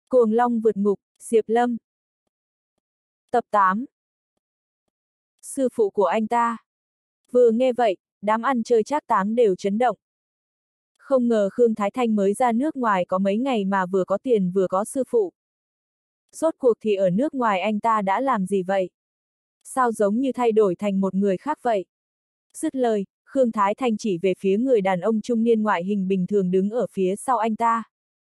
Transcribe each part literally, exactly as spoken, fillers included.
Cuồng Long vượt ngục, Diệp Lâm. Tập tám. Sư phụ của anh ta. Vừa nghe vậy, đám ăn chơi trác táng đều chấn động. Không ngờ Khương Thái Thanh mới ra nước ngoài có mấy ngày mà vừa có tiền vừa có sư phụ. Rốt cuộc thì ở nước ngoài anh ta đã làm gì vậy? Sao giống như thay đổi thành một người khác vậy? Dứt lời, Khương Thái Thanh chỉ về phía người đàn ông trung niên ngoại hình bình thường đứng ở phía sau anh ta.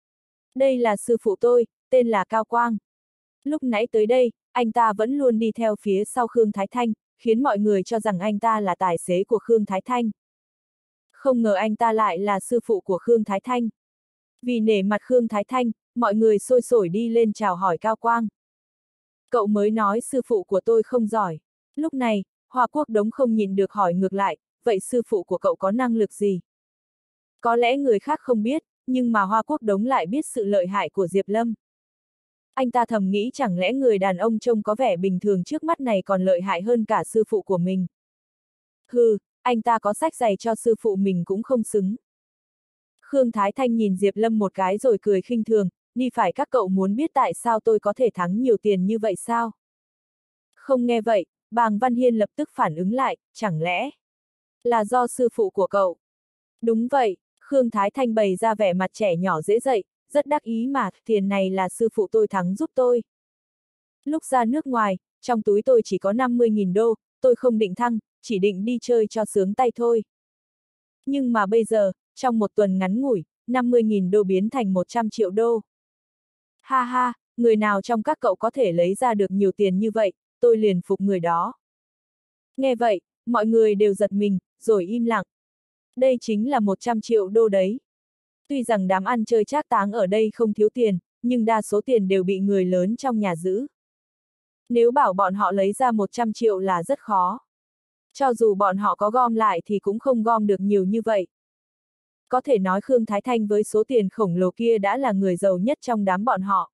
Đây là sư phụ tôi, tên là Cao Quang. Lúc nãy tới đây, anh ta vẫn luôn đi theo phía sau Khương Thái Thanh, khiến mọi người cho rằng anh ta là tài xế của Khương Thái Thanh. Không ngờ anh ta lại là sư phụ của Khương Thái Thanh. Vì nể mặt Khương Thái Thanh, mọi người sôi sổi đi lên chào hỏi Cao Quang. Cậu mới nói sư phụ của tôi không giỏi. Lúc này, Hoa Quốc Đống không nhìn được hỏi ngược lại, vậy sư phụ của cậu có năng lực gì? Có lẽ người khác không biết, nhưng mà Hoa Quốc Đống lại biết sự lợi hại của Diệp Lâm. Anh ta thầm nghĩ chẳng lẽ người đàn ông trông có vẻ bình thường trước mắt này còn lợi hại hơn cả sư phụ của mình. Hừ, anh ta có sách giày cho sư phụ mình cũng không xứng. Khương Thái Thanh nhìn Diệp Lâm một cái rồi cười khinh thường, đi phải các cậu muốn biết tại sao tôi có thể thắng nhiều tiền như vậy sao? Không nghe vậy, Bàng Văn Hiên lập tức phản ứng lại, chẳng lẽ là do sư phụ của cậu? Đúng vậy, Khương Thái Thanh bày ra vẻ mặt trẻ nhỏ dễ dậy, rất đắc ý mà, tiền này là sư phụ tôi thắng giúp tôi. Lúc ra nước ngoài, trong túi tôi chỉ có năm mươi nghìn đô, tôi không định thăng, chỉ định đi chơi cho sướng tay thôi. Nhưng mà bây giờ, trong một tuần ngắn ngủi, năm mươi nghìn đô biến thành một trăm triệu đô. Ha ha, người nào trong các cậu có thể lấy ra được nhiều tiền như vậy, tôi liền phục người đó. Nghe vậy, mọi người đều giật mình, rồi im lặng. Đây chính là một trăm triệu đô đấy. Tuy rằng đám ăn chơi trác táng ở đây không thiếu tiền, nhưng đa số tiền đều bị người lớn trong nhà giữ. Nếu bảo bọn họ lấy ra một trăm triệu là rất khó. Cho dù bọn họ có gom lại thì cũng không gom được nhiều như vậy. Có thể nói Khương Thái Thanh với số tiền khổng lồ kia đã là người giàu nhất trong đám bọn họ.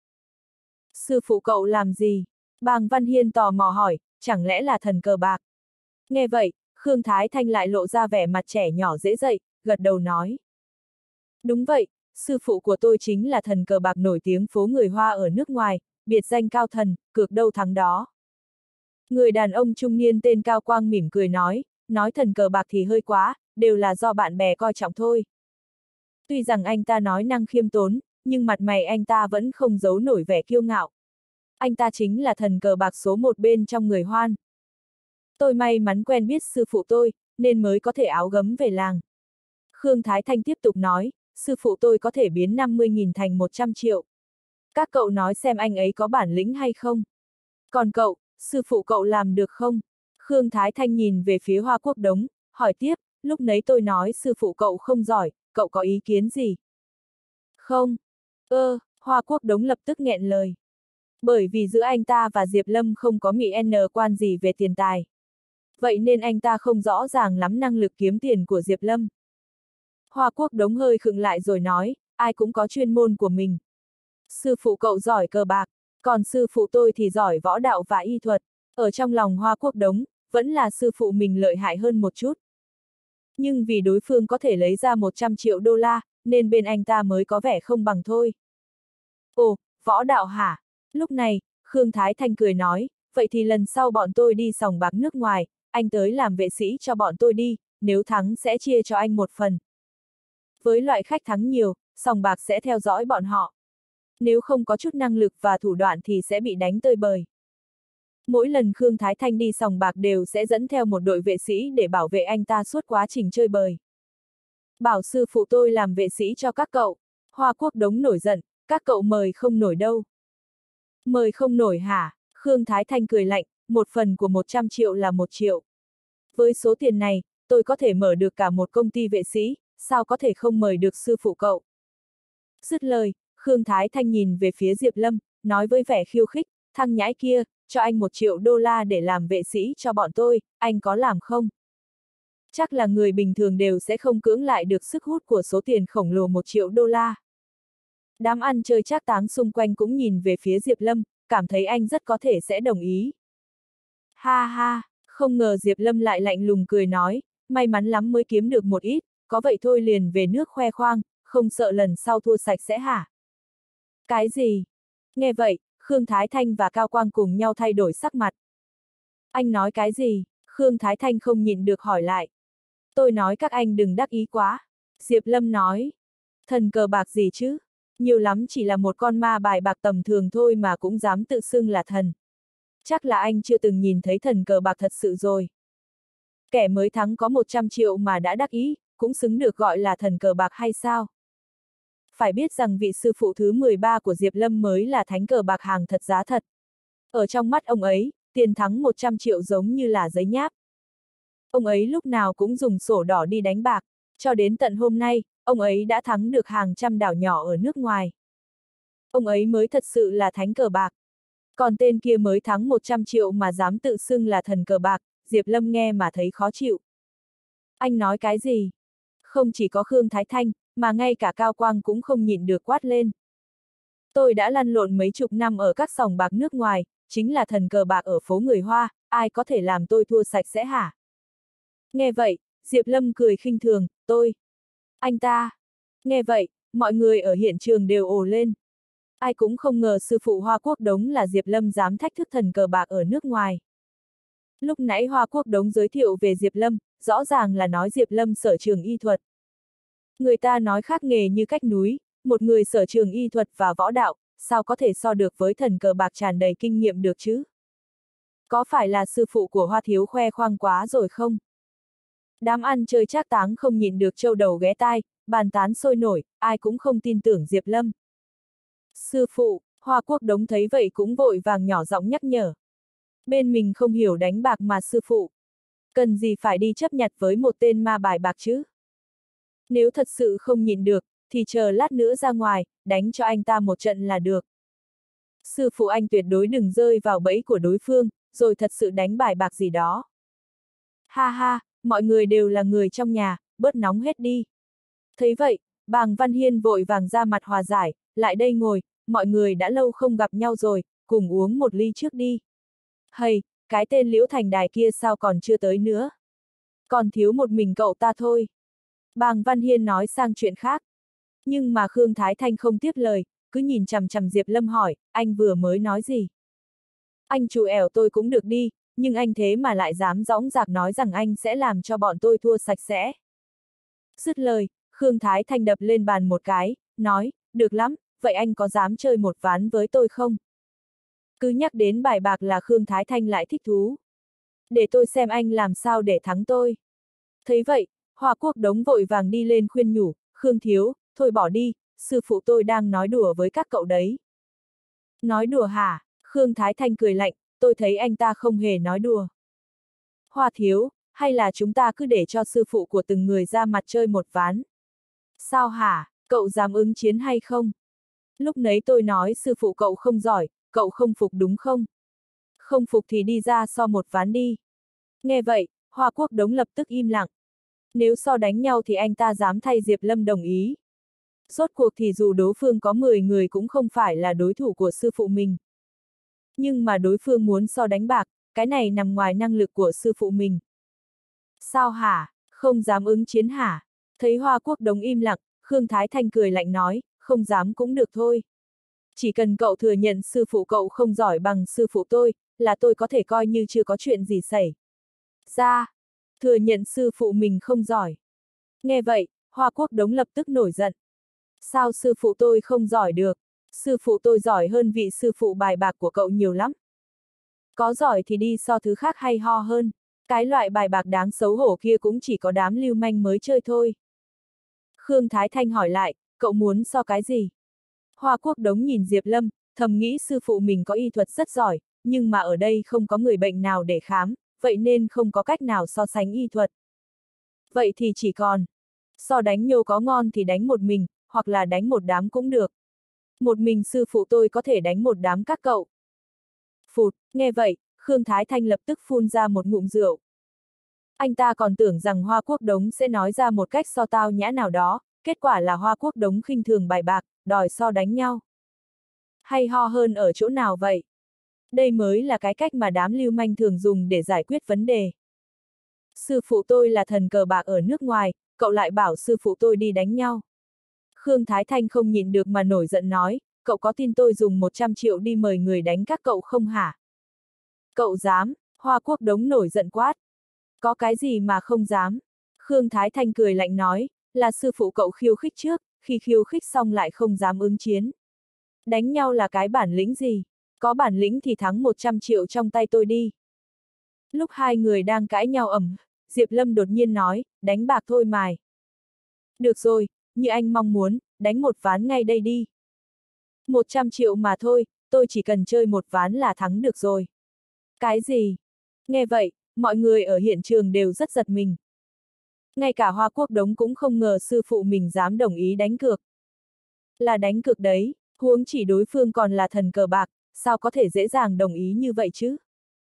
Sư phụ cậu làm gì? Bàng Văn Hiên tò mò hỏi, chẳng lẽ là thần cờ bạc? Nghe vậy, Khương Thái Thanh lại lộ ra vẻ mặt trẻ nhỏ dễ dậy, gật đầu nói. Đúng vậy, sư phụ của tôi chính là thần cờ bạc nổi tiếng phố người Hoa ở nước ngoài, biệt danh Cao Thần, cược đâu thắng đó. Người đàn ông trung niên tên Cao Quang mỉm cười nói, nói thần cờ bạc thì hơi quá, đều là do bạn bè coi trọng thôi. Tuy rằng anh ta nói năng khiêm tốn, nhưng mặt mày anh ta vẫn không giấu nổi vẻ kiêu ngạo. Anh ta chính là thần cờ bạc số một bên trong người Hoan. Tôi may mắn quen biết sư phụ tôi, nên mới có thể áo gấm về làng. Khương Thái Thanh tiếp tục nói, sư phụ tôi có thể biến năm mươi nghìn thành một trăm triệu. Các cậu nói xem anh ấy có bản lĩnh hay không? Còn cậu, sư phụ cậu làm được không? Khương Thái Thanh nhìn về phía Hoa Quốc Đống, hỏi tiếp, lúc nấy tôi nói sư phụ cậu không giỏi, cậu có ý kiến gì? Không. Ơ, Hoa Quốc Đống lập tức nghẹn lời. Bởi vì giữa anh ta và Diệp Lâm không có mị n quan gì về tiền tài. Vậy nên anh ta không rõ ràng lắm năng lực kiếm tiền của Diệp Lâm. Hoa Quốc Đống hơi khựng lại rồi nói, ai cũng có chuyên môn của mình. Sư phụ cậu giỏi cờ bạc, còn sư phụ tôi thì giỏi võ đạo và y thuật. Ở trong lòng Hoa Quốc Đống, vẫn là sư phụ mình lợi hại hơn một chút. Nhưng vì đối phương có thể lấy ra một trăm triệu đô la, nên bên anh ta mới có vẻ không bằng thôi. Ồ, võ đạo hả? Lúc này, Khương Thái Thanh cười nói, vậy thì lần sau bọn tôi đi sòng bạc nước ngoài, anh tới làm vệ sĩ cho bọn tôi đi, nếu thắng sẽ chia cho anh một phần. Với loại khách thắng nhiều, sòng bạc sẽ theo dõi bọn họ. Nếu không có chút năng lực và thủ đoạn thì sẽ bị đánh tơi bời. Mỗi lần Khương Thái Thanh đi sòng bạc đều sẽ dẫn theo một đội vệ sĩ để bảo vệ anh ta suốt quá trình chơi bời. Bảo sư phụ tôi làm vệ sĩ cho các cậu. Hoa Quốc Đống nổi giận, các cậu mời không nổi đâu. Mời không nổi hả? Khương Thái Thanh cười lạnh, một phần của một trăm triệu là một triệu. Với số tiền này, tôi có thể mở được cả một công ty vệ sĩ, sao có thể không mời được sư phụ cậu? Dứt lời, Khương Thái Thanh nhìn về phía Diệp Lâm, nói với vẻ khiêu khích, thằng nhãi kia, cho anh một triệu đô la để làm vệ sĩ cho bọn tôi, anh có làm không? Chắc là người bình thường đều sẽ không cưỡng lại được sức hút của số tiền khổng lồ một triệu đô la. Đám ăn chơi trác táng xung quanh cũng nhìn về phía Diệp Lâm, cảm thấy anh rất có thể sẽ đồng ý. Ha ha, không ngờ Diệp Lâm lại lạnh lùng cười nói, may mắn lắm mới kiếm được một ít, có vậy thôi liền về nước khoe khoang, không sợ lần sau thua sạch sẽ hả? Cái gì? Nghe vậy, Khương Thái Thanh và Cao Quang cùng nhau thay đổi sắc mặt. Anh nói cái gì? Khương Thái Thanh không nhịn được hỏi lại. Tôi nói các anh đừng đắc ý quá. Diệp Lâm nói. Thần cờ bạc gì chứ? Nhiều lắm chỉ là một con ma bài bạc tầm thường thôi mà cũng dám tự xưng là thần. Chắc là anh chưa từng nhìn thấy thần cờ bạc thật sự rồi. Kẻ mới thắng có một trăm triệu mà đã đắc ý, cũng xứng được gọi là thần cờ bạc hay sao? Phải biết rằng vị sư phụ thứ mười ba của Diệp Lâm mới là thánh cờ bạc hàng thật giá thật. Ở trong mắt ông ấy, tiền thắng một trăm triệu giống như là giấy nháp. Ông ấy lúc nào cũng dùng sổ đỏ đi đánh bạc, cho đến tận hôm nay, ông ấy đã thắng được hàng trăm đảo nhỏ ở nước ngoài. Ông ấy mới thật sự là thánh cờ bạc. Còn tên kia mới thắng một trăm triệu mà dám tự xưng là thần cờ bạc, Diệp Lâm nghe mà thấy khó chịu. Anh nói cái gì? Không chỉ có Khương Thái Thanh, mà ngay cả Cao Quang cũng không nhịn được quát lên. Tôi đã lăn lộn mấy chục năm ở các sòng bạc nước ngoài, chính là thần cờ bạc ở phố người Hoa, ai có thể làm tôi thua sạch sẽ hả? Nghe vậy, Diệp Lâm cười khinh thường, tôi. Anh ta. Nghe vậy, mọi người ở hiện trường đều ồ lên. Ai cũng không ngờ sư phụ Hoa Quốc Đống là Diệp Lâm dám thách thức thần cờ bạc ở nước ngoài. Lúc nãy Hoa Quốc Đống giới thiệu về Diệp Lâm, rõ ràng là nói Diệp Lâm sở trường y thuật. Người ta nói khác nghề như cách núi, một người sở trường y thuật và võ đạo, sao có thể so được với thần cờ bạc tràn đầy kinh nghiệm được chứ? Có phải là sư phụ của Hoa Thiếu khoe khoang quá rồi không? Đám ăn chơi trác táng không nhịn được trâu đầu ghé tai, bàn tán sôi nổi, ai cũng không tin tưởng Diệp Lâm. Sư phụ, Hoa Quốc Đống thấy vậy cũng vội vàng nhỏ giọng nhắc nhở. Bên mình không hiểu đánh bạc mà sư phụ. Cần gì phải đi chấp nhặt với một tên ma bài bạc chứ? Nếu thật sự không nhịn được, thì chờ lát nữa ra ngoài, đánh cho anh ta một trận là được. Sư phụ anh tuyệt đối đừng rơi vào bẫy của đối phương, rồi thật sự đánh bài bạc gì đó. Ha ha, mọi người đều là người trong nhà, bớt nóng hết đi. Thấy vậy, Bàng Văn Hiên vội vàng ra mặt hòa giải, lại đây ngồi, mọi người đã lâu không gặp nhau rồi, cùng uống một ly trước đi. Hầy, cái tên Liễu Thành Đài kia sao còn chưa tới nữa? Còn thiếu một mình cậu ta thôi. Bàng Văn Hiên nói sang chuyện khác. Nhưng mà Khương Thái Thanh không tiếp lời, cứ nhìn chằm chằm Diệp Lâm hỏi, anh vừa mới nói gì? Anh chủ ẻo tôi cũng được đi, nhưng anh thế mà lại dám dõng dạc nói rằng anh sẽ làm cho bọn tôi thua sạch sẽ. Dứt lời, Khương Thái Thanh đập lên bàn một cái, nói, được lắm, vậy anh có dám chơi một ván với tôi không? Cứ nhắc đến bài bạc là Khương Thái Thanh lại thích thú. Để tôi xem anh làm sao để thắng tôi. Thấy vậy, Hoa Quốc Đống vội vàng đi lên khuyên nhủ, Khương Thiếu, thôi bỏ đi, sư phụ tôi đang nói đùa với các cậu đấy. Nói đùa hả? Khương Thái Thanh cười lạnh, tôi thấy anh ta không hề nói đùa. Hoa Thiếu, hay là chúng ta cứ để cho sư phụ của từng người ra mặt chơi một ván? Sao hả, cậu dám ứng chiến hay không? Lúc nấy tôi nói sư phụ cậu không giỏi, cậu không phục đúng không? Không phục thì đi ra so một ván đi. Nghe vậy, Hoa Quốc Đống lập tức im lặng. Nếu so đánh nhau thì anh ta dám thay Diệp Lâm đồng ý. Rốt cuộc thì dù đối phương có mười người cũng không phải là đối thủ của sư phụ mình. Nhưng mà đối phương muốn so đánh bạc, cái này nằm ngoài năng lực của sư phụ mình. Sao hả, không dám ứng chiến hả? Thấy Hoa Quốc Đống im lặng, Khương Thái Thanh cười lạnh nói, không dám cũng được thôi. Chỉ cần cậu thừa nhận sư phụ cậu không giỏi bằng sư phụ tôi, là tôi có thể coi như chưa có chuyện gì xảy ra. Thừa nhận sư phụ mình không giỏi. Nghe vậy, Hoa Quốc Đống lập tức nổi giận. Sao sư phụ tôi không giỏi được? Sư phụ tôi giỏi hơn vị sư phụ bài bạc của cậu nhiều lắm. Có giỏi thì đi so thứ khác hay ho hơn. Cái loại bài bạc đáng xấu hổ kia cũng chỉ có đám lưu manh mới chơi thôi. Khương Thái Thanh hỏi lại, cậu muốn so cái gì? Hoa Quốc Đống nhìn Diệp Lâm, thầm nghĩ sư phụ mình có y thuật rất giỏi, nhưng mà ở đây không có người bệnh nào để khám, vậy nên không có cách nào so sánh y thuật. Vậy thì chỉ còn, so đánh nhô có ngon thì đánh một mình, hoặc là đánh một đám cũng được. Một mình sư phụ tôi có thể đánh một đám các cậu. Phụt, nghe vậy, Khương Thái Thanh lập tức phun ra một ngụm rượu. Anh ta còn tưởng rằng Hoa Quốc Đống sẽ nói ra một cách so tao nhã nào đó, kết quả là Hoa Quốc Đống khinh thường bài bạc, đòi so đánh nhau. Hay ho hơn ở chỗ nào vậy? Đây mới là cái cách mà đám lưu manh thường dùng để giải quyết vấn đề. Sư phụ tôi là thần cờ bạc ở nước ngoài, cậu lại bảo sư phụ tôi đi đánh nhau. Khương Thái Thanh không nhịn được mà nổi giận nói, cậu có tin tôi dùng một trăm triệu đi mời người đánh các cậu không hả? Cậu dám? Hoa Quốc Đống nổi giận quát. Có cái gì mà không dám? Khương Thái Thanh cười lạnh nói, là sư phụ cậu khiêu khích trước, khi khiêu khích xong lại không dám ứng chiến. Đánh nhau là cái bản lĩnh gì? Có bản lĩnh thì thắng một trăm triệu trong tay tôi đi. Lúc hai người đang cãi nhau ầm, Diệp Lâm đột nhiên nói, đánh bạc thôi mài. Được rồi, như anh mong muốn, đánh một ván ngay đây đi. Một trăm triệu mà thôi, tôi chỉ cần chơi một ván là thắng được rồi. Cái gì? Nghe vậy, mọi người ở hiện trường đều rất giật mình. Ngay cả Hoa Quốc Đống cũng không ngờ sư phụ mình dám đồng ý đánh cược. Là đánh cược đấy, huống chỉ đối phương còn là thần cờ bạc, sao có thể dễ dàng đồng ý như vậy chứ?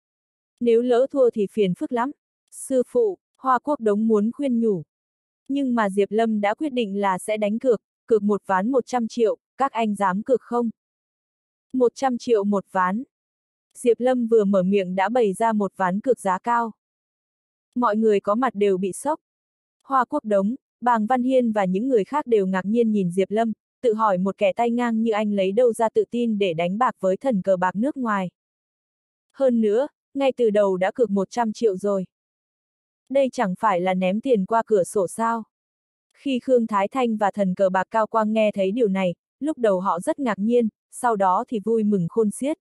Nếu lỡ thua thì phiền phức lắm. Sư phụ, Hoa Quốc Đống muốn khuyên nhủ. Nhưng mà Diệp Lâm đã quyết định là sẽ đánh cược, cược một ván một trăm triệu, các anh dám cược không? một trăm triệu một ván. Diệp Lâm vừa mở miệng đã bày ra một ván cược giá cao. Mọi người có mặt đều bị sốc. Hoa Quốc Đống, Bàng Văn Hiên và những người khác đều ngạc nhiên nhìn Diệp Lâm, tự hỏi một kẻ tay ngang như anh lấy đâu ra tự tin để đánh bạc với thần cờ bạc nước ngoài. Hơn nữa, ngay từ đầu đã cược một trăm triệu rồi. Đây chẳng phải là ném tiền qua cửa sổ sao? Khi Khương Thái Thanh và thần cờ bạc Cao Quang nghe thấy điều này, lúc đầu họ rất ngạc nhiên, sau đó thì vui mừng khôn xiết.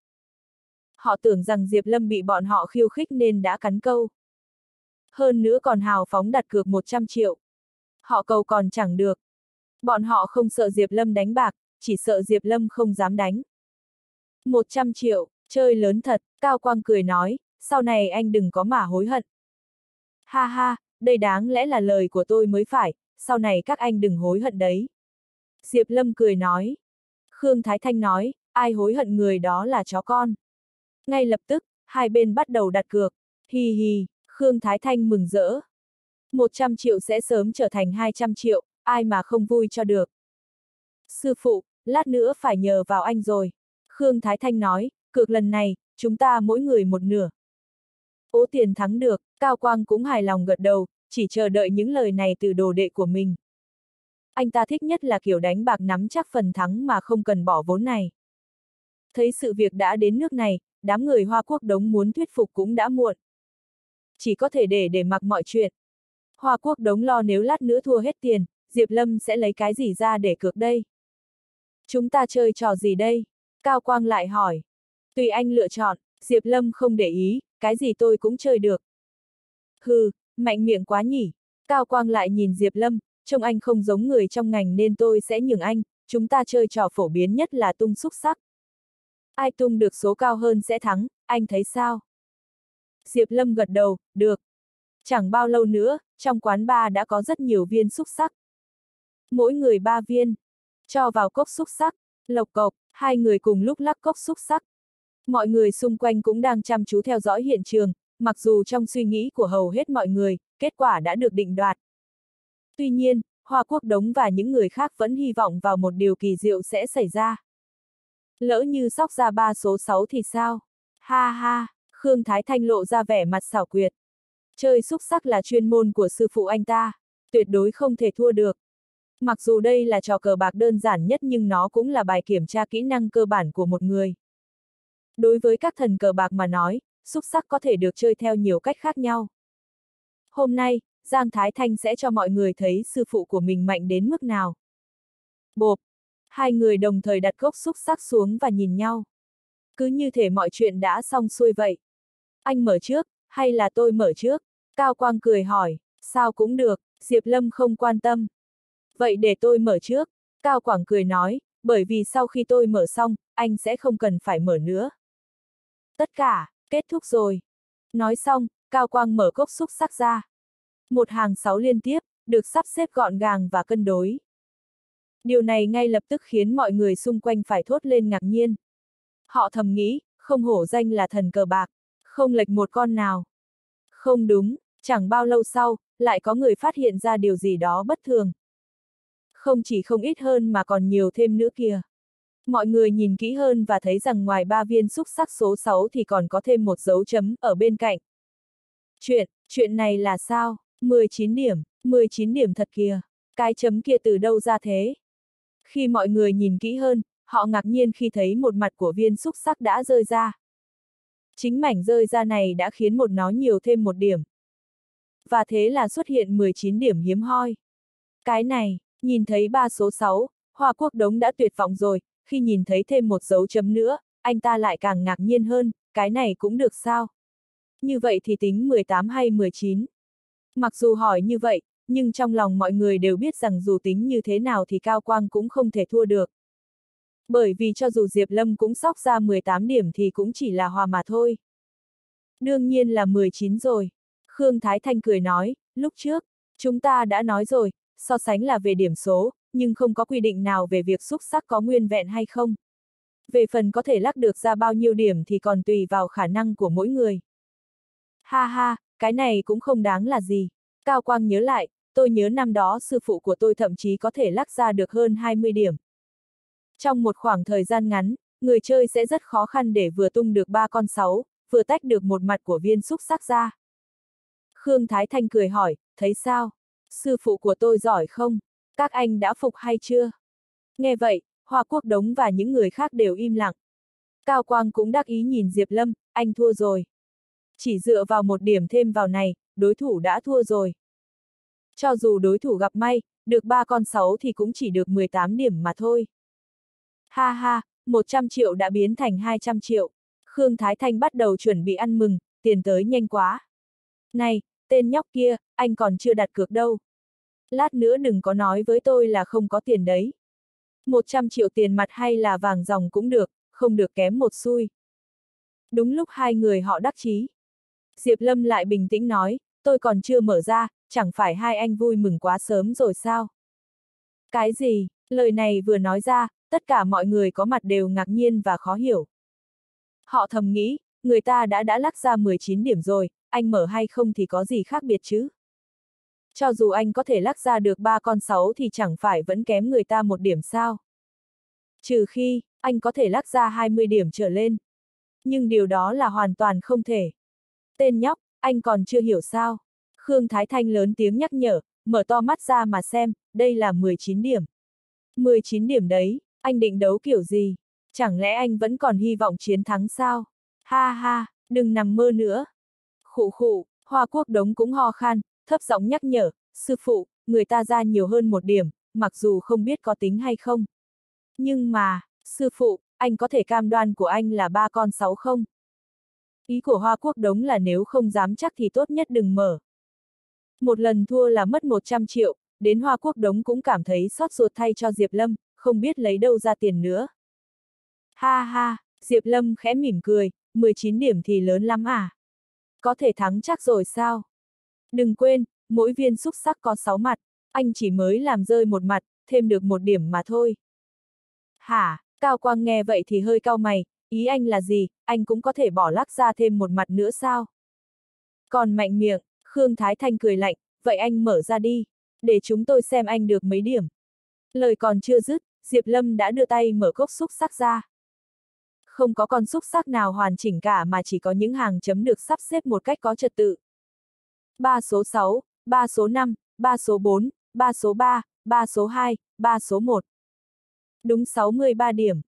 Họ tưởng rằng Diệp Lâm bị bọn họ khiêu khích nên đã cắn câu. Hơn nữa còn hào phóng đặt cược một trăm triệu. Họ cầu còn chẳng được. Bọn họ không sợ Diệp Lâm đánh bạc, chỉ sợ Diệp Lâm không dám đánh. một trăm triệu, chơi lớn thật, Cao Quang cười nói, sau này anh đừng có mà hối hận. Ha ha, đây đáng lẽ là lời của tôi mới phải, sau này các anh đừng hối hận đấy. Diệp Lâm cười nói. Khương Thái Thanh nói, ai hối hận người đó là chó con. Ngay lập tức, hai bên bắt đầu đặt cược. Hi hi, Khương Thái Thanh mừng rỡ. một trăm triệu sẽ sớm trở thành hai trăm triệu, ai mà không vui cho được. Sư phụ, lát nữa phải nhờ vào anh rồi. Khương Thái Thanh nói, cược lần này, chúng ta mỗi người một nửa. Ố tiền thắng được, Cao Quang cũng hài lòng gật đầu, chỉ chờ đợi những lời này từ đồ đệ của mình. Anh ta thích nhất là kiểu đánh bạc nắm chắc phần thắng mà không cần bỏ vốn này. Thấy sự việc đã đến nước này, đám người Hoa Quốc Đống muốn thuyết phục cũng đã muộn. Chỉ có thể để để mặc mọi chuyện. Hoa Quốc Đống lo nếu lát nữa thua hết tiền, Diệp Lâm sẽ lấy cái gì ra để cược đây? Chúng ta chơi trò gì đây? Cao Quang lại hỏi. Tùy anh lựa chọn, Diệp Lâm không để ý, cái gì tôi cũng chơi được. Hừ, mạnh miệng quá nhỉ. Cao Quang lại nhìn Diệp Lâm, trông anh không giống người trong ngành nên tôi sẽ nhường anh, chúng ta chơi trò phổ biến nhất là tung xúc xắc. Ai tung được số cao hơn sẽ thắng, anh thấy sao? Diệp Lâm gật đầu, được. Chẳng bao lâu nữa, trong quán bar đã có rất nhiều viên xúc xắc. Mỗi người ba viên. Cho vào cốc xúc xắc, lộc cộc, hai người cùng lúc lắc cốc xúc xắc. Mọi người xung quanh cũng đang chăm chú theo dõi hiện trường, mặc dù trong suy nghĩ của hầu hết mọi người, kết quả đã được định đoạt. Tuy nhiên, Hoa Quốc Đống và những người khác vẫn hy vọng vào một điều kỳ diệu sẽ xảy ra. Lỡ như sóc ra ba số sáu thì sao? Ha ha, Khương Thái Thanh lộ ra vẻ mặt xảo quyệt. Chơi xúc xắc là chuyên môn của sư phụ anh ta, tuyệt đối không thể thua được. Mặc dù đây là trò cờ bạc đơn giản nhất nhưng nó cũng là bài kiểm tra kỹ năng cơ bản của một người. Đối với các thần cờ bạc mà nói, xúc xắc có thể được chơi theo nhiều cách khác nhau. Hôm nay, Giang Thái Thanh sẽ cho mọi người thấy sư phụ của mình mạnh đến mức nào. Bộp! Hai người đồng thời đặt cốc xúc xắc xuống và nhìn nhau. Cứ như thể mọi chuyện đã xong xuôi vậy. Anh mở trước, hay là tôi mở trước? Cao Quang cười hỏi, sao cũng được, Diệp Lâm không quan tâm. Vậy để tôi mở trước, Cao Quang cười nói, bởi vì sau khi tôi mở xong, anh sẽ không cần phải mở nữa. Tất cả, kết thúc rồi. Nói xong, Cao Quang mở cốc xúc xắc ra. Một hàng sáu liên tiếp, được sắp xếp gọn gàng và cân đối. Điều này ngay lập tức khiến mọi người xung quanh phải thốt lên ngạc nhiên. Họ thầm nghĩ, không hổ danh là thần cờ bạc, không lệch một con nào. Không đúng, chẳng bao lâu sau, lại có người phát hiện ra điều gì đó bất thường. Không chỉ không ít hơn mà còn nhiều thêm nữa kìa. Mọi người nhìn kỹ hơn và thấy rằng ngoài ba viên xúc xắc số sáu thì còn có thêm một dấu chấm ở bên cạnh. Chuyện, chuyện này là sao? mười chín điểm, mười chín điểm thật kìa. Cái chấm kia từ đâu ra thế? Khi mọi người nhìn kỹ hơn, Họ ngạc nhiên khi thấy một mặt của viên xúc xắc đã rơi ra. Chính mảnh rơi ra này đã khiến một nó nhiều thêm một điểm. Và thế là xuất hiện mười chín điểm hiếm hoi. Cái này, nhìn thấy ba số sáu, Hoa Quốc Đống đã tuyệt vọng rồi, khi nhìn thấy thêm một dấu chấm nữa, anh ta lại càng ngạc nhiên hơn, cái này cũng được sao? Như vậy thì tính mười tám hay mười chín? Mặc dù hỏi như vậy, nhưng trong lòng mọi người đều biết rằng dù tính như thế nào thì Cao Quang cũng không thể thua được. Bởi vì cho dù Diệp Lâm cũng xóc ra mười tám điểm thì cũng chỉ là hòa mà thôi. Đương nhiên là mười chín rồi. Khương Thái Thanh cười nói, lúc trước, chúng ta đã nói rồi, so sánh là về điểm số, nhưng không có quy định nào về việc xúc xắc có nguyên vẹn hay không. Về phần có thể lắc được ra bao nhiêu điểm thì còn tùy vào khả năng của mỗi người. Ha ha, cái này cũng không đáng là gì. Cao Quang nhớ lại, tôi nhớ năm đó sư phụ của tôi thậm chí có thể lắc ra được hơn hai mươi điểm. Trong một khoảng thời gian ngắn, người chơi sẽ rất khó khăn để vừa tung được ba con sáu, vừa tách được một mặt của viên xúc xắc ra. Khương Thái Thanh cười hỏi, thấy sao? Sư phụ của tôi giỏi không? Các anh đã phục hay chưa? Nghe vậy, Hoa Quốc Đống và những người khác đều im lặng. Cao Quang cũng đắc ý nhìn Diệp Lâm, anh thua rồi. Chỉ dựa vào một điểm thêm vào này, đối thủ đã thua rồi. Cho dù đối thủ gặp may, được ba con sáu thì cũng chỉ được mười tám điểm mà thôi. Ha ha, một trăm triệu đã biến thành hai trăm triệu. Khương Thái Thanh bắt đầu chuẩn bị ăn mừng, tiền tới nhanh quá. Này, tên nhóc kia, anh còn chưa đặt cược đâu. Lát nữa đừng có nói với tôi là không có tiền đấy. một trăm triệu tiền mặt hay là vàng ròng cũng được, không được kém một xui. Đúng lúc hai người họ đắc chí, Diệp Lâm lại bình tĩnh nói, tôi còn chưa mở ra, chẳng phải hai anh vui mừng quá sớm rồi sao? Cái gì? Lời này vừa nói ra, tất cả mọi người có mặt đều ngạc nhiên và khó hiểu. Họ thầm nghĩ, người ta đã đã lắc ra mười chín điểm rồi, anh mở hay không thì có gì khác biệt chứ? Cho dù anh có thể lắc ra được ba con sáu thì chẳng phải vẫn kém người ta một điểm sao? Trừ khi, anh có thể lắc ra hai mươi điểm trở lên. Nhưng điều đó là hoàn toàn không thể. Tên nhóc, anh còn chưa hiểu sao? Khương Thái Thanh lớn tiếng nhắc nhở, mở to mắt ra mà xem, đây là mười chín điểm. mười chín điểm đấy, anh định đấu kiểu gì? Chẳng lẽ anh vẫn còn hy vọng chiến thắng sao? Ha ha, đừng nằm mơ nữa. Khụ khụ, Hoa Quốc Đống cũng ho khan, thấp giọng nhắc nhở, sư phụ, người ta ra nhiều hơn một điểm, mặc dù không biết có tính hay không. Nhưng mà, sư phụ, anh có thể cam đoan của anh là ba con sáu không? Ý của Hoa Quốc Đống là nếu không dám chắc thì tốt nhất đừng mở. Một lần thua là mất một trăm triệu, đến Hoa Quốc Đống cũng cảm thấy xót ruột thay cho Diệp Lâm, không biết lấy đâu ra tiền nữa. Ha ha, Diệp Lâm khẽ mỉm cười, mười chín điểm thì lớn lắm à? Có thể thắng chắc rồi sao? Đừng quên, mỗi viên xúc xắc có sáu mặt, anh chỉ mới làm rơi một mặt, thêm được một điểm mà thôi. Hả, Cao Quang nghe vậy thì hơi cau mày, ý anh là gì, anh cũng có thể bỏ lắc ra thêm một mặt nữa sao? Còn mạnh miệng, Khương Thái Thanh cười lạnh, vậy anh mở ra đi, để chúng tôi xem anh được mấy điểm. Lời còn chưa dứt, Diệp Lâm đã đưa tay mở cốc xúc xắc ra. Không có con xúc xắc nào hoàn chỉnh cả mà chỉ có những hàng chấm được sắp xếp một cách có trật tự. ba số sáu, ba số năm, ba số bốn, ba số ba, ba số hai, ba số một. Đúng sáu mươi ba điểm.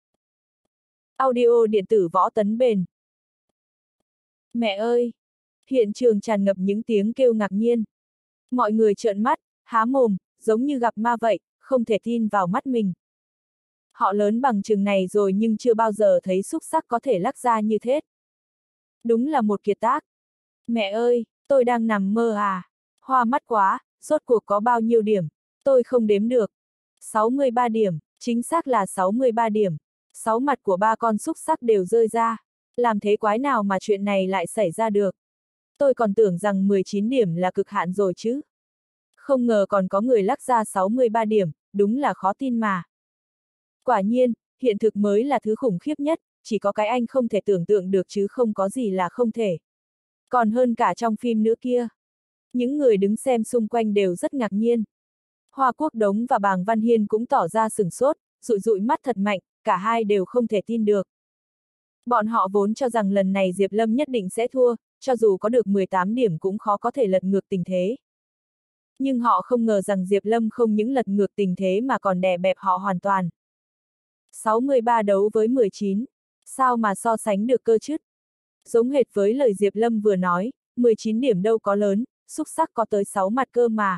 Audio điện tử Võ Tấn Bền. Mẹ ơi! Hiện trường tràn ngập những tiếng kêu ngạc nhiên. Mọi người trợn mắt, há mồm, giống như gặp ma vậy, không thể tin vào mắt mình. Họ lớn bằng chừng này rồi nhưng chưa bao giờ thấy xúc xắc có thể lắc ra như thế. Đúng là một kiệt tác. Mẹ ơi, tôi đang nằm mơ à? Hoa mắt quá, rốt cuộc có bao nhiêu điểm? Tôi không đếm được. sáu mươi ba điểm, chính xác là sáu mươi ba điểm. Sáu mặt của ba con xúc xắc đều rơi ra. Làm thế quái nào mà chuyện này lại xảy ra được? Tôi còn tưởng rằng mười chín điểm là cực hạn rồi chứ. Không ngờ còn có người lắc ra sáu mươi ba điểm, đúng là khó tin mà. Quả nhiên, hiện thực mới là thứ khủng khiếp nhất, chỉ có cái anh không thể tưởng tượng được chứ không có gì là không thể. Còn hơn cả trong phim nữa kia. Những người đứng xem xung quanh đều rất ngạc nhiên. Hoa Quốc Đống và Bàng Văn Hiên cũng tỏ ra sửng sốt, dụi dụi mắt thật mạnh, cả hai đều không thể tin được. Bọn họ vốn cho rằng lần này Diệp Lâm nhất định sẽ thua, cho dù có được mười tám điểm cũng khó có thể lật ngược tình thế. Nhưng họ không ngờ rằng Diệp Lâm không những lật ngược tình thế mà còn đè bẹp họ hoàn toàn. sáu mươi ba đấu với mười chín. Sao mà so sánh được cơ chứ? Giống hệt với lời Diệp Lâm vừa nói, mười chín điểm đâu có lớn, xúc sắc có tới sáu mặt cơ mà.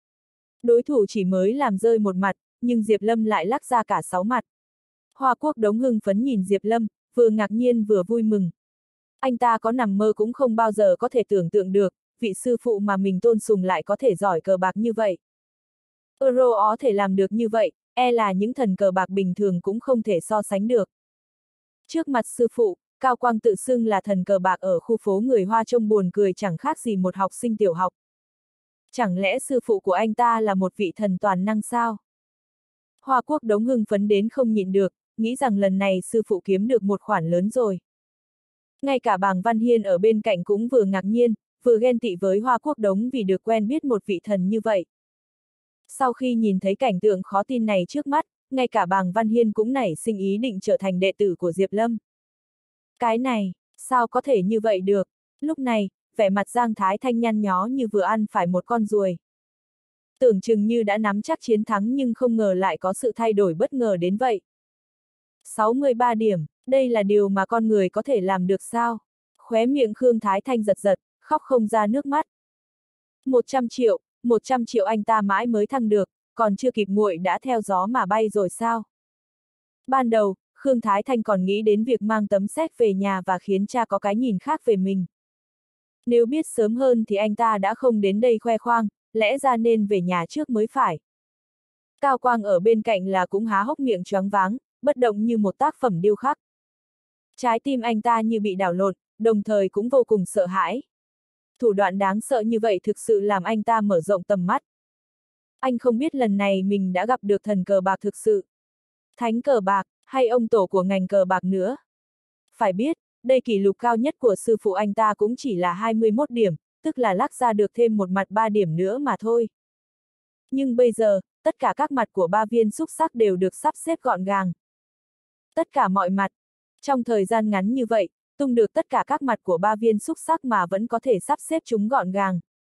Đối thủ chỉ mới làm rơi một mặt, nhưng Diệp Lâm lại lắc ra cả sáu mặt. Hoa Quốc Đống hưng phấn nhìn Diệp Lâm, vừa ngạc nhiên vừa vui mừng. Anh ta có nằm mơ cũng không bao giờ có thể tưởng tượng được, vị sư phụ mà mình tôn sùng lại có thể giỏi cờ bạc như vậy. Euro có thể làm được như vậy, e là những thần cờ bạc bình thường cũng không thể so sánh được. Trước mặt sư phụ, Cao Quang tự xưng là thần cờ bạc ở khu phố người Hoa trông buồn cười chẳng khác gì một học sinh tiểu học. Chẳng lẽ sư phụ của anh ta là một vị thần toàn năng sao? Hoa Quốc Đống hưng phấn đến không nhịn được, nghĩ rằng lần này sư phụ kiếm được một khoản lớn rồi. Ngay cả Bàng Văn Hiên ở bên cạnh cũng vừa ngạc nhiên, vừa ghen tị với Hoa Quốc Đống vì được quen biết một vị thần như vậy. Sau khi nhìn thấy cảnh tượng khó tin này trước mắt, ngay cả Bàng Văn Hiên cũng nảy sinh ý định trở thành đệ tử của Diệp Lâm. Cái này, sao có thể như vậy được? Lúc này, vẻ mặt Giang Thái Thanh nhăn nhó như vừa ăn phải một con ruồi. Tưởng chừng như đã nắm chắc chiến thắng nhưng không ngờ lại có sự thay đổi bất ngờ đến vậy. sáu mươi ba điểm, đây là điều mà con người có thể làm được sao? Khóe miệng Khương Thái Thanh giật giật, khóc không ra nước mắt. một trăm triệu, một trăm triệu anh ta mãi mới thăng được, còn chưa kịp nguội đã theo gió mà bay rồi sao? Ban đầu, Khương Thái Thanh còn nghĩ đến việc mang tấm séc về nhà và khiến cha có cái nhìn khác về mình. Nếu biết sớm hơn thì anh ta đã không đến đây khoe khoang, lẽ ra nên về nhà trước mới phải. Cao Quang ở bên cạnh là cũng há hốc miệng choáng váng, bất động như một tác phẩm điêu khắc. Trái tim anh ta như bị đảo lộn, đồng thời cũng vô cùng sợ hãi. Thủ đoạn đáng sợ như vậy thực sự làm anh ta mở rộng tầm mắt. Anh không biết lần này mình đã gặp được thần cờ bạc thực sự. Thánh cờ bạc, hay ông tổ của ngành cờ bạc nữa. Phải biết, đây kỷ lục cao nhất của sư phụ anh ta cũng chỉ là hai mươi mốt điểm, tức là lắc ra được thêm một mặt ba điểm nữa mà thôi. Nhưng bây giờ, tất cả các mặt của ba viên xúc sắc đều được sắp xếp gọn gàng. Tất cả mọi mặt. Trong thời gian ngắn như vậy, tung được tất cả các mặt của ba viên xúc sắc mà vẫn có thể sắp xếp chúng gọn gàng.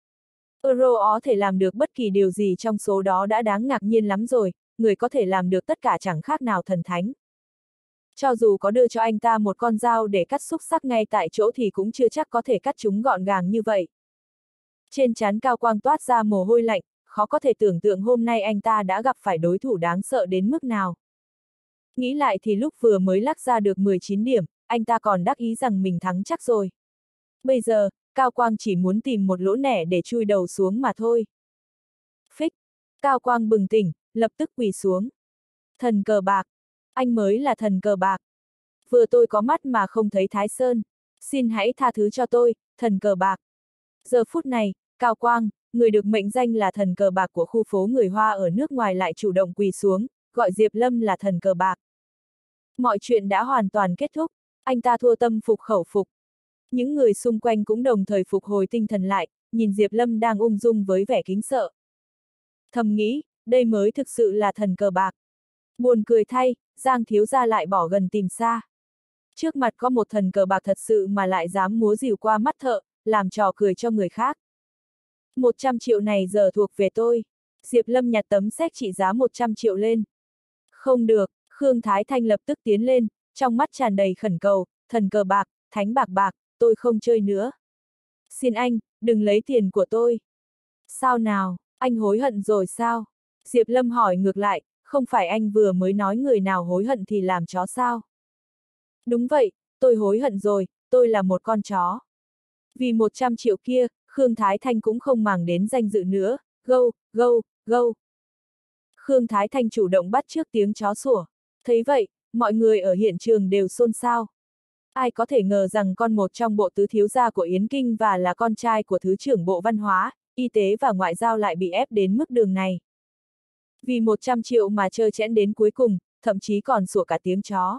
Euro có thể làm được bất kỳ điều gì trong số đó đã đáng ngạc nhiên lắm rồi, người có thể làm được tất cả chẳng khác nào thần thánh. Cho dù có đưa cho anh ta một con dao để cắt xúc sắc ngay tại chỗ thì cũng chưa chắc có thể cắt chúng gọn gàng như vậy. Trên trán Cao Quang toát ra mồ hôi lạnh, khó có thể tưởng tượng hôm nay anh ta đã gặp phải đối thủ đáng sợ đến mức nào. Nghĩ lại thì lúc vừa mới lắc ra được mười chín điểm, anh ta còn đắc ý rằng mình thắng chắc rồi. Bây giờ, Cao Quang chỉ muốn tìm một lỗ nẻ để chui đầu xuống mà thôi. Phích! Cao Quang bừng tỉnh, lập tức quỳ xuống. Thần cờ bạc! Anh mới là thần cờ bạc. Vừa tôi có mắt mà không thấy Thái Sơn. Xin hãy tha thứ cho tôi, thần cờ bạc. Giờ phút này, Cao Quang, người được mệnh danh là thần cờ bạc của khu phố người Hoa ở nước ngoài lại chủ động quỳ xuống, gọi Diệp Lâm là thần cờ bạc. Mọi chuyện đã hoàn toàn kết thúc, anh ta thua tâm phục khẩu phục. Những người xung quanh cũng đồng thời phục hồi tinh thần lại, nhìn Diệp Lâm đang ung dung với vẻ kính sợ. Thầm nghĩ, đây mới thực sự là thần cờ bạc. Buồn cười thay, Giang thiếu gia lại bỏ gần tìm xa. Trước mặt có một thần cờ bạc thật sự mà lại dám múa rìu qua mắt thợ, làm trò cười cho người khác. một trăm triệu này giờ thuộc về tôi. Diệp Lâm nhặt tấm séc trị giá một trăm triệu lên. Không được, Khương Thái Thanh lập tức tiến lên, trong mắt tràn đầy khẩn cầu, thần cờ bạc, thánh bạc bạc, tôi không chơi nữa. Xin anh, đừng lấy tiền của tôi. Sao nào, anh hối hận rồi sao? Diệp Lâm hỏi ngược lại, không phải anh vừa mới nói người nào hối hận thì làm chó sao? Đúng vậy, tôi hối hận rồi, tôi là một con chó. Vì một trăm triệu kia, Khương Thái Thanh cũng không màng đến danh dự nữa, gâu, gâu, gâu. Khương Thái Thanh chủ động bắt chước tiếng chó sủa. Thấy vậy, mọi người ở hiện trường đều xôn xao. Ai có thể ngờ rằng con một trong bộ tứ thiếu gia của Yến Kinh và là con trai của Thứ trưởng Bộ Văn hóa, Y tế và Ngoại giao lại bị ép đến mức đường này. Vì một trăm triệu mà chơi chẽn đến cuối cùng, thậm chí còn sủa cả tiếng chó.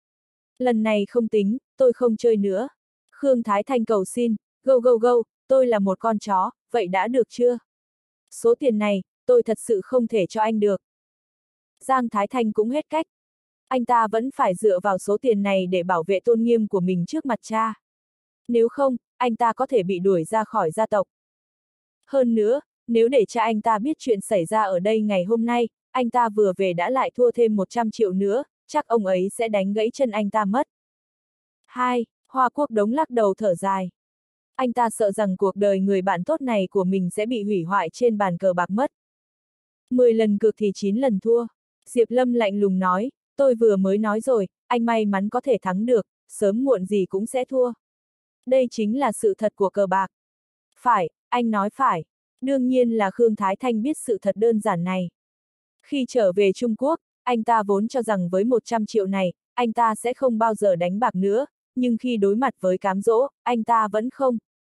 Lần này không tính, tôi không chơi nữa. Khương Thái Thanh cầu xin, gâu gâu gâu, tôi là một con chó, vậy đã được chưa? Số tiền này, tôi thật sự không thể cho anh được. Giang Thái Thanh cũng hết cách. Anh ta vẫn phải dựa vào số tiền này để bảo vệ tôn nghiêm của mình trước mặt cha. Nếu không, anh ta có thể bị đuổi ra khỏi gia tộc. Hơn nữa, nếu để cha anh ta biết chuyện xảy ra ở đây ngày hôm nay, anh ta vừa về đã lại thua thêm một trăm triệu nữa, chắc ông ấy sẽ đánh gãy chân anh ta mất. Hai, Hoa Quốc Đống lắc đầu thở dài. Anh ta sợ rằng cuộc đời người bạn tốt này của mình sẽ bị hủy hoại trên bàn cờ bạc mất. Mười lần cược thì chín lần thua. Diệp Lâm lạnh lùng nói, tôi vừa mới nói rồi, anh may mắn có thể thắng được, sớm muộn gì cũng sẽ thua. Đây chính là sự thật của cờ bạc. Phải, anh nói phải. Đương nhiên là Khương Thái Thanh biết sự thật đơn giản này. Khi trở về Trung Quốc, anh ta vốn cho rằng với một trăm triệu này, anh ta sẽ không bao giờ đánh bạc nữa, nhưng khi đối mặt với cám dỗ, anh ta vẫn không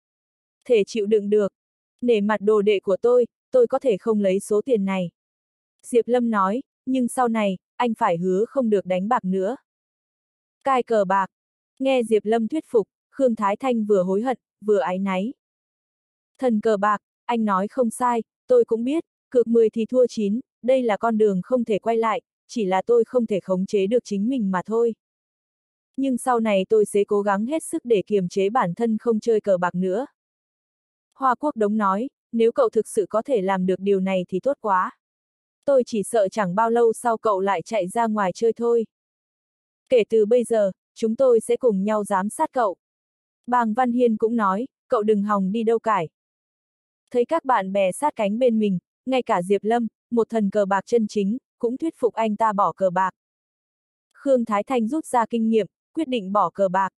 thể chịu đựng được. Nể mặt đồ đệ của tôi, tôi có thể không lấy số tiền này. Diệp Lâm nói, nhưng sau này, anh phải hứa không được đánh bạc nữa. Cai cờ bạc. Nghe Diệp Lâm thuyết phục, Khương Thái Thanh vừa hối hận, vừa áy náy. Thần cờ bạc, anh nói không sai, tôi cũng biết, cược mười thì thua chín, đây là con đường không thể quay lại, chỉ là tôi không thể khống chế được chính mình mà thôi. Nhưng sau này tôi sẽ cố gắng hết sức để kiềm chế bản thân không chơi cờ bạc nữa. Hoa Quốc Đống nói, nếu cậu thực sự có thể làm được điều này thì tốt quá. Tôi chỉ sợ chẳng bao lâu sau cậu lại chạy ra ngoài chơi thôi. Kể từ bây giờ, chúng tôi sẽ cùng nhau giám sát cậu. Bàng Văn Hiên cũng nói, cậu đừng hòng đi đâu cải. Thấy các bạn bè sát cánh bên mình, ngay cả Diệp Lâm, một thần cờ bạc chân chính, cũng thuyết phục anh ta bỏ cờ bạc. Khương Thái Thanh rút ra kinh nghiệm, quyết định bỏ cờ bạc.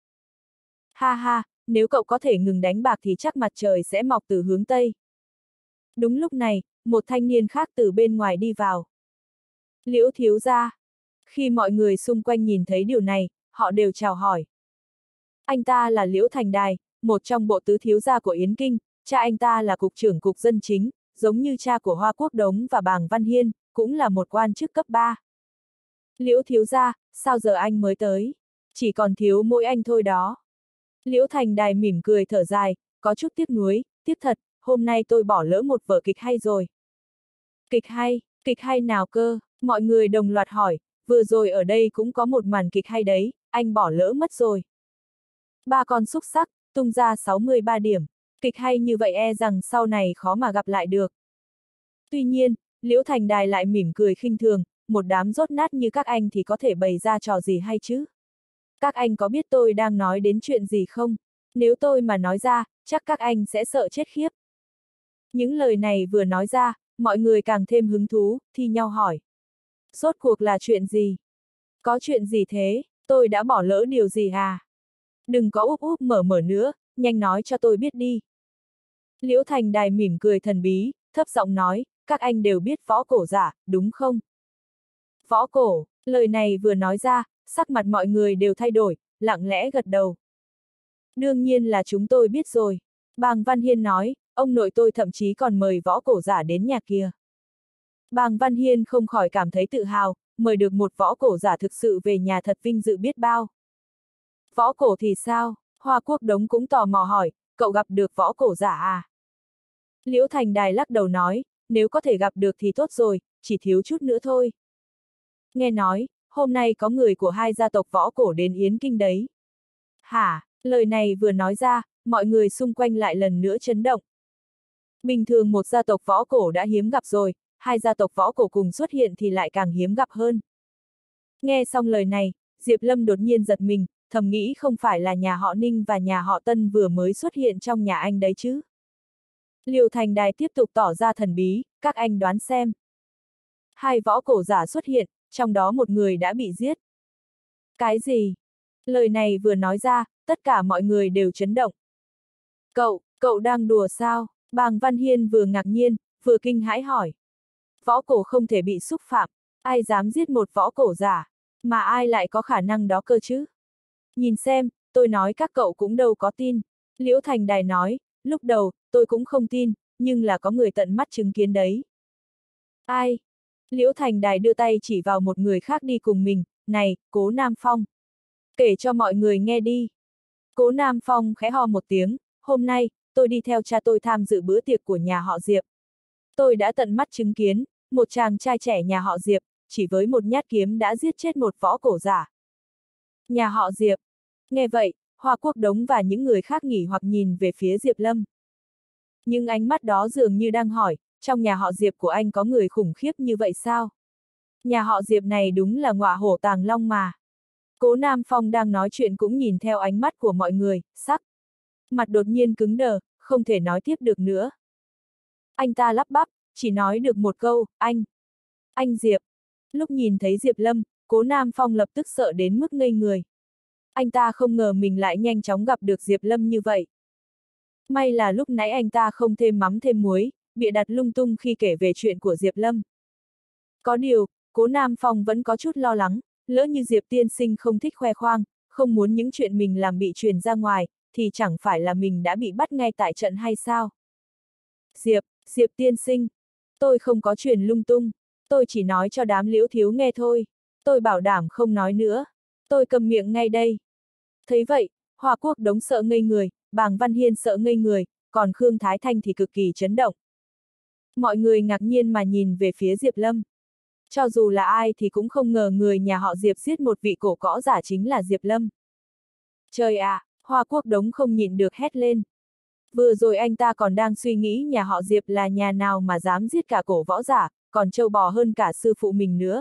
Ha ha, nếu cậu có thể ngừng đánh bạc thì chắc mặt trời sẽ mọc từ hướng Tây. Đúng lúc này, một thanh niên khác từ bên ngoài đi vào. Liễu thiếu gia. Khi mọi người xung quanh nhìn thấy điều này, họ đều chào hỏi. Anh ta là Liễu Thành Đài, một trong bộ tứ thiếu gia của Yến Kinh, cha anh ta là cục trưởng cục dân chính, giống như cha của Hoa Quốc Đống và Bàng Văn Hiên, cũng là một quan chức cấp ba. Liễu thiếu gia, sao giờ anh mới tới? Chỉ còn thiếu mỗi anh thôi đó. Liễu Thành Đài mỉm cười thở dài, có chút tiếc nuối, tiếc thật, hôm nay tôi bỏ lỡ một vở kịch hay rồi. Kịch hay, kịch hay nào cơ? Mọi người đồng loạt hỏi, vừa rồi ở đây cũng có một màn kịch hay đấy, anh bỏ lỡ mất rồi. Ba con xúc sắc, tung ra sáu mươi ba điểm, kịch hay như vậy e rằng sau này khó mà gặp lại được. Tuy nhiên, Liễu Thành Đài lại mỉm cười khinh thường, một đám dốt nát như các anh thì có thể bày ra trò gì hay chứ? Các anh có biết tôi đang nói đến chuyện gì không? Nếu tôi mà nói ra, chắc các anh sẽ sợ chết khiếp. Những lời này vừa nói ra, mọi người càng thêm hứng thú, thi nhau hỏi. Rốt cuộc là chuyện gì? Có chuyện gì thế? Tôi đã bỏ lỡ điều gì à? Đừng có úp úp mở mở nữa, nhanh nói cho tôi biết đi. Liễu Thành Đài mỉm cười thần bí, thấp giọng nói, các anh đều biết võ cổ giả, đúng không? Võ cổ, lời này vừa nói ra, sắc mặt mọi người đều thay đổi, lặng lẽ gật đầu. Đương nhiên là chúng tôi biết rồi. Bàng Văn Hiên nói, ông nội tôi thậm chí còn mời võ cổ giả đến nhà kia. Bàng Văn Hiên không khỏi cảm thấy tự hào, mời được một võ cổ giả thực sự về nhà thật vinh dự biết bao. Võ cổ thì sao? Hoa Quốc Đống cũng tò mò hỏi, cậu gặp được võ cổ giả à? Liễu Thành Đài lắc đầu nói, nếu có thể gặp được thì tốt rồi, chỉ thiếu chút nữa thôi. Nghe nói, hôm nay có người của hai gia tộc võ cổ đến Yến Kinh đấy. Hả? Lời này vừa nói ra, mọi người xung quanh lại lần nữa chấn động. Bình thường một gia tộc võ cổ đã hiếm gặp rồi, hai gia tộc võ cổ cùng xuất hiện thì lại càng hiếm gặp hơn. Nghe xong lời này, Diệp Lâm đột nhiên giật mình, thầm nghĩ không phải là nhà họ Ninh và nhà họ Tân vừa mới xuất hiện trong nhà anh đấy chứ. Liễu Thành Đài tiếp tục tỏ ra thần bí, các anh đoán xem. Hai võ cổ giả xuất hiện, trong đó một người đã bị giết. Cái gì? Lời này vừa nói ra, tất cả mọi người đều chấn động. Cậu, cậu đang đùa sao? Bàng Văn Hiên vừa ngạc nhiên, vừa kinh hãi hỏi. Võ cổ không thể bị xúc phạm, ai dám giết một võ cổ giả, mà ai lại có khả năng đó cơ chứ? Nhìn xem, tôi nói các cậu cũng đâu có tin. Liễu Thành Đài nói, lúc đầu, tôi cũng không tin, nhưng là có người tận mắt chứng kiến đấy. Ai? Liễu Thành Đài đưa tay chỉ vào một người khác đi cùng mình, này, Cố Nam Phong. Kể cho mọi người nghe đi. Cố Nam Phong khẽ ho một tiếng, hôm nay, tôi đi theo cha tôi tham dự bữa tiệc của nhà họ Diệp. Tôi đã tận mắt chứng kiến, một chàng trai trẻ nhà họ Diệp, chỉ với một nhát kiếm đã giết chết một võ cổ giả. Nhà họ Diệp. Nghe vậy, Hoa Quốc Đống và những người khác nghỉ hoặc nhìn về phía Diệp Lâm. Nhưng ánh mắt đó dường như đang hỏi, trong nhà họ Diệp của anh có người khủng khiếp như vậy sao? Nhà họ Diệp này đúng là ngọa hổ tàng long mà. Cố Nam Phong đang nói chuyện cũng nhìn theo ánh mắt của mọi người, sắc mặt đột nhiên cứng đờ, không thể nói tiếp được nữa. Anh ta lắp bắp, chỉ nói được một câu, anh. Anh Diệp. Lúc nhìn thấy Diệp Lâm, Cố Nam Phong lập tức sợ đến mức ngây người. Anh ta không ngờ mình lại nhanh chóng gặp được Diệp Lâm như vậy. May là lúc nãy anh ta không thêm mắm thêm muối, bịa đặt lung tung khi kể về chuyện của Diệp Lâm. Có điều, Cố Nam Phong vẫn có chút lo lắng, lỡ như Diệp tiên sinh không thích khoe khoang, không muốn những chuyện mình làm bị truyền ra ngoài, thì chẳng phải là mình đã bị bắt ngay tại trận hay sao? Diệp, Diệp tiên sinh, tôi không có truyền lung tung, tôi chỉ nói cho đám Liễu thiếu nghe thôi, tôi bảo đảm không nói nữa, tôi cầm miệng ngay đây. Thấy vậy, Hoa Quốc Đống sợ ngây người, Bàng Văn Hiên sợ ngây người, còn Khương Thái Thanh thì cực kỳ chấn động. Mọi người ngạc nhiên mà nhìn về phía Diệp Lâm. Cho dù là ai thì cũng không ngờ người nhà họ Diệp giết một vị cổ võ giả chính là Diệp Lâm. Trời ạ, à, Hoa Quốc Đống không nhịn được hét lên. Vừa rồi anh ta còn đang suy nghĩ nhà họ Diệp là nhà nào mà dám giết cả cổ võ giả, còn trâu bò hơn cả sư phụ mình nữa.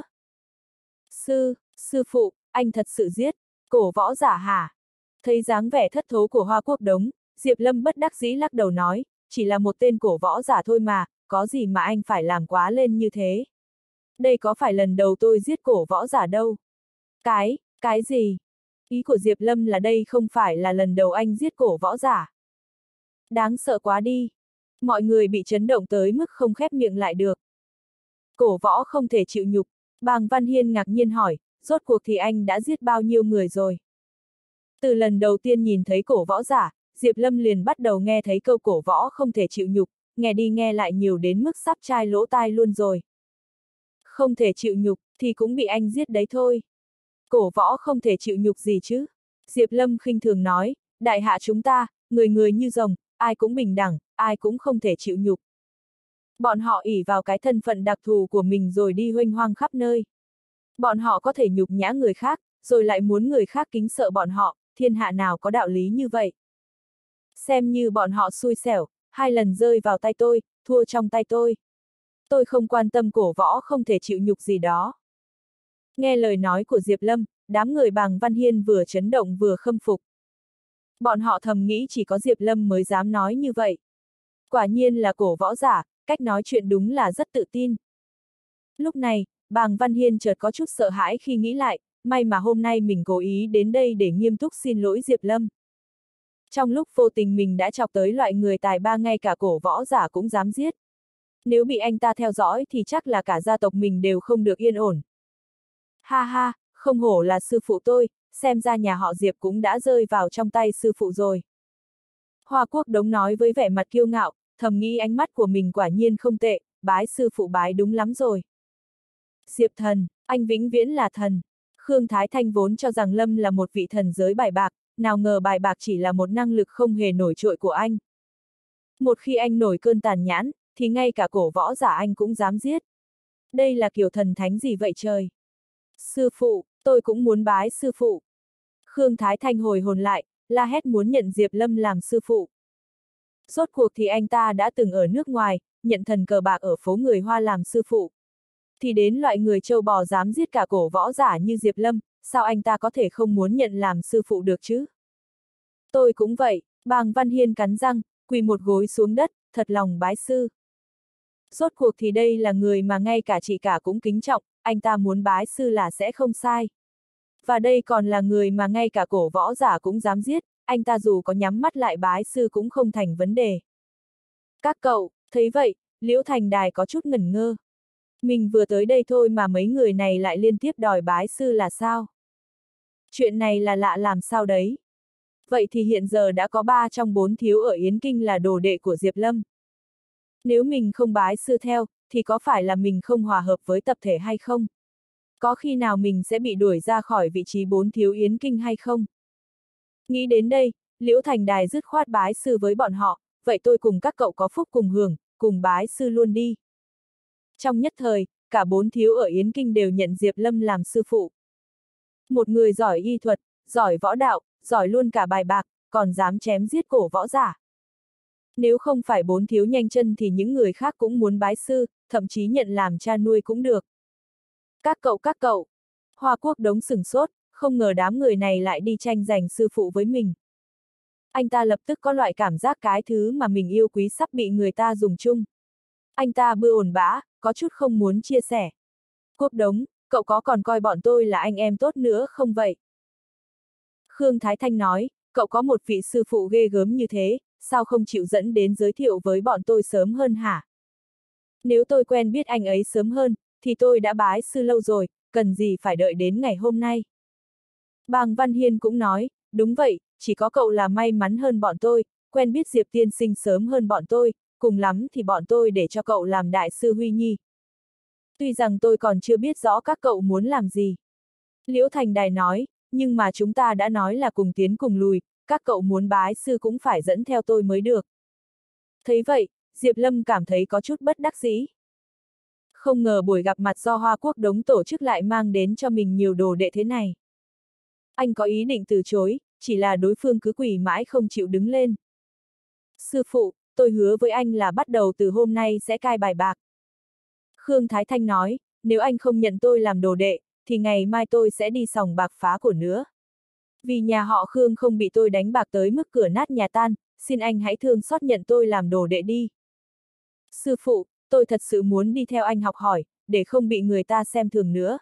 Sư, sư phụ, anh thật sự giết cổ võ giả hả? Thấy dáng vẻ thất thố của Hoa Quốc Đống, Diệp Lâm bất đắc dĩ lắc đầu nói, chỉ là một tên cổ võ giả thôi mà, có gì mà anh phải làm quá lên như thế. Đây có phải lần đầu tôi giết cổ võ giả đâu. Cái, cái gì? Ý của Diệp Lâm là đây không phải là lần đầu anh giết cổ võ giả. Đáng sợ quá đi. Mọi người bị chấn động tới mức không khép miệng lại được. Cổ võ không thể chịu nhục, Bàng Văn Hiên ngạc nhiên hỏi, rốt cuộc thì anh đã giết bao nhiêu người rồi? Từ lần đầu tiên nhìn thấy cổ võ giả, Diệp Lâm liền bắt đầu nghe thấy câu cổ võ không thể chịu nhục, nghe đi nghe lại nhiều đến mức sắp chai lỗ tai luôn rồi. Không thể chịu nhục, thì cũng bị anh giết đấy thôi. Cổ võ không thể chịu nhục gì chứ? Diệp Lâm khinh thường nói, đại hạ chúng ta, người người như rồng, ai cũng bình đẳng, ai cũng không thể chịu nhục. Bọn họ ỷ vào cái thân phận đặc thù của mình rồi đi huênh hoang khắp nơi. Bọn họ có thể nhục nhã người khác, rồi lại muốn người khác kính sợ bọn họ, thiên hạ nào có đạo lý như vậy. Xem như bọn họ xui xẻo, hai lần rơi vào tay tôi, thua trong tay tôi. Tôi không quan tâm cổ võ không thể chịu nhục gì đó. Nghe lời nói của Diệp Lâm, đám người Bàng Văn Hiên vừa chấn động vừa khâm phục. Bọn họ thầm nghĩ chỉ có Diệp Lâm mới dám nói như vậy. Quả nhiên là cổ võ giả, cách nói chuyện đúng là rất tự tin. Lúc này, Bàng Văn Hiên chợt có chút sợ hãi khi nghĩ lại, may mà hôm nay mình cố ý đến đây để nghiêm túc xin lỗi Diệp Lâm. Trong lúc vô tình mình đã chọc tới loại người tài ba ngay cả cổ võ giả cũng dám giết. Nếu bị anh ta theo dõi thì chắc là cả gia tộc mình đều không được yên ổn. Ha ha, không hổ là sư phụ tôi, xem ra nhà họ Diệp cũng đã rơi vào trong tay sư phụ rồi. Hoa Quốc Đống nói với vẻ mặt kiêu ngạo, thầm nghĩ ánh mắt của mình quả nhiên không tệ, bái sư phụ bái đúng lắm rồi. Diệp thần, anh vĩnh viễn là thần. Khương Thái Thanh vốn cho rằng Lâm là một vị thần giới bài bạc, nào ngờ bài bạc chỉ là một năng lực không hề nổi trội của anh. Một khi anh nổi cơn tàn nhãn, thì ngay cả cổ võ giả anh cũng dám giết. Đây là kiểu thần thánh gì vậy trời? Sư phụ, tôi cũng muốn bái sư phụ. Khương Thái Thanh hồi hồn lại, la hét muốn nhận Diệp Lâm làm sư phụ. Rốt cuộc thì anh ta đã từng ở nước ngoài, nhận thần cờ bạc ở phố người Hoa làm sư phụ. Thì đến loại người trâu bò dám giết cả cổ võ giả như Diệp Lâm, sao anh ta có thể không muốn nhận làm sư phụ được chứ? Tôi cũng vậy, Bàng Văn Hiên cắn răng, quỳ một gối xuống đất, thật lòng bái sư. Rốt cuộc thì đây là người mà ngay cả chị cả cũng kính trọng, anh ta muốn bái sư là sẽ không sai. Và đây còn là người mà ngay cả cổ võ giả cũng dám giết, anh ta dù có nhắm mắt lại bái sư cũng không thành vấn đề. Các cậu, thấy vậy, Liễu Thành Đài có chút ngẩn ngơ. Mình vừa tới đây thôi mà mấy người này lại liên tiếp đòi bái sư là sao? Chuyện này là lạ làm sao đấy? Vậy thì hiện giờ đã có ba trong bốn thiếu ở Yến Kinh là đồ đệ của Diệp Lâm. Nếu mình không bái sư theo, thì có phải là mình không hòa hợp với tập thể hay không? Có khi nào mình sẽ bị đuổi ra khỏi vị trí bốn thiếu Yến Kinh hay không? Nghĩ đến đây, Liễu Thành Đài dứt khoát bái sư với bọn họ, vậy tôi cùng các cậu có phúc cùng hưởng, cùng bái sư luôn đi. Trong nhất thời, cả bốn thiếu ở Yến Kinh đều nhận Diệp Lâm làm sư phụ. Một người giỏi y thuật, giỏi võ đạo, giỏi luôn cả bài bạc, còn dám chém giết cổ võ giả. Nếu không phải bốn thiếu nhanh chân thì những người khác cũng muốn bái sư, thậm chí nhận làm cha nuôi cũng được. Các cậu các cậu. Hoa Quốc Đống sửng sốt, không ngờ đám người này lại đi tranh giành sư phụ với mình. Anh ta lập tức có loại cảm giác cái thứ mà mình yêu quý sắp bị người ta dùng chung. Anh ta bư ổn bã, có chút không muốn chia sẻ. Quốc Đống, cậu có còn coi bọn tôi là anh em tốt nữa không vậy? Khương Thái Thanh nói, cậu có một vị sư phụ ghê gớm như thế, sao không chịu dẫn đến giới thiệu với bọn tôi sớm hơn hả? Nếu tôi quen biết anh ấy sớm hơn, thì tôi đã bái sư lâu rồi, cần gì phải đợi đến ngày hôm nay? Bàng Văn Hiên cũng nói, đúng vậy, chỉ có cậu là may mắn hơn bọn tôi, quen biết Diệp tiên sinh sớm hơn bọn tôi, cùng lắm thì bọn tôi để cho cậu làm đại sư Huy Nhi. Tuy rằng tôi còn chưa biết rõ các cậu muốn làm gì. Liễu Thành Đài nói, nhưng mà chúng ta đã nói là cùng tiến cùng lùi, các cậu muốn bái sư cũng phải dẫn theo tôi mới được. Thấy vậy, Diệp Lâm cảm thấy có chút bất đắc dĩ. Không ngờ buổi gặp mặt do Hoa Quốc Đống tổ chức lại mang đến cho mình nhiều đồ đệ thế này. Anh có ý định từ chối, chỉ là đối phương cứ quỳ mãi không chịu đứng lên. Sư phụ, tôi hứa với anh là bắt đầu từ hôm nay sẽ cai bài bạc. Khương Thái Thanh nói, nếu anh không nhận tôi làm đồ đệ, thì ngày mai tôi sẽ đi sòng bạc phá của nữa. Vì nhà họ Khương không bị tôi đánh bạc tới mức cửa nát nhà tan, xin anh hãy thương xót nhận tôi làm đồ đệ đi. Sư phụ, tôi thật sự muốn đi theo anh học hỏi, để không bị người ta xem thường nữa.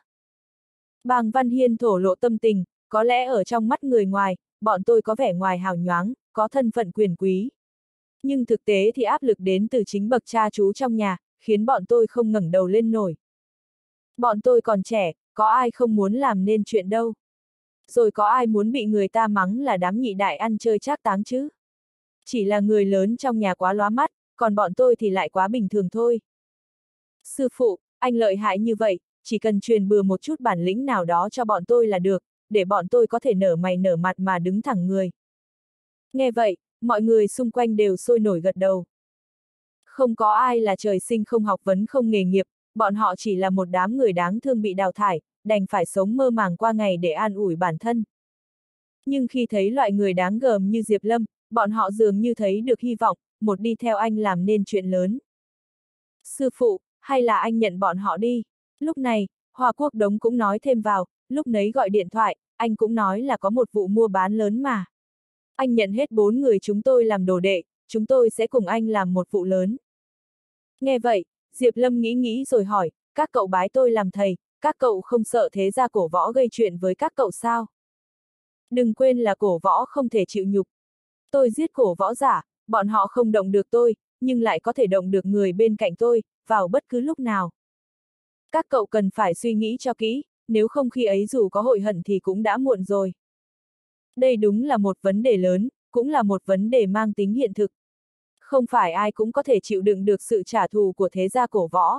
Bàng Văn Hiên thổ lộ tâm tình, có lẽ ở trong mắt người ngoài, bọn tôi có vẻ ngoài hào nhoáng, có thân phận quyền quý. Nhưng thực tế thì áp lực đến từ chính bậc cha chú trong nhà, khiến bọn tôi không ngẩng đầu lên nổi. Bọn tôi còn trẻ, có ai không muốn làm nên chuyện đâu. Rồi có ai muốn bị người ta mắng là đám nhị đại ăn chơi trác táng chứ? Chỉ là người lớn trong nhà quá lóa mắt, còn bọn tôi thì lại quá bình thường thôi. Sư phụ, anh lợi hại như vậy, chỉ cần truyền bừa một chút bản lĩnh nào đó cho bọn tôi là được, để bọn tôi có thể nở mày nở mặt mà đứng thẳng người. Nghe vậy, mọi người xung quanh đều sôi nổi gật đầu. Không có ai là trời sinh không học vấn không nghề nghiệp, bọn họ chỉ là một đám người đáng thương bị đào thải, đành phải sống mơ màng qua ngày để an ủi bản thân. Nhưng khi thấy loại người đáng gờm như Diệp Lâm, bọn họ dường như thấy được hy vọng, một đi theo anh làm nên chuyện lớn. Sư phụ, hay là anh nhận bọn họ đi? Lúc này, Hoa Quốc Đống cũng nói thêm vào, lúc nấy gọi điện thoại, anh cũng nói là có một vụ mua bán lớn mà. Anh nhận hết bốn người chúng tôi làm đồ đệ, chúng tôi sẽ cùng anh làm một vụ lớn. Nghe vậy, Diệp Lâm nghĩ nghĩ rồi hỏi, các cậu bái tôi làm thầy, các cậu không sợ thế gia cổ võ gây chuyện với các cậu sao? Đừng quên là cổ võ không thể chịu nhục. Tôi giết cổ võ giả, bọn họ không động được tôi, nhưng lại có thể động được người bên cạnh tôi, vào bất cứ lúc nào. Các cậu cần phải suy nghĩ cho kỹ, nếu không khi ấy dù có hối hận thì cũng đã muộn rồi. Đây đúng là một vấn đề lớn, cũng là một vấn đề mang tính hiện thực. Không phải ai cũng có thể chịu đựng được sự trả thù của thế gia cổ võ.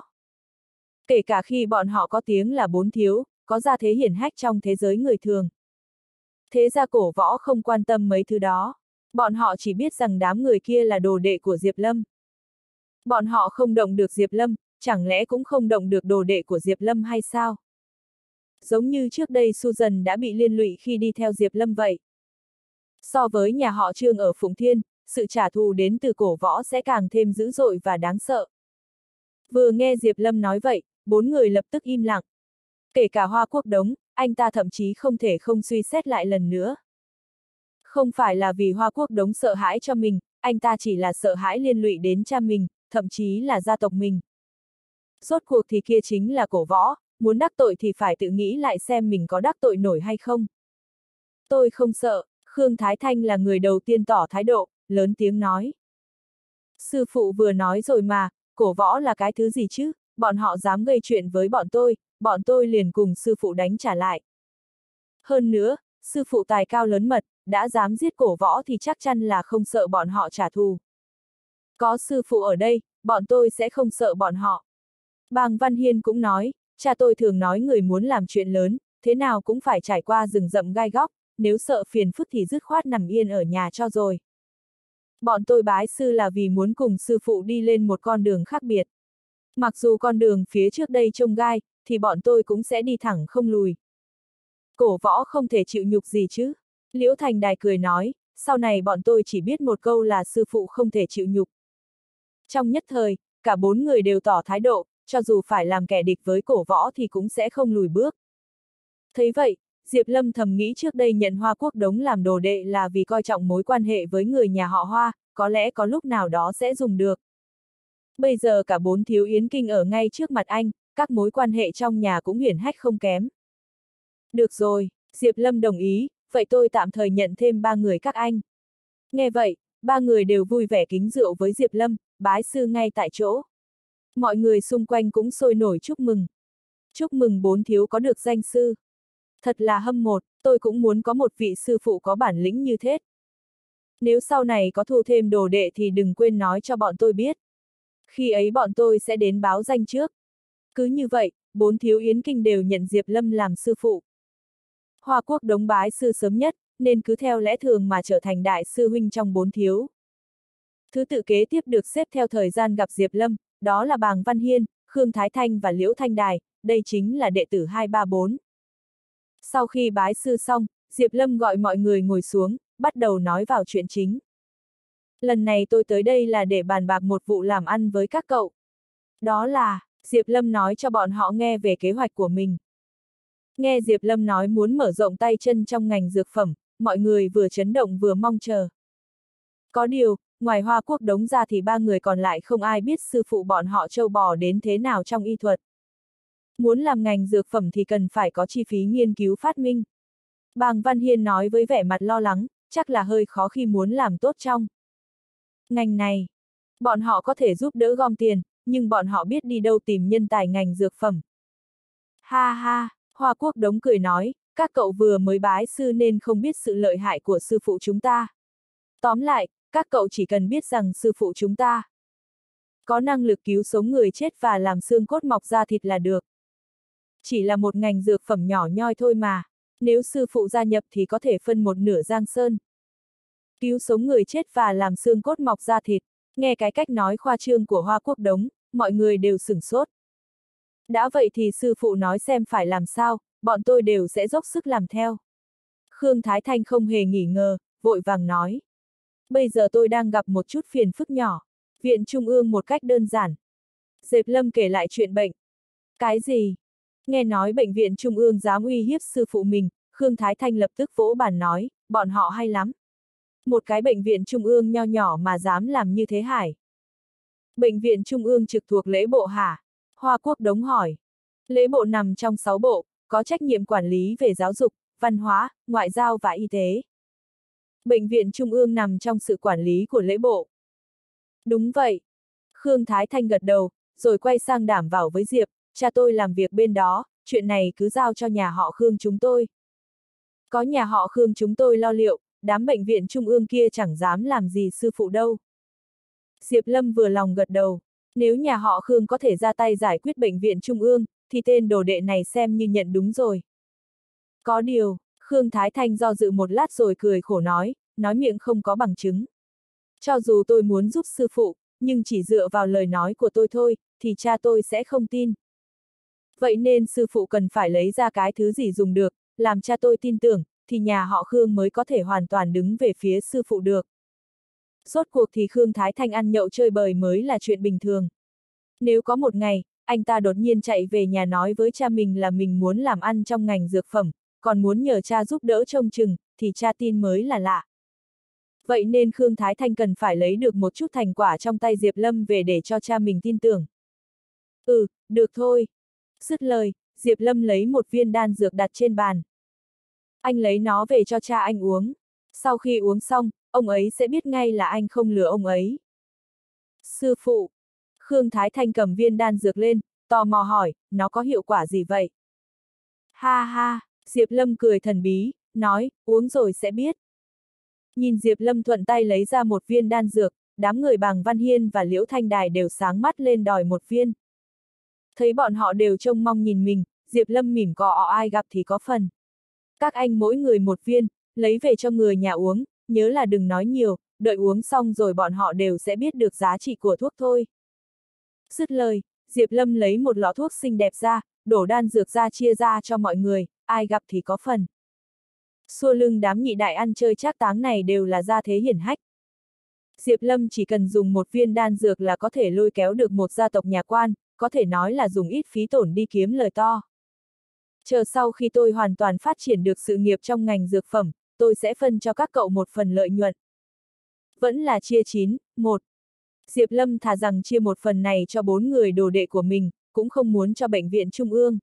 Kể cả khi bọn họ có tiếng là bốn thiếu, có gia thế hiển hách trong thế giới người thường. Thế gia cổ võ không quan tâm mấy thứ đó. Bọn họ chỉ biết rằng đám người kia là đồ đệ của Diệp Lâm. Bọn họ không động được Diệp Lâm, chẳng lẽ cũng không động được đồ đệ của Diệp Lâm hay sao? Giống như trước đây Susan đã bị liên lụy khi đi theo Diệp Lâm vậy. So với nhà họ Trương ở Phụng Thiên, sự trả thù đến từ cổ võ sẽ càng thêm dữ dội và đáng sợ. Vừa nghe Diệp Lâm nói vậy, bốn người lập tức im lặng. Kể cả Hoa Quốc Đống, anh ta thậm chí không thể không suy xét lại lần nữa. Không phải là vì Hoa Quốc Đống sợ hãi cho mình, anh ta chỉ là sợ hãi liên lụy đến cha mình, thậm chí là gia tộc mình. Rốt cuộc thì kia chính là cổ võ, muốn đắc tội thì phải tự nghĩ lại xem mình có đắc tội nổi hay không. Tôi không sợ, Khương Thái Thanh là người đầu tiên tỏ thái độ, lớn tiếng nói. Sư phụ vừa nói rồi mà, cổ võ là cái thứ gì chứ, bọn họ dám gây chuyện với bọn tôi, bọn tôi liền cùng sư phụ đánh trả lại. Hơn nữa, sư phụ tài cao lớn mật, đã dám giết cổ võ thì chắc chắn là không sợ bọn họ trả thù. Có sư phụ ở đây, bọn tôi sẽ không sợ bọn họ. Bàng Văn Hiên cũng nói, cha tôi thường nói người muốn làm chuyện lớn, thế nào cũng phải trải qua rừng rậm gai góc, nếu sợ phiền phức thì dứt khoát nằm yên ở nhà cho rồi. Bọn tôi bái sư là vì muốn cùng sư phụ đi lên một con đường khác biệt. Mặc dù con đường phía trước đây trông gai, thì bọn tôi cũng sẽ đi thẳng không lùi. Cổ võ không thể chịu nhục gì chứ? Liễu Thành Đài cười nói, sau này bọn tôi chỉ biết một câu là sư phụ không thể chịu nhục. Trong nhất thời, cả bốn người đều tỏ thái độ, cho dù phải làm kẻ địch với cổ võ thì cũng sẽ không lùi bước. Thấy vậy, Diệp Lâm thầm nghĩ trước đây nhận Hoa Quốc Đống làm đồ đệ là vì coi trọng mối quan hệ với người nhà họ Hoa, có lẽ có lúc nào đó sẽ dùng được. Bây giờ cả bốn thiếu yến kinh ở ngay trước mặt anh, các mối quan hệ trong nhà cũng hiển hách không kém. Được rồi, Diệp Lâm đồng ý, vậy tôi tạm thời nhận thêm ba người các anh. Nghe vậy, ba người đều vui vẻ kính rượu với Diệp Lâm, bái sư ngay tại chỗ. Mọi người xung quanh cũng sôi nổi chúc mừng. Chúc mừng bốn thiếu có được danh sư. Thật là hâm mộ, tôi cũng muốn có một vị sư phụ có bản lĩnh như thế. Nếu sau này có thu thêm đồ đệ thì đừng quên nói cho bọn tôi biết. Khi ấy bọn tôi sẽ đến báo danh trước. Cứ như vậy, bốn thiếu yến kinh đều nhận Diệp Lâm làm sư phụ. Hoa Quốc Đống bái sư sớm nhất, nên cứ theo lẽ thường mà trở thành đại sư huynh trong bốn thiếu. Thứ tự kế tiếp được xếp theo thời gian gặp Diệp Lâm, đó là Bàng Văn Hiên, Khương Thái Thanh và Liễu Thanh Đài, đây chính là đệ tử hai ba bốn. Sau khi bái sư xong, Diệp Lâm gọi mọi người ngồi xuống, bắt đầu nói vào chuyện chính. Lần này tôi tới đây là để bàn bạc một vụ làm ăn với các cậu. Đó là, Diệp Lâm nói cho bọn họ nghe về kế hoạch của mình. Nghe Diệp Lâm nói muốn mở rộng tay chân trong ngành dược phẩm, mọi người vừa chấn động vừa mong chờ. Có điều, ngoài Hoa Quốc Đống ra thì ba người còn lại không ai biết sư phụ bọn họ trâu bò đến thế nào trong y thuật. Muốn làm ngành dược phẩm thì cần phải có chi phí nghiên cứu phát minh. Bàng Văn Hiên nói với vẻ mặt lo lắng, chắc là hơi khó khi muốn làm tốt trong ngành này. Bọn họ có thể giúp đỡ gom tiền, nhưng bọn họ biết đi đâu tìm nhân tài ngành dược phẩm. Ha ha, Hoa Quốc Đống cười nói, các cậu vừa mới bái sư nên không biết sự lợi hại của sư phụ chúng ta. Tóm lại, các cậu chỉ cần biết rằng sư phụ chúng ta có năng lực cứu sống người chết và làm xương cốt mọc ra thịt là được. Chỉ là một ngành dược phẩm nhỏ nhoi thôi mà, nếu sư phụ gia nhập thì có thể phân một nửa Giang Sơn. Cứu sống người chết và làm xương cốt mọc ra thịt, nghe cái cách nói khoa trương của Hoa Quốc Đống, mọi người đều sửng sốt. Đã vậy thì sư phụ nói xem phải làm sao, bọn tôi đều sẽ dốc sức làm theo. Khương Thái Thanh không hề nghỉ ngờ, vội vàng nói. Bây giờ tôi đang gặp một chút phiền phức nhỏ. Viện Trung ương một cách đơn giản. Diệp Lâm kể lại chuyện bệnh. Cái gì? Nghe nói bệnh viện Trung ương dám uy hiếp sư phụ mình, Khương Thái Thanh lập tức vỗ bàn nói, bọn họ hay lắm. Một cái bệnh viện Trung ương nho nhỏ mà dám làm như thế hải. Bệnh viện Trung ương trực thuộc lễ bộ hả? Hoa Quốc Đống hỏi. Lễ bộ nằm trong sáu bộ, có trách nhiệm quản lý về giáo dục, văn hóa, ngoại giao và y tế. Bệnh viện Trung ương nằm trong sự quản lý của lễ bộ. Đúng vậy. Khương Thái Thanh gật đầu, rồi quay sang đảm bảo với Diệp, cha tôi làm việc bên đó, chuyện này cứ giao cho nhà họ Khương chúng tôi. Có nhà họ Khương chúng tôi lo liệu, đám bệnh viện Trung ương kia chẳng dám làm gì sư phụ đâu. Diệp Lâm vừa lòng gật đầu, nếu nhà họ Khương có thể ra tay giải quyết bệnh viện Trung ương, thì tên đồ đệ này xem như nhận đúng rồi. Có điều, Khương Thái Thanh do dự một lát rồi cười khổ nói, nói miệng không có bằng chứng. Cho dù tôi muốn giúp sư phụ, nhưng chỉ dựa vào lời nói của tôi thôi, thì cha tôi sẽ không tin. Vậy nên sư phụ cần phải lấy ra cái thứ gì dùng được, làm cha tôi tin tưởng, thì nhà họ Khương mới có thể hoàn toàn đứng về phía sư phụ được. Rốt cuộc thì Khương Thái Thanh ăn nhậu chơi bời mới là chuyện bình thường. Nếu có một ngày, anh ta đột nhiên chạy về nhà nói với cha mình là mình muốn làm ăn trong ngành dược phẩm, còn muốn nhờ cha giúp đỡ trông chừng, thì cha tin mới là lạ. Vậy nên Khương Thái Thanh cần phải lấy được một chút thành quả trong tay Diệp Lâm về để cho cha mình tin tưởng. Ừ, được thôi. Dứt lời, Diệp Lâm lấy một viên đan dược đặt trên bàn. Anh lấy nó về cho cha anh uống. Sau khi uống xong, ông ấy sẽ biết ngay là anh không lừa ông ấy. Sư phụ. Khương Thái Thanh cầm viên đan dược lên, tò mò hỏi, nó có hiệu quả gì vậy? Ha ha, Diệp Lâm cười thần bí, nói, uống rồi sẽ biết. Nhìn Diệp Lâm thuận tay lấy ra một viên đan dược, đám người Bàng Văn Hiên và Liễu Thanh Đài đều sáng mắt lên đòi một viên. Thấy bọn họ đều trông mong nhìn mình, Diệp Lâm mỉm cọ ai gặp thì có phần. Các anh mỗi người một viên, lấy về cho người nhà uống, nhớ là đừng nói nhiều, đợi uống xong rồi bọn họ đều sẽ biết được giá trị của thuốc thôi. Dứt lời, Diệp Lâm lấy một lọ thuốc xinh đẹp ra, đổ đan dược ra chia ra cho mọi người, ai gặp thì có phần. Xua lưng đám nhị đại ăn chơi trác táng này đều là gia thế hiển hách. Diệp Lâm chỉ cần dùng một viên đan dược là có thể lôi kéo được một gia tộc nhà quan, có thể nói là dùng ít phí tổn đi kiếm lời to. Chờ sau khi tôi hoàn toàn phát triển được sự nghiệp trong ngành dược phẩm, tôi sẽ phân cho các cậu một phần lợi nhuận. Vẫn là chia chín, một. Diệp Lâm thà rằng chia một phần này cho bốn người đồ đệ của mình, cũng không muốn cho bệnh viện trung ương.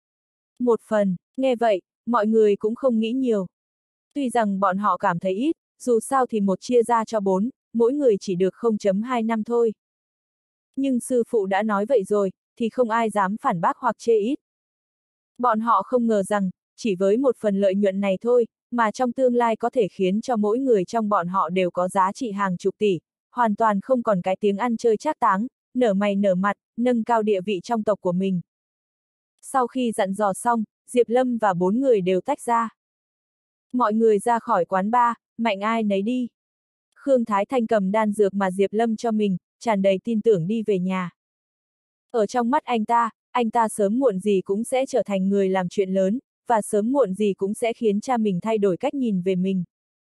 Một phần, nghe vậy, mọi người cũng không nghĩ nhiều. Tuy rằng bọn họ cảm thấy ít, dù sao thì một chia ra cho bốn, mỗi người chỉ được không phẩy hai năm thôi. Nhưng sư phụ đã nói vậy rồi, thì không ai dám phản bác hoặc chê ít. Bọn họ không ngờ rằng, chỉ với một phần lợi nhuận này thôi, mà trong tương lai có thể khiến cho mỗi người trong bọn họ đều có giá trị hàng chục tỷ, hoàn toàn không còn cái tiếng ăn chơi trác táng, nở mày nở mặt, nâng cao địa vị trong tộc của mình. Sau khi dặn dò xong, Diệp Lâm và bốn người đều tách ra. Mọi người ra khỏi quán bar, mạnh ai nấy đi. Khương Thái Thanh cầm đan dược mà Diệp Lâm cho mình, tràn đầy tin tưởng đi về nhà. Ở trong mắt anh ta, anh ta sớm muộn gì cũng sẽ trở thành người làm chuyện lớn, và sớm muộn gì cũng sẽ khiến cha mình thay đổi cách nhìn về mình.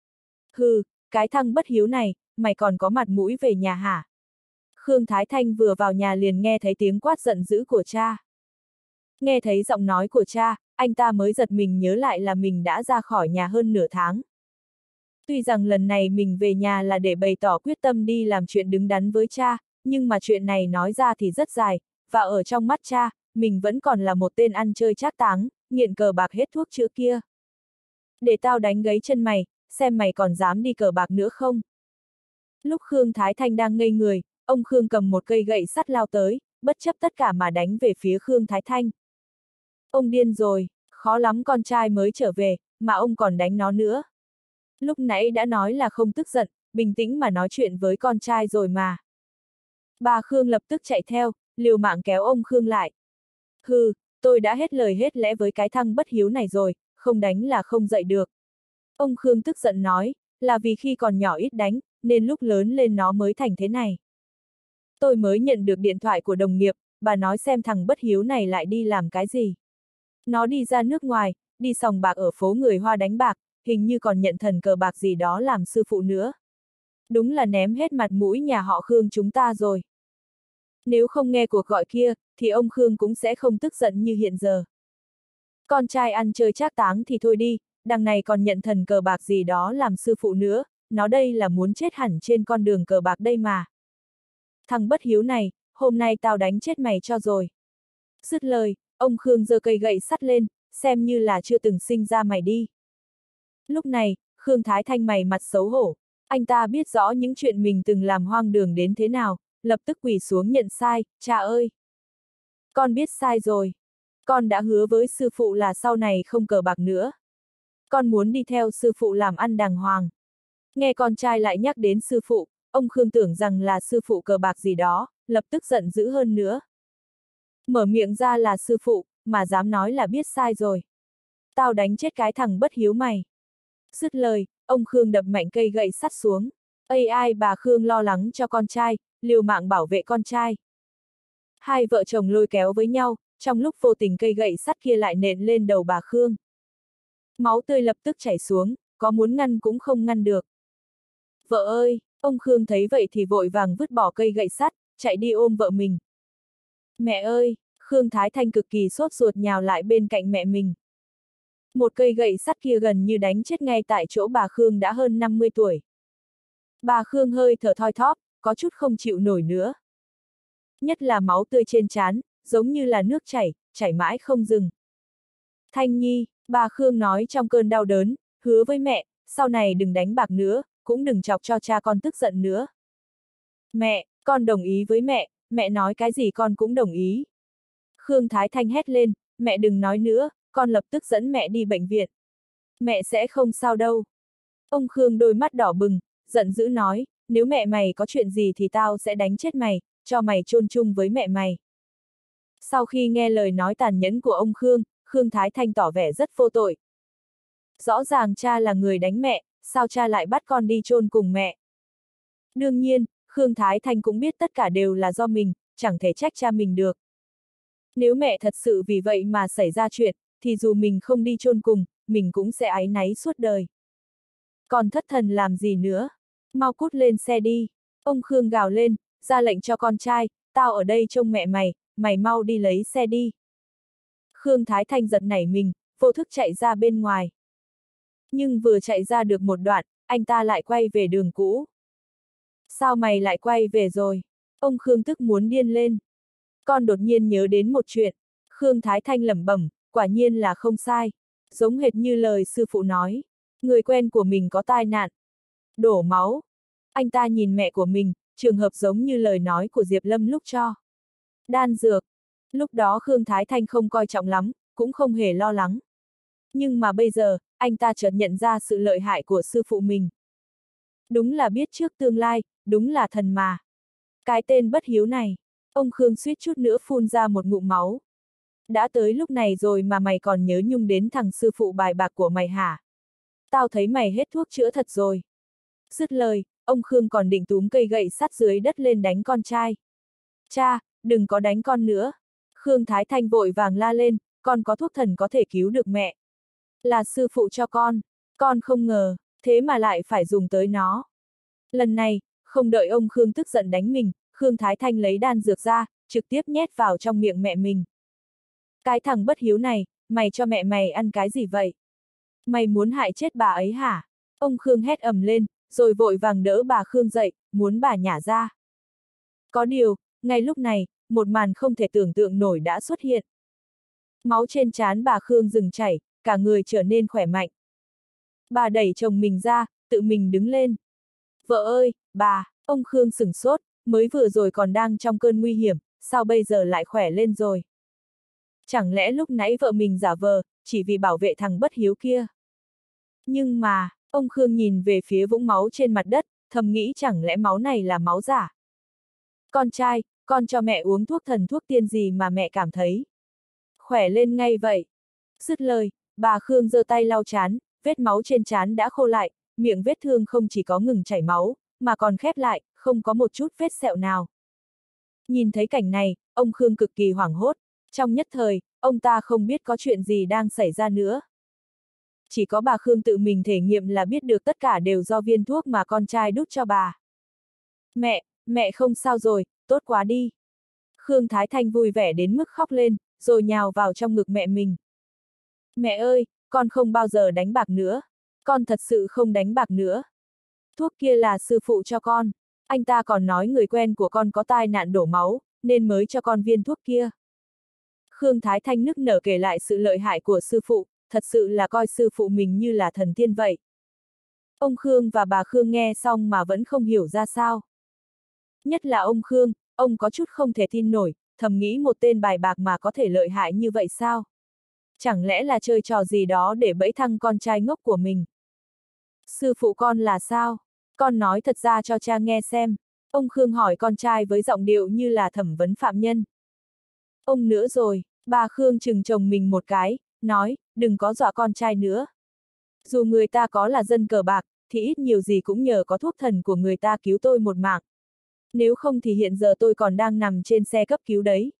Hừ, cái thằng bất hiếu này, mày còn có mặt mũi về nhà hả? Khương Thái Thanh vừa vào nhà liền nghe thấy tiếng quát giận dữ của cha. Nghe thấy giọng nói của cha, anh ta mới giật mình nhớ lại là mình đã ra khỏi nhà hơn nửa tháng. Tuy rằng lần này mình về nhà là để bày tỏ quyết tâm đi làm chuyện đứng đắn với cha, nhưng mà chuyện này nói ra thì rất dài, và ở trong mắt cha, mình vẫn còn là một tên ăn chơi trác táng, nghiện cờ bạc hết thuốc chữa kia. Để tao đánh gãy chân mày, xem mày còn dám đi cờ bạc nữa không? Lúc Khương Thái Thanh đang ngây người, ông Khương cầm một cây gậy sắt lao tới, bất chấp tất cả mà đánh về phía Khương Thái Thanh. Ông điên rồi, khó lắm con trai mới trở về, mà ông còn đánh nó nữa. Lúc nãy đã nói là không tức giận, bình tĩnh mà nói chuyện với con trai rồi mà. Bà Khương lập tức chạy theo, liều mạng kéo ông Khương lại. Hừ, tôi đã hết lời hết lẽ với cái thằng bất hiếu này rồi, không đánh là không dậy được. Ông Khương tức giận nói, là vì khi còn nhỏ ít đánh, nên lúc lớn lên nó mới thành thế này. Tôi mới nhận được điện thoại của đồng nghiệp, bà nói xem thằng bất hiếu này lại đi làm cái gì. Nó đi ra nước ngoài, đi sòng bạc ở phố người Hoa đánh bạc, hình như còn nhận thần cờ bạc gì đó làm sư phụ nữa. Đúng là ném hết mặt mũi nhà họ Khương chúng ta rồi. Nếu không nghe cuộc gọi kia, thì ông Khương cũng sẽ không tức giận như hiện giờ. Con trai ăn chơi trác táng thì thôi đi, đằng này còn nhận thần cờ bạc gì đó làm sư phụ nữa, nó đây là muốn chết hẳn trên con đường cờ bạc đây mà. Thằng bất hiếu này, hôm nay tao đánh chết mày cho rồi. Dứt lời, ông Khương giơ cây gậy sắt lên, xem như là chưa từng sinh ra mày đi. Lúc này, Khương Thái Thanh mày mặt xấu hổ, anh ta biết rõ những chuyện mình từng làm hoang đường đến thế nào, lập tức quỳ xuống nhận sai, cha ơi! Con biết sai rồi. Con đã hứa với sư phụ là sau này không cờ bạc nữa. Con muốn đi theo sư phụ làm ăn đàng hoàng. Nghe con trai lại nhắc đến sư phụ, ông Khương tưởng rằng là sư phụ cờ bạc gì đó, lập tức giận dữ hơn nữa. Mở miệng ra là sư phụ, mà dám nói là biết sai rồi. Tao đánh chết cái thằng bất hiếu mày. Dứt lời, ông Khương đập mạnh cây gậy sắt xuống. Ây ai bà Khương lo lắng cho con trai, liều mạng bảo vệ con trai. Hai vợ chồng lôi kéo với nhau, trong lúc vô tình cây gậy sắt kia lại nện lên đầu bà Khương. Máu tươi lập tức chảy xuống, có muốn ngăn cũng không ngăn được. Vợ ơi, ông Khương thấy vậy thì vội vàng vứt bỏ cây gậy sắt, chạy đi ôm vợ mình. Mẹ ơi, Khương Thái Thanh cực kỳ sốt ruột nhào lại bên cạnh mẹ mình. Một cây gậy sắt kia gần như đánh chết ngay tại chỗ bà Khương đã hơn năm mươi tuổi. Bà Khương hơi thở thoi thóp, có chút không chịu nổi nữa. Nhất là máu tươi trên trán, giống như là nước chảy, chảy mãi không dừng. Thanh Nhi, bà Khương nói trong cơn đau đớn, hứa với mẹ, sau này đừng đánh bạc nữa, cũng đừng chọc cho cha con tức giận nữa. Mẹ, con đồng ý với mẹ, mẹ nói cái gì con cũng đồng ý. Khương Thái Thanh hét lên, mẹ đừng nói nữa, con lập tức dẫn mẹ đi bệnh viện. Mẹ sẽ không sao đâu. Ông Khương đôi mắt đỏ bừng, giận dữ nói, nếu mẹ mày có chuyện gì thì tao sẽ đánh chết mày, cho mày chôn chung với mẹ mày. Sau khi nghe lời nói tàn nhẫn của ông Khương, Khương Thái Thanh tỏ vẻ rất vô tội. Rõ ràng cha là người đánh mẹ, sao cha lại bắt con đi chôn cùng mẹ? Đương nhiên, Khương Thái Thanh cũng biết tất cả đều là do mình, chẳng thể trách cha mình được. Nếu mẹ thật sự vì vậy mà xảy ra chuyện, thì dù mình không đi chôn cùng, mình cũng sẽ áy náy suốt đời. Còn thất thần làm gì nữa? Mau cút lên xe đi. Ông Khương gào lên, ra lệnh cho con trai, tao ở đây trông mẹ mày, mày mau đi lấy xe đi. Khương Thái Thanh giật nảy mình, vô thức chạy ra bên ngoài. Nhưng vừa chạy ra được một đoạn, anh ta lại quay về đường cũ. Sao mày lại quay về rồi? Ông Khương tức muốn điên lên. Con đột nhiên nhớ đến một chuyện. Khương Thái Thanh lẩm bẩm, quả nhiên là không sai. Giống hệt như lời sư phụ nói. Người quen của mình có tai nạn. Đổ máu. Anh ta nhìn mẹ của mình, trường hợp giống như lời nói của Diệp Lâm lúc cho đan dược. Lúc đó Khương Thái Thanh không coi trọng lắm, cũng không hề lo lắng. Nhưng mà bây giờ, anh ta chợt nhận ra sự lợi hại của sư phụ mình. Đúng là biết trước tương lai, đúng là thần mà. Cái tên bất hiếu này, ông Khương suýt chút nữa phun ra một ngụm máu. Đã tới lúc này rồi mà mày còn nhớ nhung đến thằng sư phụ bài bạc của mày hả? Tao thấy mày hết thuốc chữa thật rồi. Dứt lời, ông Khương còn định túm cây gậy sắt dưới đất lên đánh con trai. Cha, đừng có đánh con nữa. Khương Thái Thanh vội vàng la lên, con có thuốc thần có thể cứu được mẹ. Là sư phụ cho con, con không ngờ, thế mà lại phải dùng tới nó. Lần này, không đợi ông Khương tức giận đánh mình, Khương Thái Thanh lấy đan dược ra, trực tiếp nhét vào trong miệng mẹ mình. Cái thằng bất hiếu này, mày cho mẹ mày ăn cái gì vậy? Mày muốn hại chết bà ấy hả? Ông Khương hét ầm lên, rồi vội vàng đỡ bà Khương dậy, muốn bà nhả ra. Có điều, ngay lúc này, một màn không thể tưởng tượng nổi đã xuất hiện. Máu trên trán bà Khương dừng chảy, cả người trở nên khỏe mạnh. Bà đẩy chồng mình ra, tự mình đứng lên. Vợ ơi, bà, ông Khương sửng sốt, mới vừa rồi còn đang trong cơn nguy hiểm, sao bây giờ lại khỏe lên rồi? Chẳng lẽ lúc nãy vợ mình giả vờ, chỉ vì bảo vệ thằng bất hiếu kia? Nhưng mà, ông Khương nhìn về phía vũng máu trên mặt đất, thầm nghĩ chẳng lẽ máu này là máu giả? Con trai, con cho mẹ uống thuốc thần thuốc tiên gì mà mẹ cảm thấy khỏe lên ngay vậy. Dứt lời, bà Khương giơ tay lau trán, vết máu trên trán đã khô lại, miệng vết thương không chỉ có ngừng chảy máu, mà còn khép lại, không có một chút vết sẹo nào. Nhìn thấy cảnh này, ông Khương cực kỳ hoảng hốt, trong nhất thời, ông ta không biết có chuyện gì đang xảy ra nữa. Chỉ có bà Khương tự mình thể nghiệm là biết được tất cả đều do viên thuốc mà con trai đút cho bà. Mẹ, mẹ không sao rồi, tốt quá đi. Khương Thái Thanh vui vẻ đến mức khóc lên, rồi nhào vào trong ngực mẹ mình. Mẹ ơi, con không bao giờ đánh bạc nữa. Con thật sự không đánh bạc nữa. Thuốc kia là sư phụ cho con. Anh ta còn nói người quen của con có tai nạn đổ máu, nên mới cho con viên thuốc kia. Khương Thái Thanh nức nở kể lại sự lợi hại của sư phụ, thật sự là coi sư phụ mình như là thần tiên vậy. Ông Khương và bà Khương nghe xong mà vẫn không hiểu ra sao. Nhất là ông Khương, ông có chút không thể tin nổi, thầm nghĩ một tên bài bạc mà có thể lợi hại như vậy sao? Chẳng lẽ là chơi trò gì đó để bẫy thăng con trai ngốc của mình? Sư phụ con là sao? Con nói thật ra cho cha nghe xem. Ông Khương hỏi con trai với giọng điệu như là thẩm vấn phạm nhân. Ông nữa rồi, bà Khương chừng chồng mình một cái, nói, đừng có dọa con trai nữa. Dù người ta có là dân cờ bạc, thì ít nhiều gì cũng nhờ có thuốc thần của người ta cứu tôi một mạng. Nếu không thì hiện giờ tôi còn đang nằm trên xe cấp cứu đấy.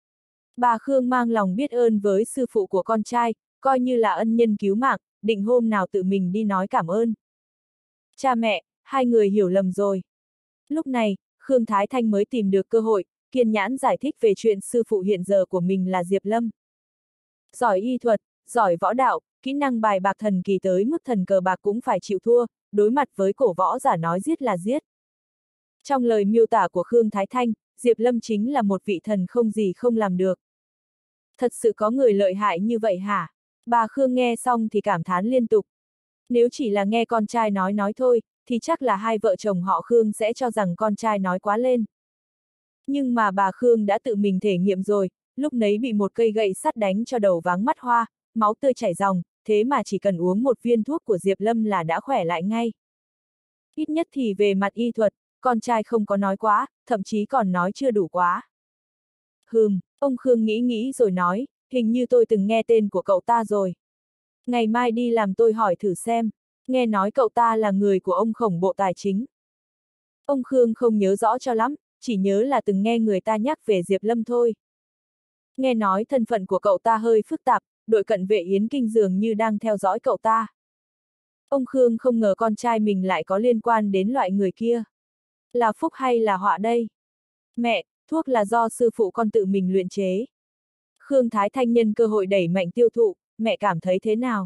Bà Khương mang lòng biết ơn với sư phụ của con trai, coi như là ân nhân cứu mạng, định hôm nào tự mình đi nói cảm ơn. Cha mẹ, hai người hiểu lầm rồi. Lúc này, Khương Thái Thanh mới tìm được cơ hội, kiên nhãn giải thích về chuyện sư phụ hiện giờ của mình là Diệp Lâm. Giỏi y thuật, giỏi võ đạo, kỹ năng bài bạc thần kỳ tới mức thần cờ bạc cũng phải chịu thua, đối mặt với cổ võ giả nói giết là giết. Trong lời miêu tả của Khương Thái Thanh, Diệp Lâm chính là một vị thần không gì không làm được. Thật sự có người lợi hại như vậy hả? Bà Khương nghe xong thì cảm thán liên tục. Nếu chỉ là nghe con trai nói nói thôi, thì chắc là hai vợ chồng họ Khương sẽ cho rằng con trai nói quá lên. Nhưng mà bà Khương đã tự mình thể nghiệm rồi, lúc nấy bị một cây gậy sắt đánh cho đầu váng mắt hoa, máu tươi chảy ròng, thế mà chỉ cần uống một viên thuốc của Diệp Lâm là đã khỏe lại ngay. Ít nhất thì về mặt y thuật, con trai không có nói quá, thậm chí còn nói chưa đủ quá. Hừm, ông Khương nghĩ nghĩ rồi nói, hình như tôi từng nghe tên của cậu ta rồi. Ngày mai đi làm tôi hỏi thử xem, nghe nói cậu ta là người của ông Khổng Bộ Tài chính. Ông Khương không nhớ rõ cho lắm, chỉ nhớ là từng nghe người ta nhắc về Diệp Lâm thôi. Nghe nói thân phận của cậu ta hơi phức tạp, đội cận vệ Yến Kinh dường như đang theo dõi cậu ta. Ông Khương không ngờ con trai mình lại có liên quan đến loại người kia. Là phúc hay là họa đây? Mẹ, Thuốc là do sư phụ con tự mình luyện chế. Khương Thái Thanh nhân cơ hội đẩy mạnh tiêu thụ, mẹ cảm thấy thế nào?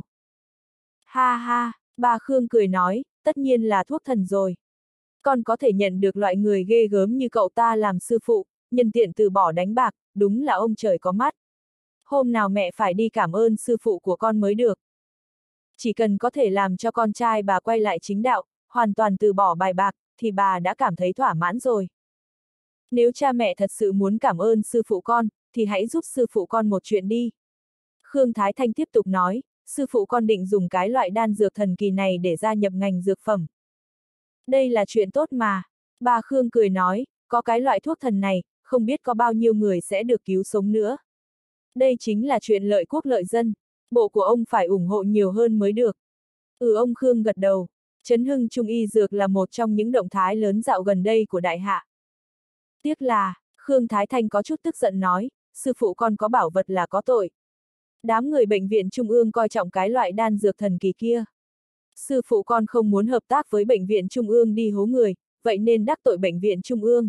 Ha ha, bà Khương cười nói, tất nhiên là thuốc thần rồi. Con có thể nhận được loại người ghê gớm như cậu ta làm sư phụ, nhân tiện từ bỏ đánh bạc, đúng là ông trời có mắt. Hôm nào mẹ phải đi cảm ơn sư phụ của con mới được. Chỉ cần có thể làm cho con trai bà quay lại chính đạo, hoàn toàn từ bỏ bài bạc, thì bà đã cảm thấy thỏa mãn rồi. Nếu cha mẹ thật sự muốn cảm ơn sư phụ con, thì hãy giúp sư phụ con một chuyện đi. Khương Thái Thanh tiếp tục nói, sư phụ con định dùng cái loại đan dược thần kỳ này để gia nhập ngành dược phẩm. Đây là chuyện tốt mà. Bà Khương cười nói, có cái loại thuốc thần này, không biết có bao nhiêu người sẽ được cứu sống nữa. Đây chính là chuyện lợi quốc lợi dân. Bộ của ông phải ủng hộ nhiều hơn mới được. Ừ, ông Khương gật đầu. Chấn hưng trung y dược là một trong những động thái lớn dạo gần đây của đại hạ. Tiếc là, Khương Thái Thanh có chút tức giận nói, sư phụ con có bảo vật là có tội. Đám người bệnh viện trung ương coi trọng cái loại đan dược thần kỳ kia. Sư phụ con không muốn hợp tác với bệnh viện trung ương đi hố người, vậy nên đắc tội bệnh viện trung ương.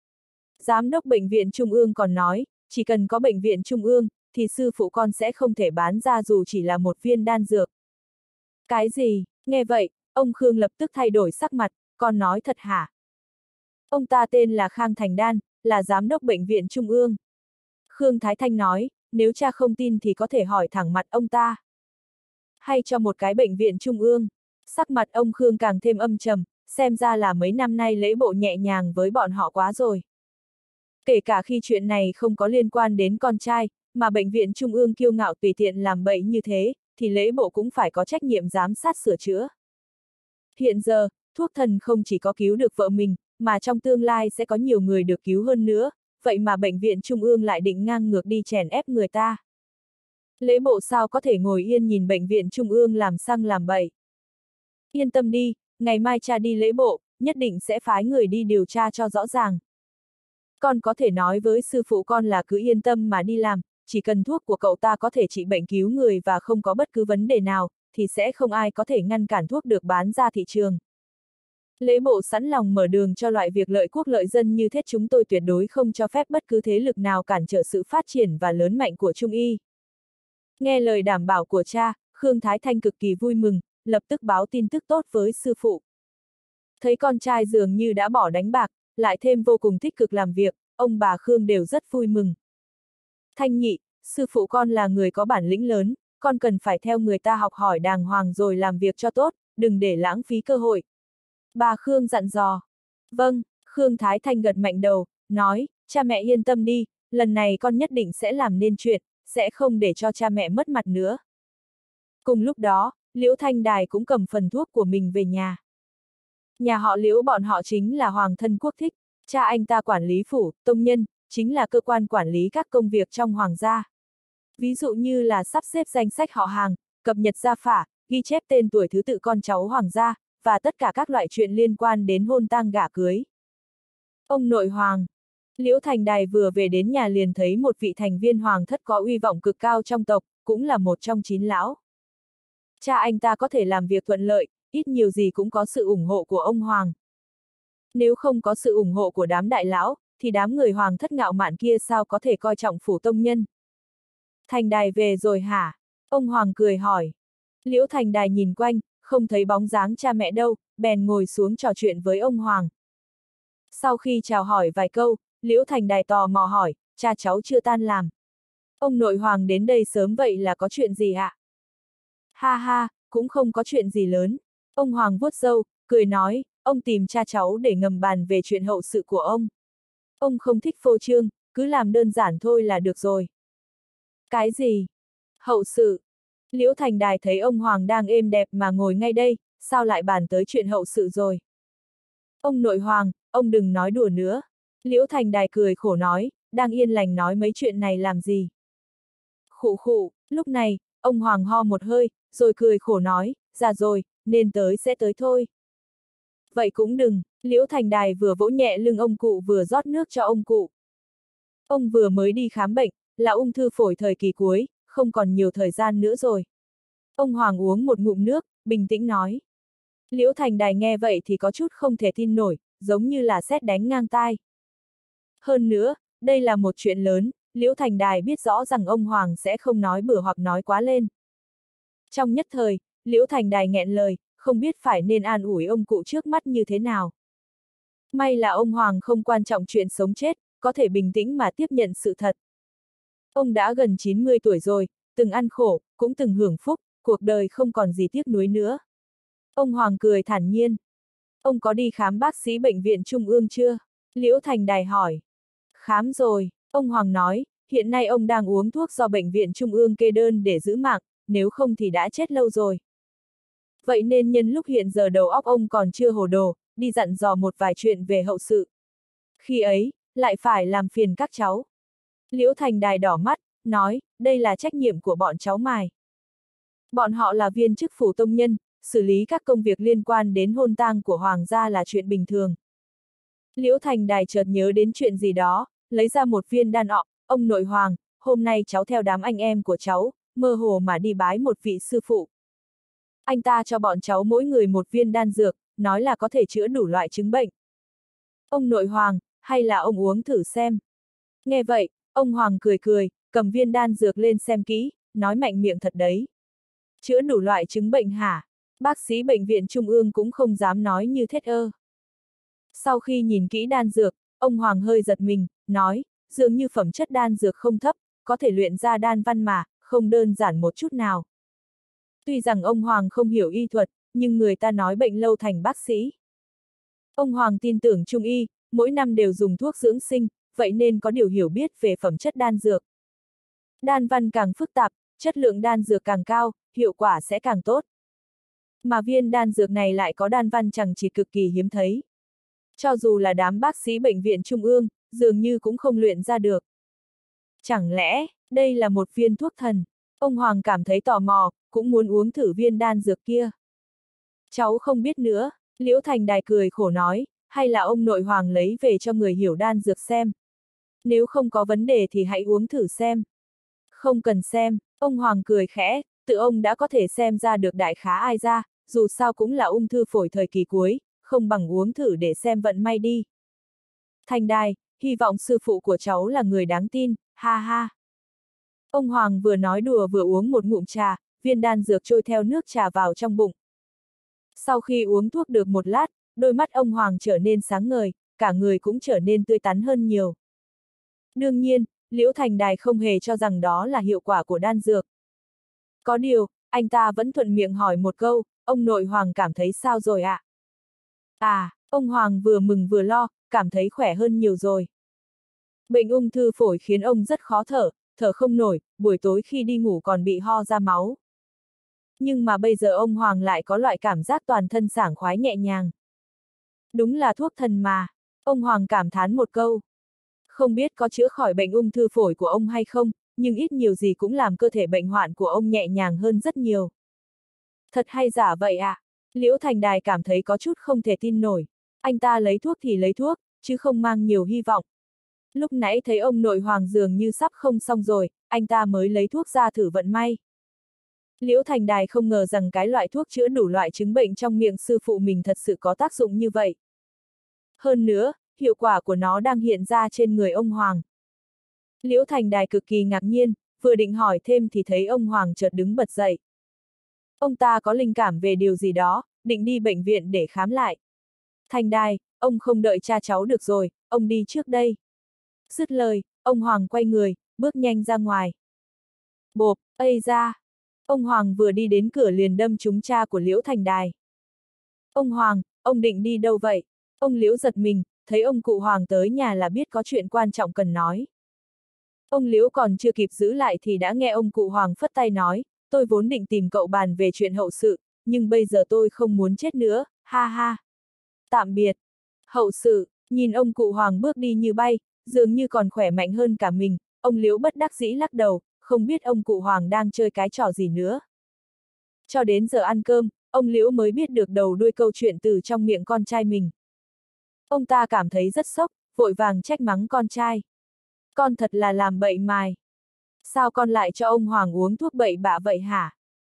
Giám đốc bệnh viện trung ương còn nói, chỉ cần có bệnh viện trung ương, thì sư phụ con sẽ không thể bán ra dù chỉ là một viên đan dược. Cái gì? Nghe vậy, ông Khương lập tức thay đổi sắc mặt, con nói thật hả? Ông ta tên là Khang Thành Đan, là giám đốc bệnh viện trung ương. Khương Thái Thanh nói, nếu cha không tin thì có thể hỏi thẳng mặt ông ta. Hay cho một cái bệnh viện trung ương. Sắc mặt ông Khương càng thêm âm trầm, xem ra là mấy năm nay lễ bộ nhẹ nhàng với bọn họ quá rồi. Kể cả khi chuyện này không có liên quan đến con trai, mà bệnh viện trung ương kiêu ngạo tùy tiện làm bậy như thế, thì lễ bộ cũng phải có trách nhiệm giám sát sửa chữa. Hiện giờ, thuốc thần không chỉ có cứu được vợ mình, mà trong tương lai sẽ có nhiều người được cứu hơn nữa, vậy mà bệnh viện trung ương lại định ngang ngược đi chèn ép người ta. Lễ bộ sao có thể ngồi yên nhìn bệnh viện trung ương làm xăng làm bậy. Yên tâm đi, ngày mai cha đi lễ bộ, nhất định sẽ phái người đi điều tra cho rõ ràng. Con có thể nói với sư phụ con là cứ yên tâm mà đi làm, chỉ cần thuốc của cậu ta có thể trị bệnh cứu người và không có bất cứ vấn đề nào, thì sẽ không ai có thể ngăn cản thuốc được bán ra thị trường. Lễ bộ sẵn lòng mở đường cho loại việc lợi quốc lợi dân như thế, chúng tôi tuyệt đối không cho phép bất cứ thế lực nào cản trở sự phát triển và lớn mạnh của Trung y. Nghe lời đảm bảo của cha, Khương Thái Thanh cực kỳ vui mừng, lập tức báo tin tức tốt với sư phụ. Thấy con trai dường như đã bỏ đánh bạc, lại thêm vô cùng tích cực làm việc, ông bà Khương đều rất vui mừng. Thanh nhị, sư phụ con là người có bản lĩnh lớn, con cần phải theo người ta học hỏi đàng hoàng rồi làm việc cho tốt, đừng để lãng phí cơ hội. Bà Khương dặn dò. Vâng, Khương Thái Thanh gật mạnh đầu, nói, cha mẹ yên tâm đi, lần này con nhất định sẽ làm nên chuyện, sẽ không để cho cha mẹ mất mặt nữa. Cùng lúc đó, Liễu Thanh Đài cũng cầm phần thuốc của mình về nhà. Nhà họ Liễu bọn họ chính là Hoàng thân quốc thích, cha anh ta quản lý phủ, tông nhân, chính là cơ quan quản lý các công việc trong hoàng gia. Ví dụ như là sắp xếp danh sách họ hàng, cập nhật gia phả, ghi chép tên tuổi thứ tự con cháu hoàng gia, và tất cả các loại chuyện liên quan đến hôn tang gả cưới. Ông nội hoàng. Liễu Thành Đài vừa về đến nhà liền thấy một vị thành viên hoàng thất có uy vọng cực cao trong tộc, cũng là một trong chín lão. Cha anh ta có thể làm việc thuận lợi, ít nhiều gì cũng có sự ủng hộ của ông hoàng. Nếu không có sự ủng hộ của đám đại lão, thì đám người hoàng thất ngạo mạn kia sao có thể coi trọng phủ tông nhân. Thành Đài về rồi hả? Ông hoàng cười hỏi. Liễu Thành Đài nhìn quanh, không thấy bóng dáng cha mẹ đâu, bèn ngồi xuống trò chuyện với ông hoàng. Sau khi chào hỏi vài câu, Liễu Thành Đài tò mò hỏi, cha cháu chưa tan làm. Ông nội hoàng đến đây sớm vậy là có chuyện gì ạ? Ha ha, cũng không có chuyện gì lớn. Ông hoàng vuốt râu, cười nói, ông tìm cha cháu để ngầm bàn về chuyện hậu sự của ông. Ông không thích phô trương, cứ làm đơn giản thôi là được rồi. Cái gì? Hậu sự? Liễu Thành Đài thấy ông hoàng đang êm đẹp mà ngồi ngay đây, sao lại bàn tới chuyện hậu sự rồi? Ông nội hoàng, ông đừng nói đùa nữa. Liễu Thành Đài cười khổ nói, đang yên lành nói mấy chuyện này làm gì? Khụ khụ, lúc này, ông hoàng ho một hơi, rồi cười khổ nói, già rồi, nên tới sẽ tới thôi. Vậy cũng đừng, Liễu Thành Đài vừa vỗ nhẹ lưng ông cụ vừa rót nước cho ông cụ. Ông vừa mới đi khám bệnh, là ung thư phổi thời kỳ cuối, không còn nhiều thời gian nữa rồi. Ông hoàng uống một ngụm nước, bình tĩnh nói. Liễu Thành Đài nghe vậy thì có chút không thể tin nổi, giống như là sét đánh ngang tai. Hơn nữa, đây là một chuyện lớn, Liễu Thành Đài biết rõ rằng ông Hoàng sẽ không nói bừa hoặc nói quá lên. Trong nhất thời, Liễu Thành Đài nghẹn lời, không biết phải nên an ủi ông cụ trước mắt như thế nào. May là ông Hoàng không quan trọng chuyện sống chết, có thể bình tĩnh mà tiếp nhận sự thật. Ông đã gần chín mươi tuổi rồi, từng ăn khổ, cũng từng hưởng phúc, cuộc đời không còn gì tiếc nuối nữa. Ông Hoàng cười thản nhiên. Ông có đi khám bác sĩ bệnh viện Trung ương chưa? Liễu Thành Đài hỏi. Khám rồi, ông Hoàng nói, hiện nay ông đang uống thuốc do bệnh viện Trung ương kê đơn để giữ mạng, nếu không thì đã chết lâu rồi. Vậy nên nhân lúc hiện giờ đầu óc ông còn chưa hồ đồ, đi dặn dò một vài chuyện về hậu sự. Khi ấy, lại phải làm phiền các cháu. Liễu Thành Đài đỏ mắt, nói, đây là trách nhiệm của bọn cháu mài. Bọn họ là viên chức phủ tông nhân, xử lý các công việc liên quan đến hôn tang của hoàng gia là chuyện bình thường. Liễu Thành Đài chợt nhớ đến chuyện gì đó, lấy ra một viên đan ọ, ông nội hoàng, hôm nay cháu theo đám anh em của cháu, mơ hồ mà đi bái một vị sư phụ. Anh ta cho bọn cháu mỗi người một viên đan dược, nói là có thể chữa đủ loại chứng bệnh. Ông nội hoàng, hay là ông uống thử xem. Nghe vậy, ông Hoàng cười cười, cầm viên đan dược lên xem kỹ, nói mạnh miệng thật đấy. Chữa đủ loại chứng bệnh hả? Bác sĩ bệnh viện Trung ương cũng không dám nói như thế ơ. Sau khi nhìn kỹ đan dược, ông Hoàng hơi giật mình, nói, dường như phẩm chất đan dược không thấp, có thể luyện ra đan văn mà, không đơn giản một chút nào. Tuy rằng ông Hoàng không hiểu y thuật, nhưng người ta nói bệnh lâu thành bác sĩ. Ông Hoàng tin tưởng Trung y, mỗi năm đều dùng thuốc dưỡng sinh, vậy nên có điều hiểu biết về phẩm chất đan dược. Đan văn càng phức tạp, chất lượng đan dược càng cao, hiệu quả sẽ càng tốt. Mà viên đan dược này lại có đan văn chẳng chỉ cực kỳ hiếm thấy. Cho dù là đám bác sĩ bệnh viện Trung ương, dường như cũng không luyện ra được. Chẳng lẽ, đây là một viên thuốc thần? Ông Hoàng cảm thấy tò mò, cũng muốn uống thử viên đan dược kia. Cháu không biết nữa, Liễu Thành Đài cười khổ nói, hay là ông nội Hoàng lấy về cho người hiểu đan dược xem. Nếu không có vấn đề thì hãy uống thử xem. Không cần xem, ông Hoàng cười khẽ, tự ông đã có thể xem ra được đại khá ai ra, dù sao cũng là ung thư phổi thời kỳ cuối, không bằng uống thử để xem vận may đi. Thành Đài, hy vọng sư phụ của cháu là người đáng tin, ha ha. Ông Hoàng vừa nói đùa vừa uống một ngụm trà, viên đan dược trôi theo nước trà vào trong bụng. Sau khi uống thuốc được một lát, đôi mắt ông Hoàng trở nên sáng ngời, cả người cũng trở nên tươi tắn hơn nhiều. Đương nhiên, Liễu Thành Đài không hề cho rằng đó là hiệu quả của đan dược. Có điều, anh ta vẫn thuận miệng hỏi một câu, ông nội Hoàng cảm thấy sao rồi ạ? À? à, ông Hoàng vừa mừng vừa lo, cảm thấy khỏe hơn nhiều rồi. Bệnh ung thư phổi khiến ông rất khó thở, thở không nổi, buổi tối khi đi ngủ còn bị ho ra máu. Nhưng mà bây giờ ông Hoàng lại có loại cảm giác toàn thân sảng khoái nhẹ nhàng. Đúng là thuốc thần mà, ông Hoàng cảm thán một câu. Không biết có chữa khỏi bệnh ung thư phổi của ông hay không, nhưng ít nhiều gì cũng làm cơ thể bệnh hoạn của ông nhẹ nhàng hơn rất nhiều. Thật hay giả vậy à? Liễu Thành Đài cảm thấy có chút không thể tin nổi. Anh ta lấy thuốc thì lấy thuốc, chứ không mang nhiều hy vọng. Lúc nãy thấy ông nội Hoàng dường như sắp không xong rồi, anh ta mới lấy thuốc ra thử vận may. Liễu Thành Đài không ngờ rằng cái loại thuốc chữa đủ loại chứng bệnh trong miệng sư phụ mình thật sự có tác dụng như vậy. Hơn nữa, hiệu quả của nó đang hiện ra trên người ông Hoàng. Liễu Thành Đài cực kỳ ngạc nhiên, vừa định hỏi thêm thì thấy ông Hoàng chợt đứng bật dậy. Ông ta có linh cảm về điều gì đó, định đi bệnh viện để khám lại. Thành Đài, ông không đợi cha cháu được rồi, ông đi trước đây. Dứt lời, ông Hoàng quay người, bước nhanh ra ngoài. Bộp, ây ra. Ông Hoàng vừa đi đến cửa liền đâm trúng cha của Liễu Thành Đài. Ông Hoàng, ông định đi đâu vậy? Ông Liễu giật mình, thấy ông cụ Hoàng tới nhà là biết có chuyện quan trọng cần nói. Ông Liễu còn chưa kịp giữ lại thì đã nghe ông cụ Hoàng phất tay nói, tôi vốn định tìm cậu bàn về chuyện hậu sự, nhưng bây giờ tôi không muốn chết nữa, ha ha. Tạm biệt. Hậu sự, nhìn ông cụ Hoàng bước đi như bay, dường như còn khỏe mạnh hơn cả mình, ông Liễu bất đắc dĩ lắc đầu, không biết ông cụ Hoàng đang chơi cái trò gì nữa. Cho đến giờ ăn cơm, ông Liễu mới biết được đầu đuôi câu chuyện từ trong miệng con trai mình. Ông ta cảm thấy rất sốc, vội vàng trách mắng con trai. Con thật là làm bậy mài. Sao con lại cho ông Hoàng uống thuốc bậy bạ vậy hả?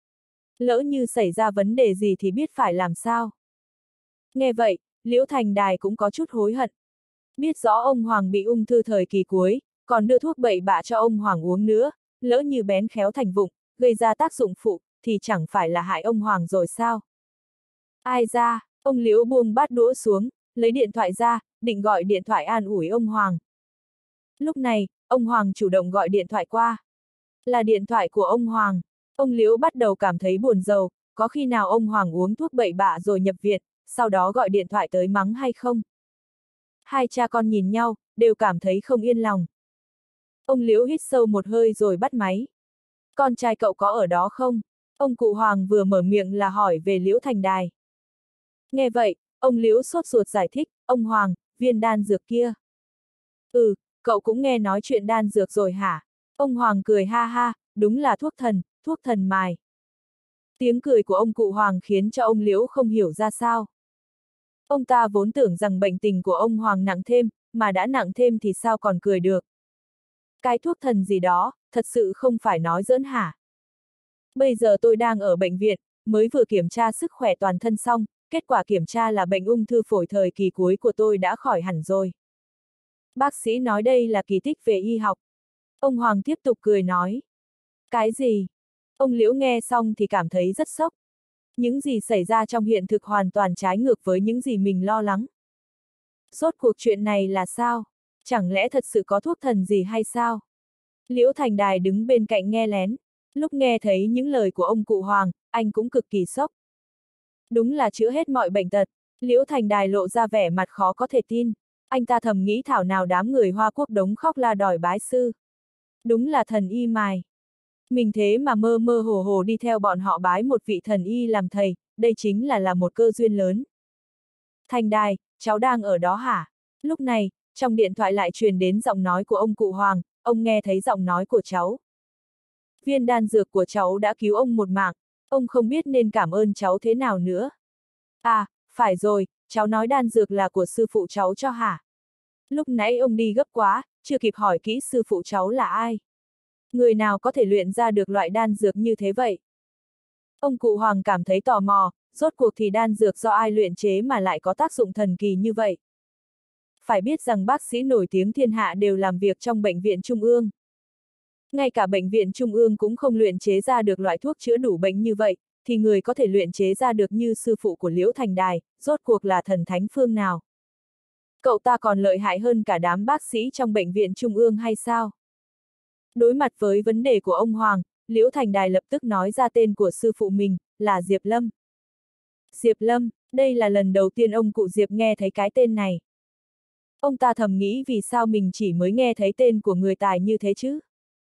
Lỡ như xảy ra vấn đề gì thì biết phải làm sao? Nghe vậy, Liễu Thành Đài cũng có chút hối hận. Biết rõ ông Hoàng bị ung thư thời kỳ cuối, còn đưa thuốc bậy bạ cho ông Hoàng uống nữa, lỡ như bén khéo thành vụng, gây ra tác dụng phụ, thì chẳng phải là hại ông Hoàng rồi sao? Ai ra, ông Liễu buông bát đũa xuống, lấy điện thoại ra, định gọi điện thoại an ủi ông Hoàng. Lúc này, ông Hoàng chủ động gọi điện thoại qua. Là điện thoại của ông Hoàng. Ông Liễu bắt đầu cảm thấy buồn rầu, có khi nào ông Hoàng uống thuốc bậy bạ rồi nhập viện, sau đó gọi điện thoại tới mắng hay không? Hai cha con nhìn nhau, đều cảm thấy không yên lòng. Ông Liễu hít sâu một hơi rồi bắt máy. Con trai cậu có ở đó không? Ông cụ Hoàng vừa mở miệng là hỏi về Liễu Thành Đài. Nghe vậy, ông Liễu sốt ruột giải thích, ông Hoàng, viên đan dược kia. Ừ, cậu cũng nghe nói chuyện đan dược rồi hả? Ông Hoàng cười ha ha, đúng là thuốc thần, thuốc thần mài. Tiếng cười của ông cụ Hoàng khiến cho ông Liễu không hiểu ra sao. Ông ta vốn tưởng rằng bệnh tình của ông Hoàng nặng thêm, mà đã nặng thêm thì sao còn cười được. Cái thuốc thần gì đó, thật sự không phải nói giỡn hả? Bây giờ tôi đang ở bệnh viện, mới vừa kiểm tra sức khỏe toàn thân xong, kết quả kiểm tra là bệnh ung thư phổi thời kỳ cuối của tôi đã khỏi hẳn rồi. Bác sĩ nói đây là kỳ tích về y học. Ông Hoàng tiếp tục cười nói. Cái gì? Ông Liễu nghe xong thì cảm thấy rất sốc. Những gì xảy ra trong hiện thực hoàn toàn trái ngược với những gì mình lo lắng. Rốt cuộc chuyện này là sao? Chẳng lẽ thật sự có thuốc thần gì hay sao? Liễu Thành Đài đứng bên cạnh nghe lén. Lúc nghe thấy những lời của ông cụ Hoàng, anh cũng cực kỳ sốc. Đúng là chữa hết mọi bệnh tật. Liễu Thành Đài lộ ra vẻ mặt khó có thể tin. Anh ta thầm nghĩ thảo nào đám người Hoa Quốc đống khóc la đòi bái sư. Đúng là thần y mài. Mình thế mà mơ mơ hồ hồ đi theo bọn họ bái một vị thần y làm thầy, đây chính là là một cơ duyên lớn. Thành Đài, cháu đang ở đó hả? Lúc này, trong điện thoại lại truyền đến giọng nói của ông cụ Hoàng, ông nghe thấy giọng nói của cháu. Viên đan dược của cháu đã cứu ông một mạng, ông không biết nên cảm ơn cháu thế nào nữa. À, phải rồi, cháu nói đan dược là của sư phụ cháu cho hả? Lúc nãy ông đi gấp quá, chưa kịp hỏi kỹ sư phụ cháu là ai. Người nào có thể luyện ra được loại đan dược như thế vậy? Ông cụ Hoàng cảm thấy tò mò, rốt cuộc thì đan dược do ai luyện chế mà lại có tác dụng thần kỳ như vậy? Phải biết rằng bác sĩ nổi tiếng thiên hạ đều làm việc trong bệnh viện trung ương. Ngay cả bệnh viện trung ương cũng không luyện chế ra được loại thuốc chữa đủ bệnh như vậy, thì người có thể luyện chế ra được như sư phụ của Liễu Thành Đài, rốt cuộc là thần thánh phương nào? Cậu ta còn lợi hại hơn cả đám bác sĩ trong bệnh viện trung ương hay sao? Đối mặt với vấn đề của ông Hoàng, Liễu Thành Đài lập tức nói ra tên của sư phụ mình, là Diệp Lâm. Diệp Lâm, đây là lần đầu tiên ông cụ Diệp nghe thấy cái tên này. Ông ta thầm nghĩ vì sao mình chỉ mới nghe thấy tên của người tài như thế chứ?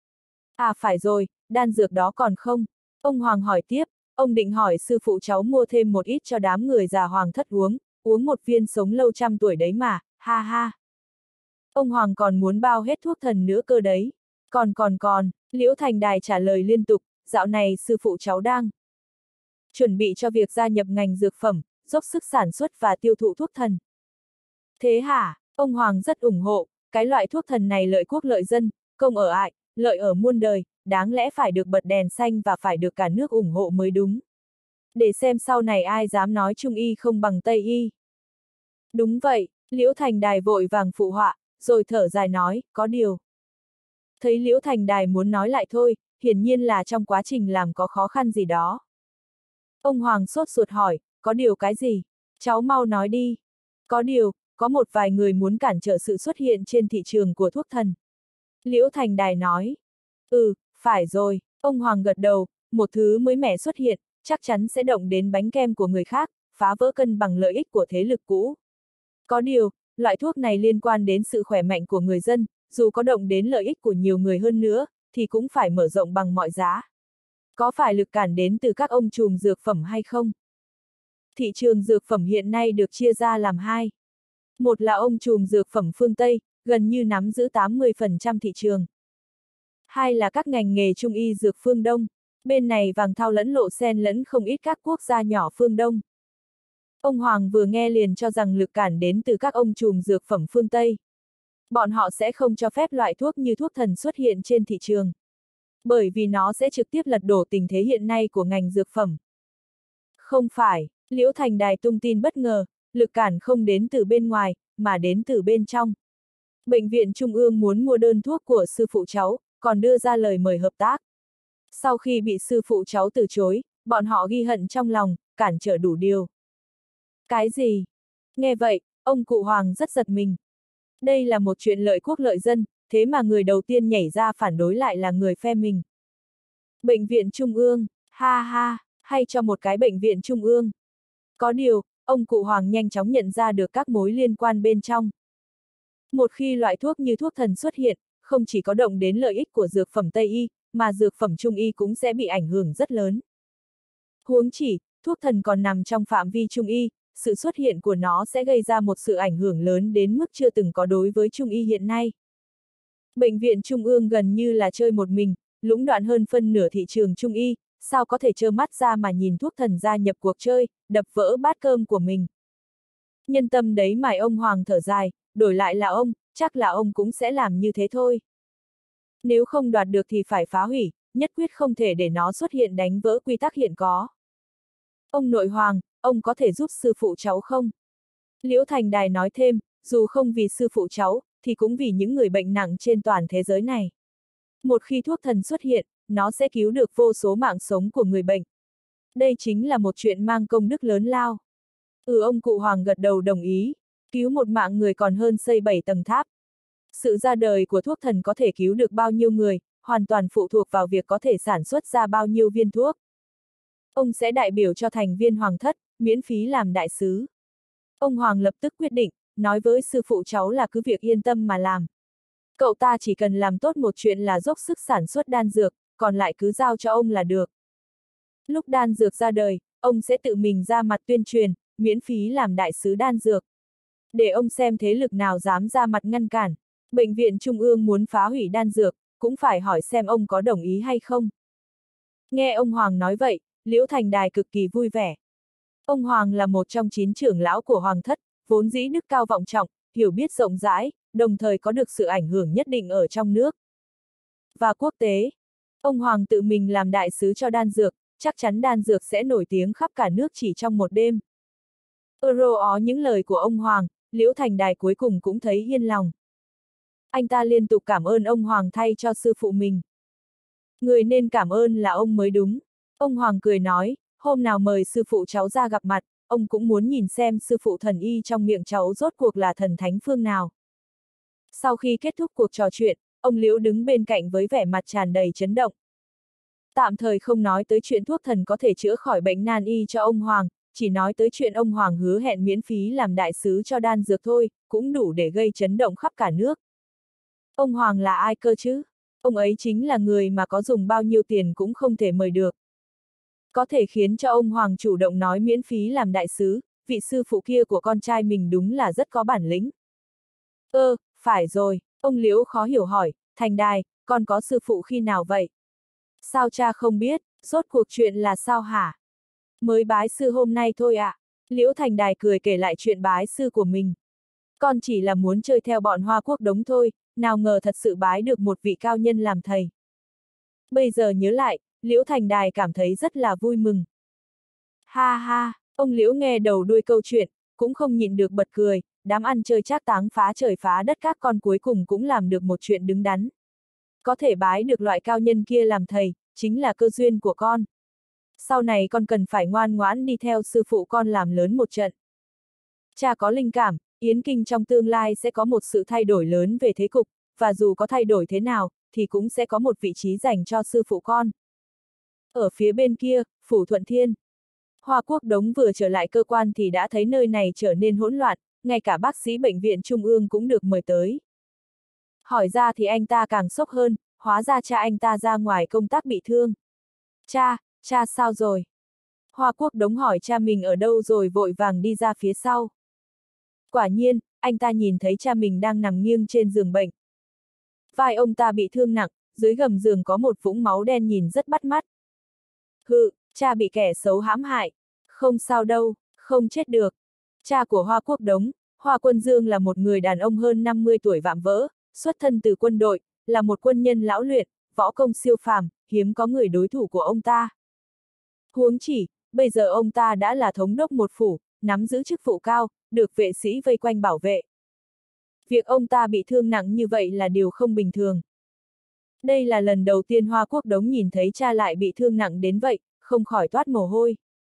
À phải rồi, đan dược đó còn không? Ông Hoàng hỏi tiếp, ông định hỏi sư phụ cháu mua thêm một ít cho đám người già Hoàng thất uống, uống một viên sống lâu trăm tuổi đấy mà, ha ha. Ông Hoàng còn muốn bao hết thuốc thần nữa cơ đấy. Còn còn còn, Liễu Thành Đài trả lời liên tục, dạo này sư phụ cháu đang chuẩn bị cho việc gia nhập ngành dược phẩm, dốc sức sản xuất và tiêu thụ thuốc thần. Thế hả? Ông Hoàng rất ủng hộ, cái loại thuốc thần này lợi quốc lợi dân, công ở ại, lợi ở muôn đời, đáng lẽ phải được bật đèn xanh và phải được cả nước ủng hộ mới đúng. Để xem sau này ai dám nói Trung y không bằng Tây y. Đúng vậy, Liễu Thành Đài vội vàng phụ họa, rồi thở dài nói, có điều. Thấy Liễu Thành Đài muốn nói lại thôi, hiển nhiên là trong quá trình làm có khó khăn gì đó. Ông Hoàng sốt ruột hỏi, có điều cái gì? Cháu mau nói đi. Có điều, có một vài người muốn cản trở sự xuất hiện trên thị trường của thuốc thần. Liễu Thành Đài nói. Ừ, phải rồi, ông Hoàng gật đầu, một thứ mới mẻ xuất hiện, chắc chắn sẽ động đến bánh kem của người khác, phá vỡ cân bằng lợi ích của thế lực cũ. Có điều, loại thuốc này liên quan đến sự khỏe mạnh của người dân, dù có động đến lợi ích của nhiều người hơn nữa, thì cũng phải mở rộng bằng mọi giá. Có phải lực cản đến từ các ông trùm dược phẩm hay không? Thị trường dược phẩm hiện nay được chia ra làm hai. Một là ông trùm dược phẩm phương Tây, gần như nắm giữ tám mươi phần trăm thị trường. Hai là các ngành nghề trung y dược phương Đông, bên này vàng thau lẫn lộ xen lẫn không ít các quốc gia nhỏ phương Đông. Ông Hoàng vừa nghe liền cho rằng lực cản đến từ các ông trùm dược phẩm phương Tây. Bọn họ sẽ không cho phép loại thuốc như thuốc thần xuất hiện trên thị trường. Bởi vì nó sẽ trực tiếp lật đổ tình thế hiện nay của ngành dược phẩm. Không phải, Liễu Thành Đài tung tin bất ngờ, lực cản không đến từ bên ngoài, mà đến từ bên trong. Bệnh viện Trung ương muốn mua đơn thuốc của sư phụ cháu, còn đưa ra lời mời hợp tác. Sau khi bị sư phụ cháu từ chối, bọn họ ghi hận trong lòng, cản trở đủ điều. Cái gì? Nghe vậy, ông cụ Hoàng rất giật mình. Đây là một chuyện lợi quốc lợi dân, thế mà người đầu tiên nhảy ra phản đối lại là người phe mình. Bệnh viện Trung ương, ha ha, hay cho một cái bệnh viện Trung ương. Có điều, ông cụ Hoàng nhanh chóng nhận ra được các mối liên quan bên trong. Một khi loại thuốc như thuốc thần xuất hiện, không chỉ có động đến lợi ích của dược phẩm Tây y, mà dược phẩm Trung y cũng sẽ bị ảnh hưởng rất lớn. Huống chỉ, thuốc thần còn nằm trong phạm vi Trung y, sự xuất hiện của nó sẽ gây ra một sự ảnh hưởng lớn đến mức chưa từng có đối với Trung y hiện nay. Bệnh viện Trung ương gần như là chơi một mình, lũng đoạn hơn phân nửa thị trường Trung y, sao có thể trơ mắt ra mà nhìn thuốc thần gia nhập cuộc chơi, đập vỡ bát cơm của mình. Nhân tâm đấy mải ông Hoàng thở dài, đổi lại là ông, chắc là ông cũng sẽ làm như thế thôi. Nếu không đoạt được thì phải phá hủy, nhất quyết không thể để nó xuất hiện đánh vỡ quy tắc hiện có. Ông nội Hoàng, ông có thể giúp sư phụ cháu không? Liễu Thành Đài nói thêm, dù không vì sư phụ cháu, thì cũng vì những người bệnh nặng trên toàn thế giới này. Một khi thuốc thần xuất hiện, nó sẽ cứu được vô số mạng sống của người bệnh. Đây chính là một chuyện mang công đức lớn lao. Ừ, ông cụ Hoàng gật đầu đồng ý, cứu một mạng người còn hơn xây bảy tầng tháp. Sự ra đời của thuốc thần có thể cứu được bao nhiêu người, hoàn toàn phụ thuộc vào việc có thể sản xuất ra bao nhiêu viên thuốc. Ông sẽ đại biểu cho thành viên Hoàng thất, miễn phí làm đại sứ. Ông Hoàng lập tức quyết định, nói với sư phụ cháu là cứ việc yên tâm mà làm. Cậu ta chỉ cần làm tốt một chuyện là dốc sức sản xuất đan dược, còn lại cứ giao cho ông là được. Lúc đan dược ra đời, ông sẽ tự mình ra mặt tuyên truyền, miễn phí làm đại sứ đan dược. Để ông xem thế lực nào dám ra mặt ngăn cản. Bệnh viện Trung ương muốn phá hủy đan dược, cũng phải hỏi xem ông có đồng ý hay không. Nghe ông Hoàng nói vậy, Liễu Thành Đài cực kỳ vui vẻ. Ông Hoàng là một trong chín trưởng lão của Hoàng thất, vốn dĩ đức cao vọng trọng, hiểu biết rộng rãi, đồng thời có được sự ảnh hưởng nhất định ở trong nước và quốc tế. Ông Hoàng tự mình làm đại sứ cho đan dược, chắc chắn đan dược sẽ nổi tiếng khắp cả nước chỉ trong một đêm. Euro ó những lời của ông Hoàng, Liễu Thành Đài cuối cùng cũng thấy yên lòng. Anh ta liên tục cảm ơn ông Hoàng thay cho sư phụ mình. Người nên cảm ơn là ông mới đúng. Ông Hoàng cười nói, hôm nào mời sư phụ cháu ra gặp mặt, ông cũng muốn nhìn xem sư phụ thần y trong miệng cháu rốt cuộc là thần thánh phương nào. Sau khi kết thúc cuộc trò chuyện, ông Liễu đứng bên cạnh với vẻ mặt tràn đầy chấn động. Tạm thời không nói tới chuyện thuốc thần có thể chữa khỏi bệnh nan y cho ông Hoàng, chỉ nói tới chuyện ông Hoàng hứa hẹn miễn phí làm đại sứ cho đan dược thôi, cũng đủ để gây chấn động khắp cả nước. Ông Hoàng là ai cơ chứ? Ông ấy chính là người mà có dùng bao nhiêu tiền cũng không thể mời được. Có thể khiến cho ông Hoàng chủ động nói miễn phí làm đại sứ, vị sư phụ kia của con trai mình đúng là rất có bản lĩnh. Ơ, phải rồi, ông Liễu khó hiểu hỏi, Thành Đài, con có sư phụ khi nào vậy? Sao cha không biết, rốt cuộc chuyện là sao hả? Mới bái sư hôm nay thôi ạ. À? Liễu Thành Đài cười kể lại chuyện bái sư của mình. Con chỉ là muốn chơi theo bọn Hoa Quốc Đống thôi, nào ngờ thật sự bái được một vị cao nhân làm thầy. Bây giờ nhớ lại, Liễu Thành Đài cảm thấy rất là vui mừng. Ha ha, ông Liễu nghe đầu đuôi câu chuyện, cũng không nhịn được bật cười, đám ăn chơi trác táng phá trời phá đất các con cuối cùng cũng làm được một chuyện đứng đắn. Có thể bái được loại cao nhân kia làm thầy, chính là cơ duyên của con. Sau này con cần phải ngoan ngoãn đi theo sư phụ con làm lớn một trận. Cha có linh cảm, Yến Kinh trong tương lai sẽ có một sự thay đổi lớn về thế cục, và dù có thay đổi thế nào, thì cũng sẽ có một vị trí dành cho sư phụ con. Ở phía bên kia, Phủ Thuận Thiên. Hoa Quốc Đống vừa trở lại cơ quan thì đã thấy nơi này trở nên hỗn loạn, ngay cả bác sĩ bệnh viện Trung ương cũng được mời tới. Hỏi ra thì anh ta càng sốc hơn, hóa ra cha anh ta ra ngoài công tác bị thương. Cha, cha sao rồi? Hoa Quốc Đống hỏi cha mình ở đâu rồi vội vàng đi ra phía sau. Quả nhiên, anh ta nhìn thấy cha mình đang nằm nghiêng trên giường bệnh. Vai ông ta bị thương nặng, dưới gầm giường có một vũng máu đen nhìn rất bắt mắt. Hự, cha bị kẻ xấu hãm hại. Không sao đâu, không chết được. Cha của Hoa Quốc Đống, Hoa Quân Dương là một người đàn ông hơn năm mươi tuổi vạm vỡ, xuất thân từ quân đội, là một quân nhân lão luyện, võ công siêu phàm, hiếm có người đối thủ của ông ta. Huống chỉ, bây giờ ông ta đã là thống đốc một phủ, nắm giữ chức vụ cao, được vệ sĩ vây quanh bảo vệ. Việc ông ta bị thương nặng như vậy là điều không bình thường. Đây là lần đầu tiên Hoa Quốc Đống nhìn thấy cha lại bị thương nặng đến vậy, không khỏi toát mồ hôi.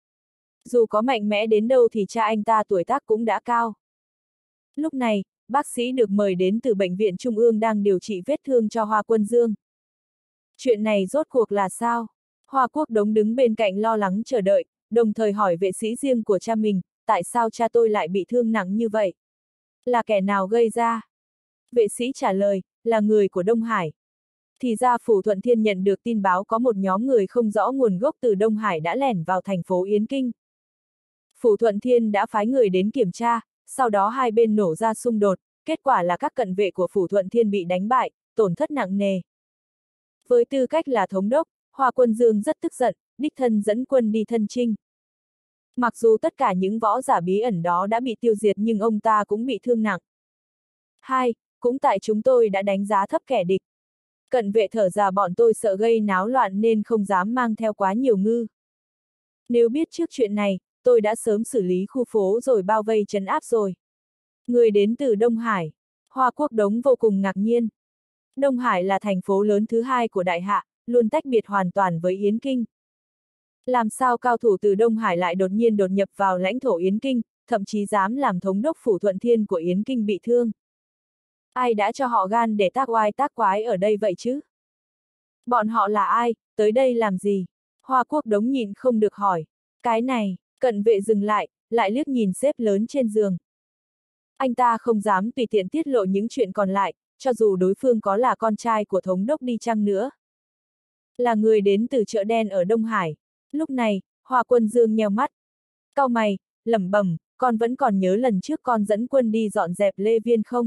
Dù có mạnh mẽ đến đâu thì cha anh ta tuổi tác cũng đã cao. Lúc này, bác sĩ được mời đến từ Bệnh viện Trung ương đang điều trị vết thương cho Hoa Quân Dương. Chuyện này rốt cuộc là sao? Hoa Quốc Đống đứng bên cạnh lo lắng chờ đợi, đồng thời hỏi vệ sĩ riêng của cha mình, tại sao cha tôi lại bị thương nặng như vậy? Là kẻ nào gây ra? Vệ sĩ trả lời, là người của Đông Hải. Thì ra Phủ Thuận Thiên nhận được tin báo có một nhóm người không rõ nguồn gốc từ Đông Hải đã lẻn vào thành phố Yến Kinh. Phủ Thuận Thiên đã phái người đến kiểm tra, sau đó hai bên nổ ra xung đột, kết quả là các cận vệ của Phủ Thuận Thiên bị đánh bại, tổn thất nặng nề. Với tư cách là thống đốc, Hoa Quân Dương rất tức giận, đích thân dẫn quân đi thân chinh. Mặc dù tất cả những võ giả bí ẩn đó đã bị tiêu diệt nhưng ông ta cũng bị thương nặng. Hai, cũng tại chúng tôi đã đánh giá thấp kẻ địch. Cận vệ thở ra bọn tôi sợ gây náo loạn nên không dám mang theo quá nhiều ngư. Nếu biết trước chuyện này, tôi đã sớm xử lý khu phố rồi bao vây trấn áp rồi. Người đến từ Đông Hải. Hoa Quốc Đống vô cùng ngạc nhiên. Đông Hải là thành phố lớn thứ hai của Đại Hạ, luôn tách biệt hoàn toàn với Yến Kinh. Làm sao cao thủ từ Đông Hải lại đột nhiên đột nhập vào lãnh thổ Yến Kinh, thậm chí dám làm thống đốc Phủ Thuận Thiên của Yến Kinh bị thương? Ai đã cho họ gan để tác oai tác quái ở đây vậy chứ? Bọn họ là ai, tới đây làm gì? Hoa Quốc Đống nhìn không được hỏi. Cái này, cận vệ dừng lại, lại liếc nhìn xếp lớn trên giường. Anh ta không dám tùy tiện tiết lộ những chuyện còn lại, cho dù đối phương có là con trai của thống đốc đi chăng nữa. Là người đến từ chợ đen ở Đông Hải. Lúc này, Hoa Quân Dương nheo mắt. Cau mày, lẩm bẩm, con vẫn còn nhớ lần trước con dẫn quân đi dọn dẹp Lê Viên không?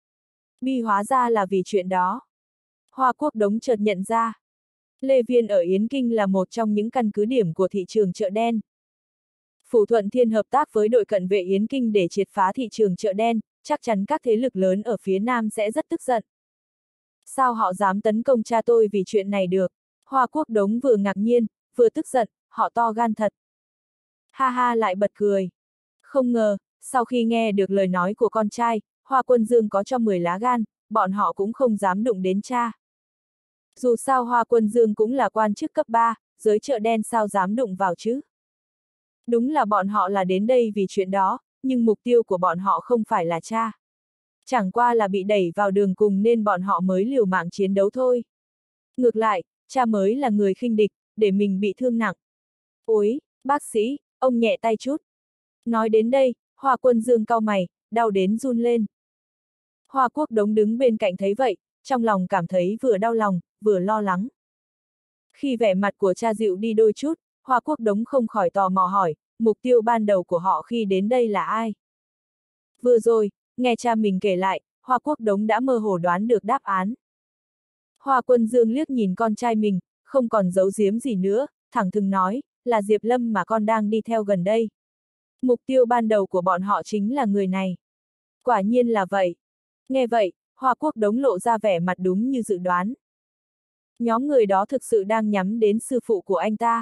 Bi hóa ra là vì chuyện đó. Hoa Quốc Đống chợt nhận ra. Lê Viên ở Yến Kinh là một trong những căn cứ điểm của thị trường chợ đen. Phủ Thuận Thiên hợp tác với đội cận vệ Yến Kinh để triệt phá thị trường chợ đen, chắc chắn các thế lực lớn ở phía Nam sẽ rất tức giận. Sao họ dám tấn công cha tôi vì chuyện này được? Hoa Quốc Đống vừa ngạc nhiên, vừa tức giận, họ to gan thật. Ha ha lại bật cười. Không ngờ, sau khi nghe được lời nói của con trai, Hoa Quân Dương có cho mười lá gan, bọn họ cũng không dám đụng đến cha. Dù sao Hoa Quân Dương cũng là quan chức cấp ba, giới chợ đen sao dám đụng vào chứ? Đúng là bọn họ là đến đây vì chuyện đó, nhưng mục tiêu của bọn họ không phải là cha. Chẳng qua là bị đẩy vào đường cùng nên bọn họ mới liều mạng chiến đấu thôi. Ngược lại, cha mới là người khinh địch, để mình bị thương nặng. Ôi, bác sĩ, ông nhẹ tay chút. Nói đến đây, Hoa Quân Dương cau mày, đau đến run lên. Hoa Quốc Đống đứng bên cạnh thấy vậy, trong lòng cảm thấy vừa đau lòng, vừa lo lắng. Khi vẻ mặt của cha dịu đi đôi chút, Hoa Quốc Đống không khỏi tò mò hỏi, mục tiêu ban đầu của họ khi đến đây là ai? Vừa rồi, nghe cha mình kể lại, Hoa Quốc Đống đã mơ hồ đoán được đáp án. Hoa Quân Dương liếc nhìn con trai mình, không còn giấu giếm gì nữa, thẳng thừng nói, là Diệp Lâm mà con đang đi theo gần đây. Mục tiêu ban đầu của bọn họ chính là người này. Quả nhiên là vậy. Nghe vậy, Hoa Quốc Đống lộ ra vẻ mặt đúng như dự đoán. Nhóm người đó thực sự đang nhắm đến sư phụ của anh ta.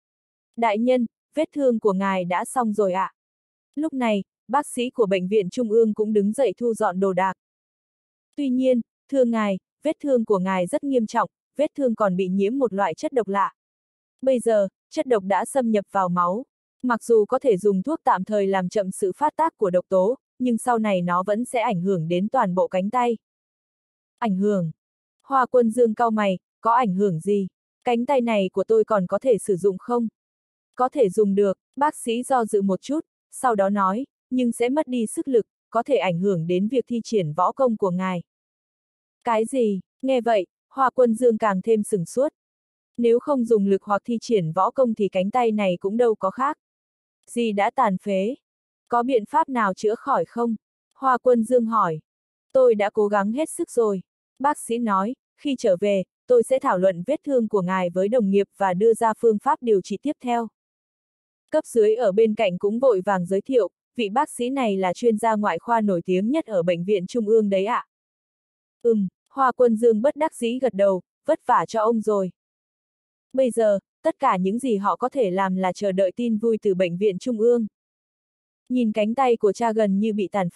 Đại nhân, vết thương của ngài đã xong rồi ạ. À? Lúc này, bác sĩ của bệnh viện Trung ương cũng đứng dậy thu dọn đồ đạc. Tuy nhiên, thưa ngài, vết thương của ngài rất nghiêm trọng, vết thương còn bị nhiễm một loại chất độc lạ. Bây giờ, chất độc đã xâm nhập vào máu. Mặc dù có thể dùng thuốc tạm thời làm chậm sự phát tác của độc tố, nhưng sau này nó vẫn sẽ ảnh hưởng đến toàn bộ cánh tay. Ảnh hưởng? Hoa Quân Dương cau mày, có ảnh hưởng gì? Cánh tay này của tôi còn có thể sử dụng không? Có thể dùng được, bác sĩ do dự một chút, sau đó nói, nhưng sẽ mất đi sức lực, có thể ảnh hưởng đến việc thi triển võ công của ngài. Cái gì? Nghe vậy, Hoa Quân Dương càng thêm sửng sốt. Nếu không dùng lực hoặc thi triển võ công thì cánh tay này cũng đâu có khác. Gì đã tàn phế? Có biện pháp nào chữa khỏi không? Hoa Quân Dương hỏi. Tôi đã cố gắng hết sức rồi. Bác sĩ nói, khi trở về, tôi sẽ thảo luận vết thương của ngài với đồng nghiệp và đưa ra phương pháp điều trị tiếp theo. Cấp dưới ở bên cạnh cũng vội vàng giới thiệu, vị bác sĩ này là chuyên gia ngoại khoa nổi tiếng nhất ở bệnh viện Trung ương đấy ạ. À? Ừm, Hoa Quân Dương bất đắc dĩ gật đầu, vất vả cho ông rồi. Bây giờ, tất cả những gì họ có thể làm là chờ đợi tin vui từ bệnh viện Trung ương. Nhìn cánh tay của cha gần như bị tàn phế,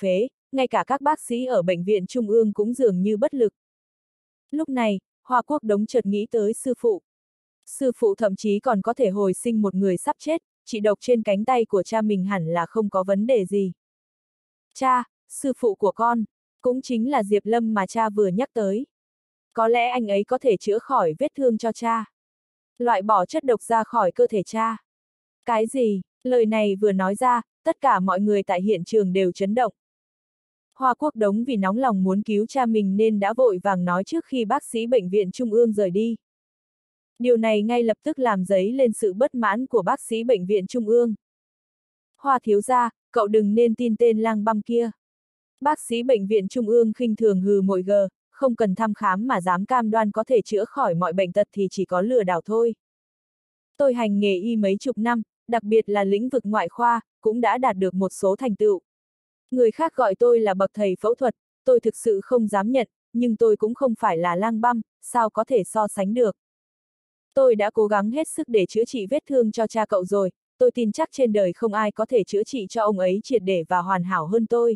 ngay cả các bác sĩ ở bệnh viện trung ương cũng dường như bất lực. Lúc này, Hoa Quốc Đống chợt nghĩ tới sư phụ. Sư phụ thậm chí còn có thể hồi sinh một người sắp chết, chỉ độc trên cánh tay của cha mình hẳn là không có vấn đề gì. Cha, sư phụ của con, cũng chính là Diệp Lâm mà cha vừa nhắc tới. Có lẽ anh ấy có thể chữa khỏi vết thương cho cha. Loại bỏ chất độc ra khỏi cơ thể cha. Cái gì? Lời này vừa nói ra, tất cả mọi người tại hiện trường đều chấn động. Hoa Quốc Đống vì nóng lòng muốn cứu cha mình nên đã vội vàng nói trước khi bác sĩ bệnh viện trung ương rời đi. Điều này ngay lập tức làm dấy lên sự bất mãn của bác sĩ bệnh viện trung ương. Hoa thiếu gia, cậu đừng nên tin tên lang băm kia. Bác sĩ bệnh viện trung ương khinh thường hừ một gờ, không cần thăm khám mà dám cam đoan có thể chữa khỏi mọi bệnh tật thì chỉ có lừa đảo thôi. Tôi hành nghề y mấy chục năm, đặc biệt là lĩnh vực ngoại khoa, cũng đã đạt được một số thành tựu. Người khác gọi tôi là bậc thầy phẫu thuật, tôi thực sự không dám nhận, nhưng tôi cũng không phải là lang băm, sao có thể so sánh được. Tôi đã cố gắng hết sức để chữa trị vết thương cho cha cậu rồi, tôi tin chắc trên đời không ai có thể chữa trị cho ông ấy triệt để và hoàn hảo hơn tôi.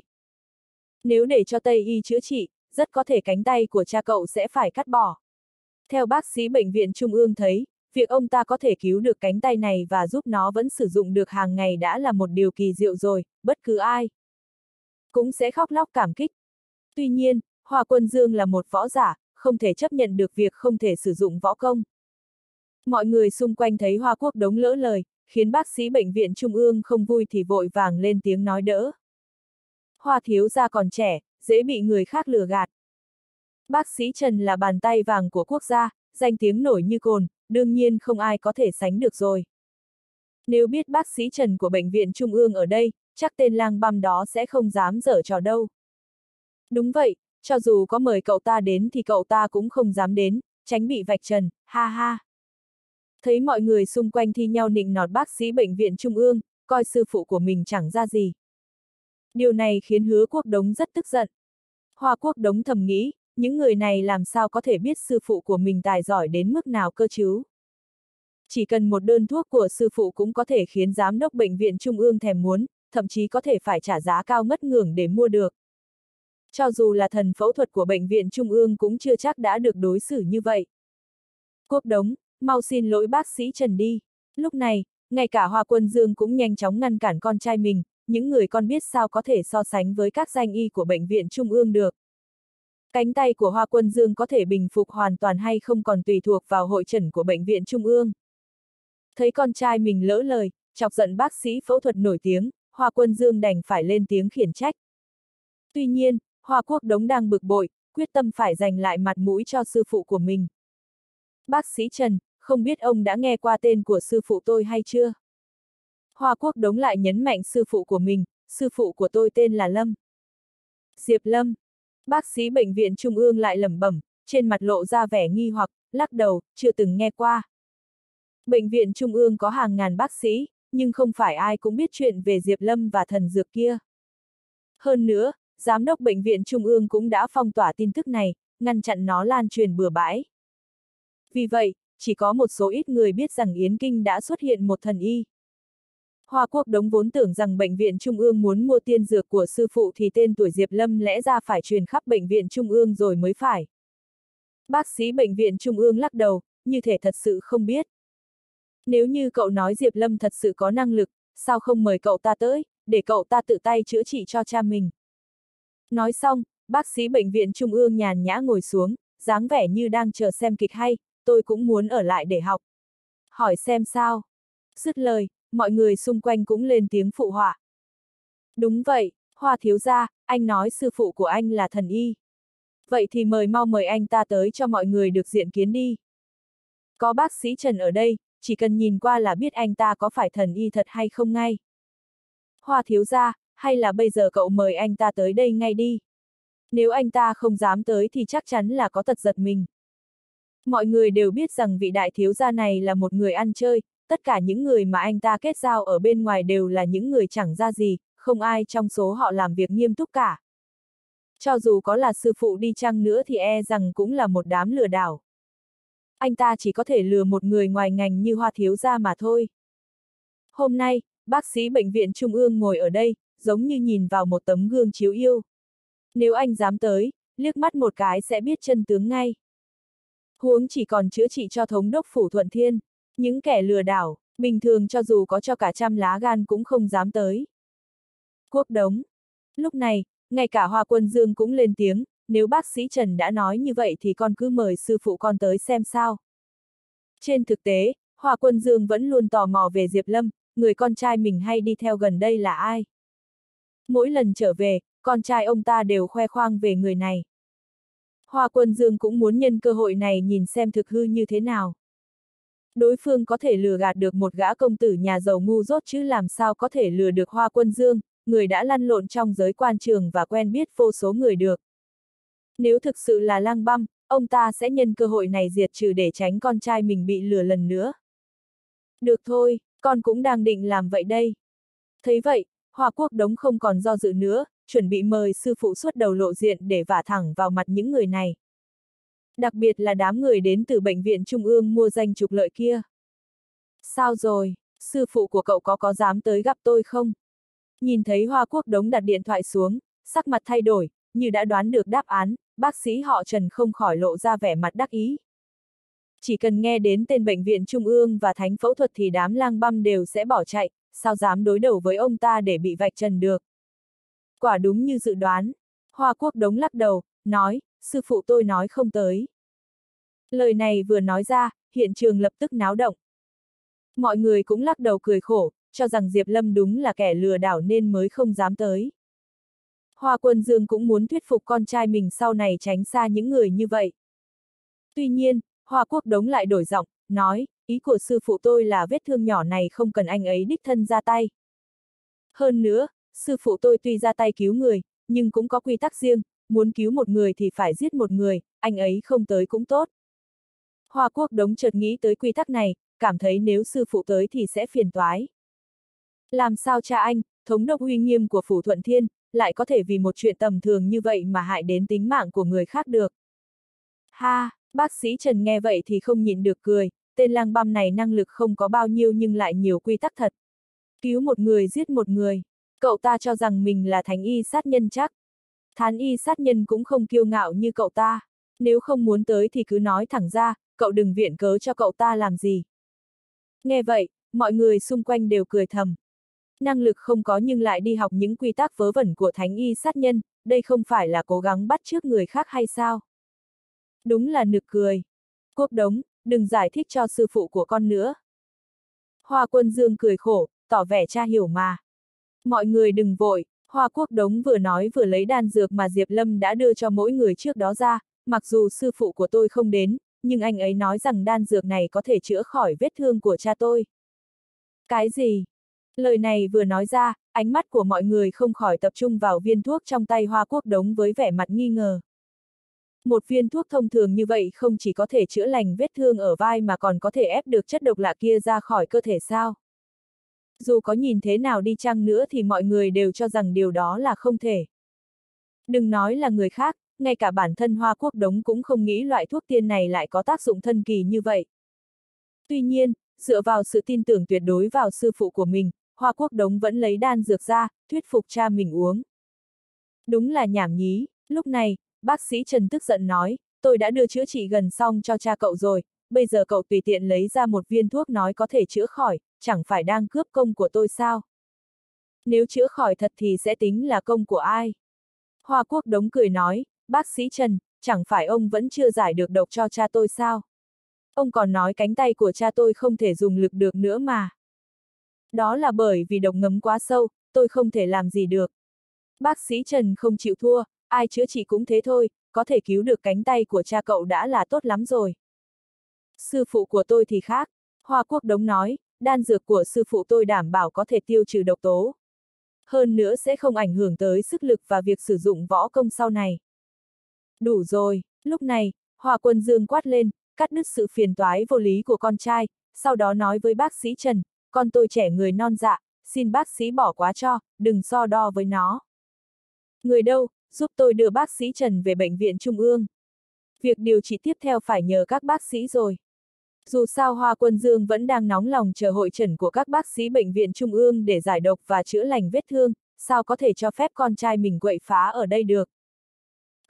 Nếu để cho Tây y chữa trị, rất có thể cánh tay của cha cậu sẽ phải cắt bỏ. Theo bác sĩ bệnh viện trung ương thấy, việc ông ta có thể cứu được cánh tay này và giúp nó vẫn sử dụng được hàng ngày đã là một điều kỳ diệu rồi, bất cứ ai cũng sẽ khóc lóc cảm kích. Tuy nhiên, Hoa Quân Dương là một võ giả, không thể chấp nhận được việc không thể sử dụng võ công. Mọi người xung quanh thấy Hoa Quốc Đống lỡ lời, khiến bác sĩ bệnh viện trung ương không vui thì vội vàng lên tiếng nói đỡ. Hoa thiếu gia còn trẻ, dễ bị người khác lừa gạt. Bác sĩ Trần là bàn tay vàng của quốc gia, danh tiếng nổi như cồn, đương nhiên không ai có thể sánh được rồi. Nếu biết bác sĩ Trần của bệnh viện trung ương ở đây, chắc tên lang băm đó sẽ không dám giở trò đâu. Đúng vậy, cho dù có mời cậu ta đến thì cậu ta cũng không dám đến, tránh bị vạch trần, ha ha. Thấy mọi người xung quanh thi nhau nịnh nọt bác sĩ bệnh viện trung ương, coi sư phụ của mình chẳng ra gì. Điều này khiến Hứa Quốc Đống rất tức giận. Hoa Quốc Đống thầm nghĩ, những người này làm sao có thể biết sư phụ của mình tài giỏi đến mức nào cơ chứ? Chỉ cần một đơn thuốc của sư phụ cũng có thể khiến giám đốc bệnh viện trung ương thèm muốn, thậm chí có thể phải trả giá cao ngất ngưởng để mua được. Cho dù là thần phẫu thuật của bệnh viện trung ương cũng chưa chắc đã được đối xử như vậy. Quốc Đống, mau xin lỗi bác sĩ Trần đi. Lúc này, ngay cả Hoa Quân Dương cũng nhanh chóng ngăn cản con trai mình, những người con biết sao có thể so sánh với các danh y của bệnh viện trung ương được. Cánh tay của Hoa Quân Dương có thể bình phục hoàn toàn hay không còn tùy thuộc vào hội chẩn của bệnh viện trung ương. Thấy con trai mình lỡ lời, chọc giận bác sĩ phẫu thuật nổi tiếng, Hoa Quân Dương đành phải lên tiếng khiển trách. Tuy nhiên, Hoa Quốc Đống đang bực bội, quyết tâm phải giành lại mặt mũi cho sư phụ của mình. Bác sĩ Trần, không biết ông đã nghe qua tên của sư phụ tôi hay chưa? Hoa Quốc Đống lại nhấn mạnh sư phụ của mình, sư phụ của tôi tên là Lâm. Diệp Lâm. Bác sĩ bệnh viện trung ương lại lẩm bẩm, trên mặt lộ ra vẻ nghi hoặc, lắc đầu, chưa từng nghe qua. Bệnh viện trung ương có hàng ngàn bác sĩ, nhưng không phải ai cũng biết chuyện về Diệp Lâm và thần dược kia. Hơn nữa, giám đốc bệnh viện trung ương cũng đã phong tỏa tin tức này, ngăn chặn nó lan truyền bừa bãi. Vì vậy, chỉ có một số ít người biết rằng Yến Kinh đã xuất hiện một thần y. Hoa Quốc Đống vốn tưởng rằng bệnh viện trung ương muốn mua tiên dược của sư phụ thì tên tuổi Diệp Lâm lẽ ra phải truyền khắp bệnh viện trung ương rồi mới phải. Bác sĩ bệnh viện trung ương lắc đầu, như thể thật sự không biết. Nếu như cậu nói Diệp Lâm thật sự có năng lực, sao không mời cậu ta tới, để cậu ta tự tay chữa trị cho cha mình. Nói xong, bác sĩ bệnh viện trung ương nhàn nhã ngồi xuống, dáng vẻ như đang chờ xem kịch hay, tôi cũng muốn ở lại để học. Hỏi xem sao. Dứt lời, mọi người xung quanh cũng lên tiếng phụ họa. Đúng vậy, Hoa thiếu gia, anh nói sư phụ của anh là thần y. Vậy thì mời mau mời anh ta tới cho mọi người được diện kiến đi. Có bác sĩ Trần ở đây, chỉ cần nhìn qua là biết anh ta có phải thần y thật hay không ngay. Hoa thiếu gia, hay là bây giờ cậu mời anh ta tới đây ngay đi. Nếu anh ta không dám tới thì chắc chắn là có tật giật mình. Mọi người đều biết rằng vị đại thiếu gia này là một người ăn chơi, tất cả những người mà anh ta kết giao ở bên ngoài đều là những người chẳng ra gì, không ai trong số họ làm việc nghiêm túc cả. Cho dù có là sư phụ đi chăng nữa thì e rằng cũng là một đám lừa đảo. Anh ta chỉ có thể lừa một người ngoài ngành như Hoa thiếu gia mà thôi. Hôm nay, bác sĩ bệnh viện trung ương ngồi ở đây, giống như nhìn vào một tấm gương chiếu yêu. Nếu anh dám tới, liếc mắt một cái sẽ biết chân tướng ngay. Huống chỉ còn chữa trị cho thống đốc phủ Thuận Thiên, những kẻ lừa đảo, bình thường cho dù có cho cả trăm lá gan cũng không dám tới. Quốc Đống. Lúc này, ngay cả Hoa Quân Dương cũng lên tiếng, nếu bác sĩ Trần đã nói như vậy thì con cứ mời sư phụ con tới xem sao. Trên thực tế, Hoa Quân Dương vẫn luôn tò mò về Diệp Lâm, người con trai mình hay đi theo gần đây là ai. Mỗi lần trở về, con trai ông ta đều khoe khoang về người này. Hoa Quân Dương cũng muốn nhân cơ hội này nhìn xem thực hư như thế nào. Đối phương có thể lừa gạt được một gã công tử nhà giàu ngu dốt chứ làm sao có thể lừa được Hoa Quân Dương, người đã lăn lộn trong giới quan trường và quen biết vô số người được. Nếu thực sự là Lang Băm, ông ta sẽ nhân cơ hội này diệt trừ để tránh con trai mình bị lừa lần nữa. Được thôi, con cũng đang định làm vậy đây. Thấy vậy, Hoa Quốc Đống không còn do dự nữa, chuẩn bị mời sư phụ xuất đầu lộ diện để vả thẳng vào mặt những người này. Đặc biệt là đám người đến từ bệnh viện Trung ương mua danh trục lợi kia. Sao rồi, sư phụ của cậu có có dám tới gặp tôi không? Nhìn thấy Hoa Quốc Đống đặt điện thoại xuống, sắc mặt thay đổi, như đã đoán được đáp án, bác sĩ họ Trần không khỏi lộ ra vẻ mặt đắc ý. Chỉ cần nghe đến tên bệnh viện Trung ương và thánh phẫu thuật thì đám lang băm đều sẽ bỏ chạy, sao dám đối đầu với ông ta để bị vạch trần được. Quả đúng như dự đoán, Hoa Quốc Đống lắc đầu, nói, sư phụ tôi nói không tới. Lời này vừa nói ra, hiện trường lập tức náo động. Mọi người cũng lắc đầu cười khổ, cho rằng Diệp Lâm đúng là kẻ lừa đảo nên mới không dám tới. Hoa Quân Dương cũng muốn thuyết phục con trai mình sau này tránh xa những người như vậy. Tuy nhiên, Hoa Quốc Đống lại đổi giọng, nói, ý của sư phụ tôi là vết thương nhỏ này không cần anh ấy đích thân ra tay. Hơn nữa, sư phụ tôi tuy ra tay cứu người, nhưng cũng có quy tắc riêng, muốn cứu một người thì phải giết một người, anh ấy không tới cũng tốt. Hoa Quốc Đống chợt nghĩ tới quy tắc này, cảm thấy nếu sư phụ tới thì sẽ phiền toái. Làm sao cha anh, thống đốc uy nghiêm của phủ Thuận Thiên, lại có thể vì một chuyện tầm thường như vậy mà hại đến tính mạng của người khác được. Ha, bác sĩ Trần nghe vậy thì không nhịn được cười, tên lang băm này năng lực không có bao nhiêu nhưng lại nhiều quy tắc thật. Cứu một người giết một người, cậu ta cho rằng mình là thánh y sát nhân chắc. Thán y sát nhân cũng không kiêu ngạo như cậu ta, nếu không muốn tới thì cứ nói thẳng ra, cậu đừng viện cớ cho cậu ta làm gì. Nghe vậy, mọi người xung quanh đều cười thầm. Năng lực không có nhưng lại đi học những quy tắc vớ vẩn của thánh y sát nhân, đây không phải là cố gắng bắt chước người khác hay sao? Đúng là nực cười. Quốc Đống, đừng giải thích cho sư phụ của con nữa. Hoa Quân Dương cười khổ, tỏ vẻ cha hiểu mà. Mọi người đừng vội, Hoa Quốc Đống vừa nói vừa lấy đan dược mà Diệp Lâm đã đưa cho mỗi người trước đó ra, mặc dù sư phụ của tôi không đến, nhưng anh ấy nói rằng đan dược này có thể chữa khỏi vết thương của cha tôi. Cái gì? Lời này vừa nói ra, ánh mắt của mọi người không khỏi tập trung vào viên thuốc trong tay Hoa Quốc Đống với vẻ mặt nghi ngờ. Một viên thuốc thông thường như vậy không chỉ có thể chữa lành vết thương ở vai mà còn có thể ép được chất độc lạ kia ra khỏi cơ thể sao? Dù có nhìn thế nào đi chăng nữa thì mọi người đều cho rằng điều đó là không thể. Đừng nói là người khác, ngay cả bản thân Hoa Quốc Đống cũng không nghĩ loại thuốc tiên này lại có tác dụng thần kỳ như vậy. Tuy nhiên, dựa vào sự tin tưởng tuyệt đối vào sư phụ của mình, Hoa Quốc Đống vẫn lấy đan dược ra, thuyết phục cha mình uống. Đúng là nhảm nhí, lúc này, bác sĩ Trần tức giận nói, tôi đã đưa chữa trị gần xong cho cha cậu rồi, bây giờ cậu tùy tiện lấy ra một viên thuốc nói có thể chữa khỏi, chẳng phải đang cướp công của tôi sao? Nếu chữa khỏi thật thì sẽ tính là công của ai? Hoa Quốc Đống cười nói, bác sĩ Trần, chẳng phải ông vẫn chưa giải được độc cho cha tôi sao? Ông còn nói cánh tay của cha tôi không thể dùng lực được nữa mà. Đó là bởi vì độc ngấm quá sâu, tôi không thể làm gì được. Bác sĩ Trần không chịu thua, ai chữa trị cũng thế thôi, có thể cứu được cánh tay của cha cậu đã là tốt lắm rồi. Sư phụ của tôi thì khác, Hoa Quốc Đống nói, đan dược của sư phụ tôi đảm bảo có thể tiêu trừ độc tố. Hơn nữa sẽ không ảnh hưởng tới sức lực và việc sử dụng võ công sau này. Đủ rồi, lúc này, Hoa Quân Dương quát lên, cắt đứt sự phiền toái vô lý của con trai, sau đó nói với bác sĩ Trần, con tôi trẻ người non dạ, xin bác sĩ bỏ quá cho, đừng so đo với nó. Người đâu, giúp tôi đưa bác sĩ Trần về bệnh viện Trung ương. Việc điều trị tiếp theo phải nhờ các bác sĩ rồi. Dù sao Hoa Quân Dương vẫn đang nóng lòng chờ hội chẩn của các bác sĩ bệnh viện Trung ương để giải độc và chữa lành vết thương, sao có thể cho phép con trai mình quậy phá ở đây được.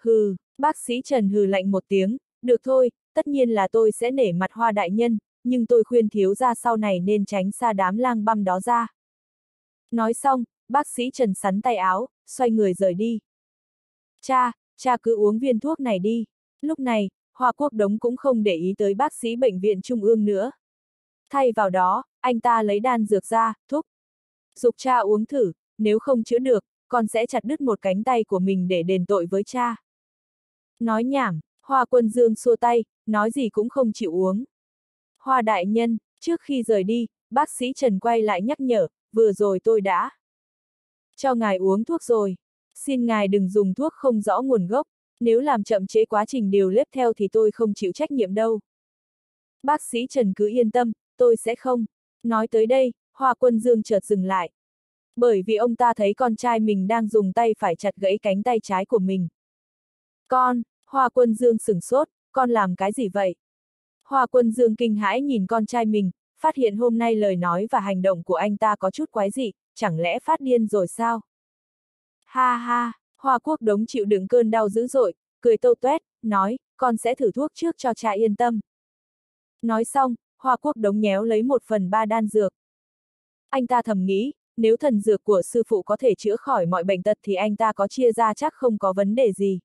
Hừ, bác sĩ Trần hừ lạnh một tiếng, được thôi, tất nhiên là tôi sẽ nể mặt Hoa đại nhân, nhưng tôi khuyên thiếu gia sau này nên tránh xa đám lang băm đó ra. Nói xong, bác sĩ Trần sắn tay áo, xoay người rời đi. Cha, cha cứ uống viên thuốc này đi. Lúc này, Hoa Quốc Đống cũng không để ý tới bác sĩ bệnh viện Trung ương nữa. Thay vào đó, anh ta lấy đan dược ra, thúc. Giục cha uống thử, nếu không chữa được, con sẽ chặt đứt một cánh tay của mình để đền tội với cha. Nói nhảm, Hoa Quân Dương xua tay, nói gì cũng không chịu uống. Hoa đại nhân, trước khi rời đi, bác sĩ Trần quay lại nhắc nhở, vừa rồi tôi đã cho ngài uống thuốc rồi. Xin ngài đừng dùng thuốc không rõ nguồn gốc, nếu làm chậm trễ quá trình điều lép theo thì tôi không chịu trách nhiệm đâu. Bác sĩ Trần cứ yên tâm, tôi sẽ không. Nói tới đây, Hoa Quân Dương chợt dừng lại. Bởi vì ông ta thấy con trai mình đang dùng tay phải chặt gãy cánh tay trái của mình. Con, Hoa Quân Dương sửng sốt, con làm cái gì vậy? Hoa Quân Dương kinh hãi nhìn con trai mình, phát hiện hôm nay lời nói và hành động của anh ta có chút quái dị, chẳng lẽ phát điên rồi sao? Ha ha, Hoa Quốc Đống chịu đựng cơn đau dữ dội, cười tâu tuét, nói, con sẽ thử thuốc trước cho cha yên tâm. Nói xong, Hoa Quốc Đống nhéo lấy một phần ba đan dược. Anh ta thầm nghĩ, nếu thần dược của sư phụ có thể chữa khỏi mọi bệnh tật thì anh ta có chia ra chắc không có vấn đề gì.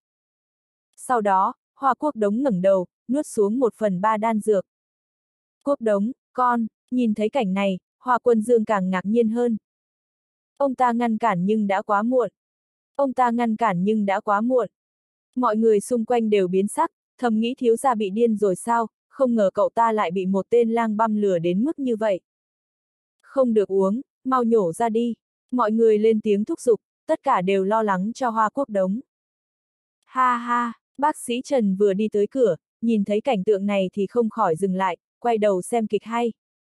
Sau đó, Hoa Quốc Đống ngẩng đầu, nuốt xuống một phần ba đan dược. Quốc Đống, con, nhìn thấy cảnh này, Hoa Quân Dương càng ngạc nhiên hơn. Ông ta ngăn cản nhưng đã quá muộn. Ông ta ngăn cản nhưng đã quá muộn. Mọi người xung quanh đều biến sắc, thầm nghĩ thiếu gia bị điên rồi sao, không ngờ cậu ta lại bị một tên lang băm lừa đến mức như vậy. Không được uống, mau nhổ ra đi. Mọi người lên tiếng thúc giục, tất cả đều lo lắng cho Hoa Quốc Đống. Ha ha, bác sĩ Trần vừa đi tới cửa, nhìn thấy cảnh tượng này thì không khỏi dừng lại, quay đầu xem kịch hay.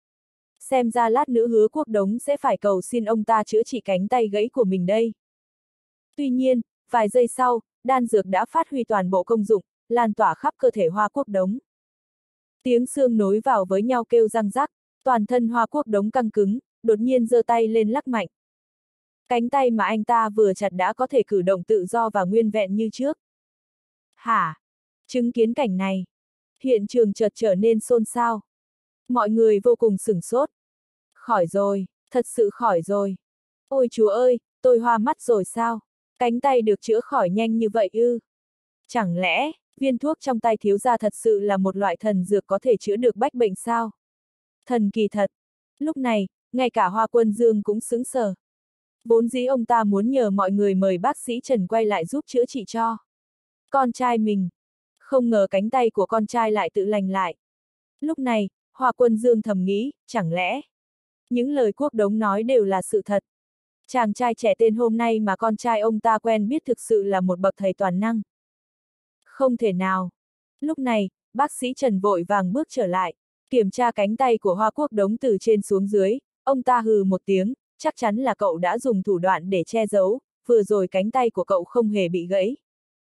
Xem ra lát nữa Hứa Quốc Đống sẽ phải cầu xin ông ta chữa trị cánh tay gãy của mình đây. Tuy nhiên, vài giây sau, đan dược đã phát huy toàn bộ công dụng, lan tỏa khắp cơ thể Hoa Quốc Đống. Tiếng xương nối vào với nhau kêu răng rắc, toàn thân Hoa Quốc Đống căng cứng, đột nhiên giơ tay lên lắc mạnh. Cánh tay mà anh ta vừa chặt đã có thể cử động tự do và nguyên vẹn như trước. Hả? Chứng kiến cảnh này, hiện trường chợt trở nên xôn xao. Mọi người vô cùng sửng sốt. Khỏi rồi, thật sự khỏi rồi. Ôi chúa ơi, tôi hoa mắt rồi sao? Cánh tay được chữa khỏi nhanh như vậy ư? Chẳng lẽ, viên thuốc trong tay thiếu gia thật sự là một loại thần dược có thể chữa được bách bệnh sao? Thần kỳ thật. Lúc này, ngay cả Hoa Quân Dương cũng sững sờ. Vốn dĩ ông ta muốn nhờ mọi người mời bác sĩ Trần quay lại giúp chữa trị cho con trai mình. Không ngờ cánh tay của con trai lại tự lành lại. Lúc này, Hoa Quân Dương thầm nghĩ, chẳng lẽ những lời Quốc Đống nói đều là sự thật? Chàng trai trẻ tên hôm nay mà con trai ông ta quen biết thực sự là một bậc thầy toàn năng. Không thể nào. Lúc này, bác sĩ Trần vội vàng bước trở lại, kiểm tra cánh tay của Hoa Quốc Đống từ trên xuống dưới, ông ta hừ một tiếng, chắc chắn là cậu đã dùng thủ đoạn để che giấu, vừa rồi cánh tay của cậu không hề bị gãy.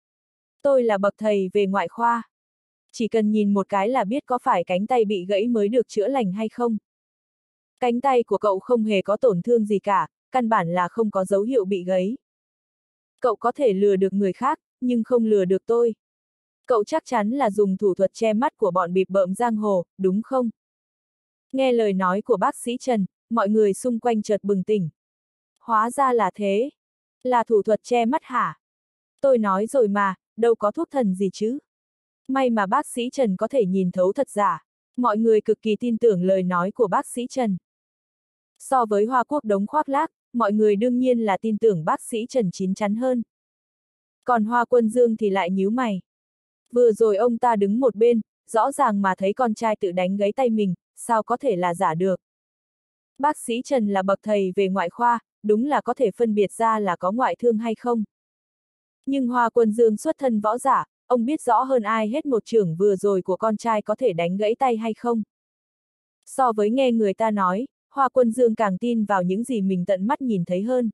Tôi là bậc thầy về ngoại khoa. Chỉ cần nhìn một cái là biết có phải cánh tay bị gãy mới được chữa lành hay không. Cánh tay của cậu không hề có tổn thương gì cả, căn bản là không có dấu hiệu bị gãy. Cậu có thể lừa được người khác, nhưng không lừa được tôi. Cậu chắc chắn là dùng thủ thuật che mắt của bọn bịp bợm giang hồ, đúng không? Nghe lời nói của bác sĩ Trần, mọi người xung quanh chợt bừng tỉnh. Hóa ra là thế. Là thủ thuật che mắt hả? Tôi nói rồi mà, đâu có thuốc thần gì chứ. May mà bác sĩ Trần có thể nhìn thấu thật giả. Mọi người cực kỳ tin tưởng lời nói của bác sĩ Trần. So với Hoa Quốc Đống khoác lác, mọi người đương nhiên là tin tưởng bác sĩ Trần chín chắn hơn. Còn Hoa Quân Dương thì lại nhíu mày. Vừa rồi ông ta đứng một bên, rõ ràng mà thấy con trai tự đánh gãy tay mình, sao có thể là giả được. Bác sĩ Trần là bậc thầy về ngoại khoa, đúng là có thể phân biệt ra là có ngoại thương hay không. Nhưng Hoa Quân Dương xuất thân võ giả, ông biết rõ hơn ai hết một chưởng vừa rồi của con trai có thể đánh gãy tay hay không. So với nghe người ta nói, Hoa Quân Dương càng tin vào những gì mình tận mắt nhìn thấy hơn.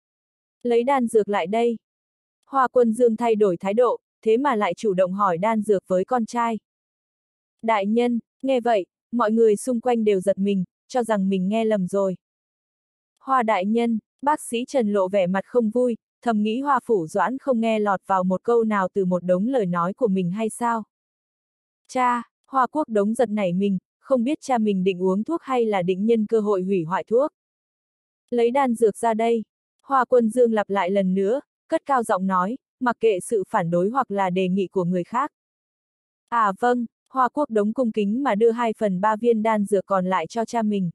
Lấy đan dược lại đây. Hoa Quân Dương thay đổi thái độ, thế mà lại chủ động hỏi đan dược với con trai. Đại nhân, nghe vậy, mọi người xung quanh đều giật mình, cho rằng mình nghe lầm rồi. Hoa đại nhân, bác sĩ Trần lộ vẻ mặt không vui, thầm nghĩ Hoa Phủ Doãn không nghe lọt vào một câu nào từ một đống lời nói của mình hay sao? Cha, Hoa Quốc Đống giật nảy mình, không biết cha mình định uống thuốc hay là định nhân cơ hội hủy hoại thuốc. Lấy đan dược ra đây. Hoa Quân Dương lặp lại lần nữa, cất cao giọng nói, mặc kệ sự phản đối hoặc là đề nghị của người khác. À vâng, Hoa Quốc Đống cung kính mà đưa hai phần ba viên đan dược còn lại cho cha mình.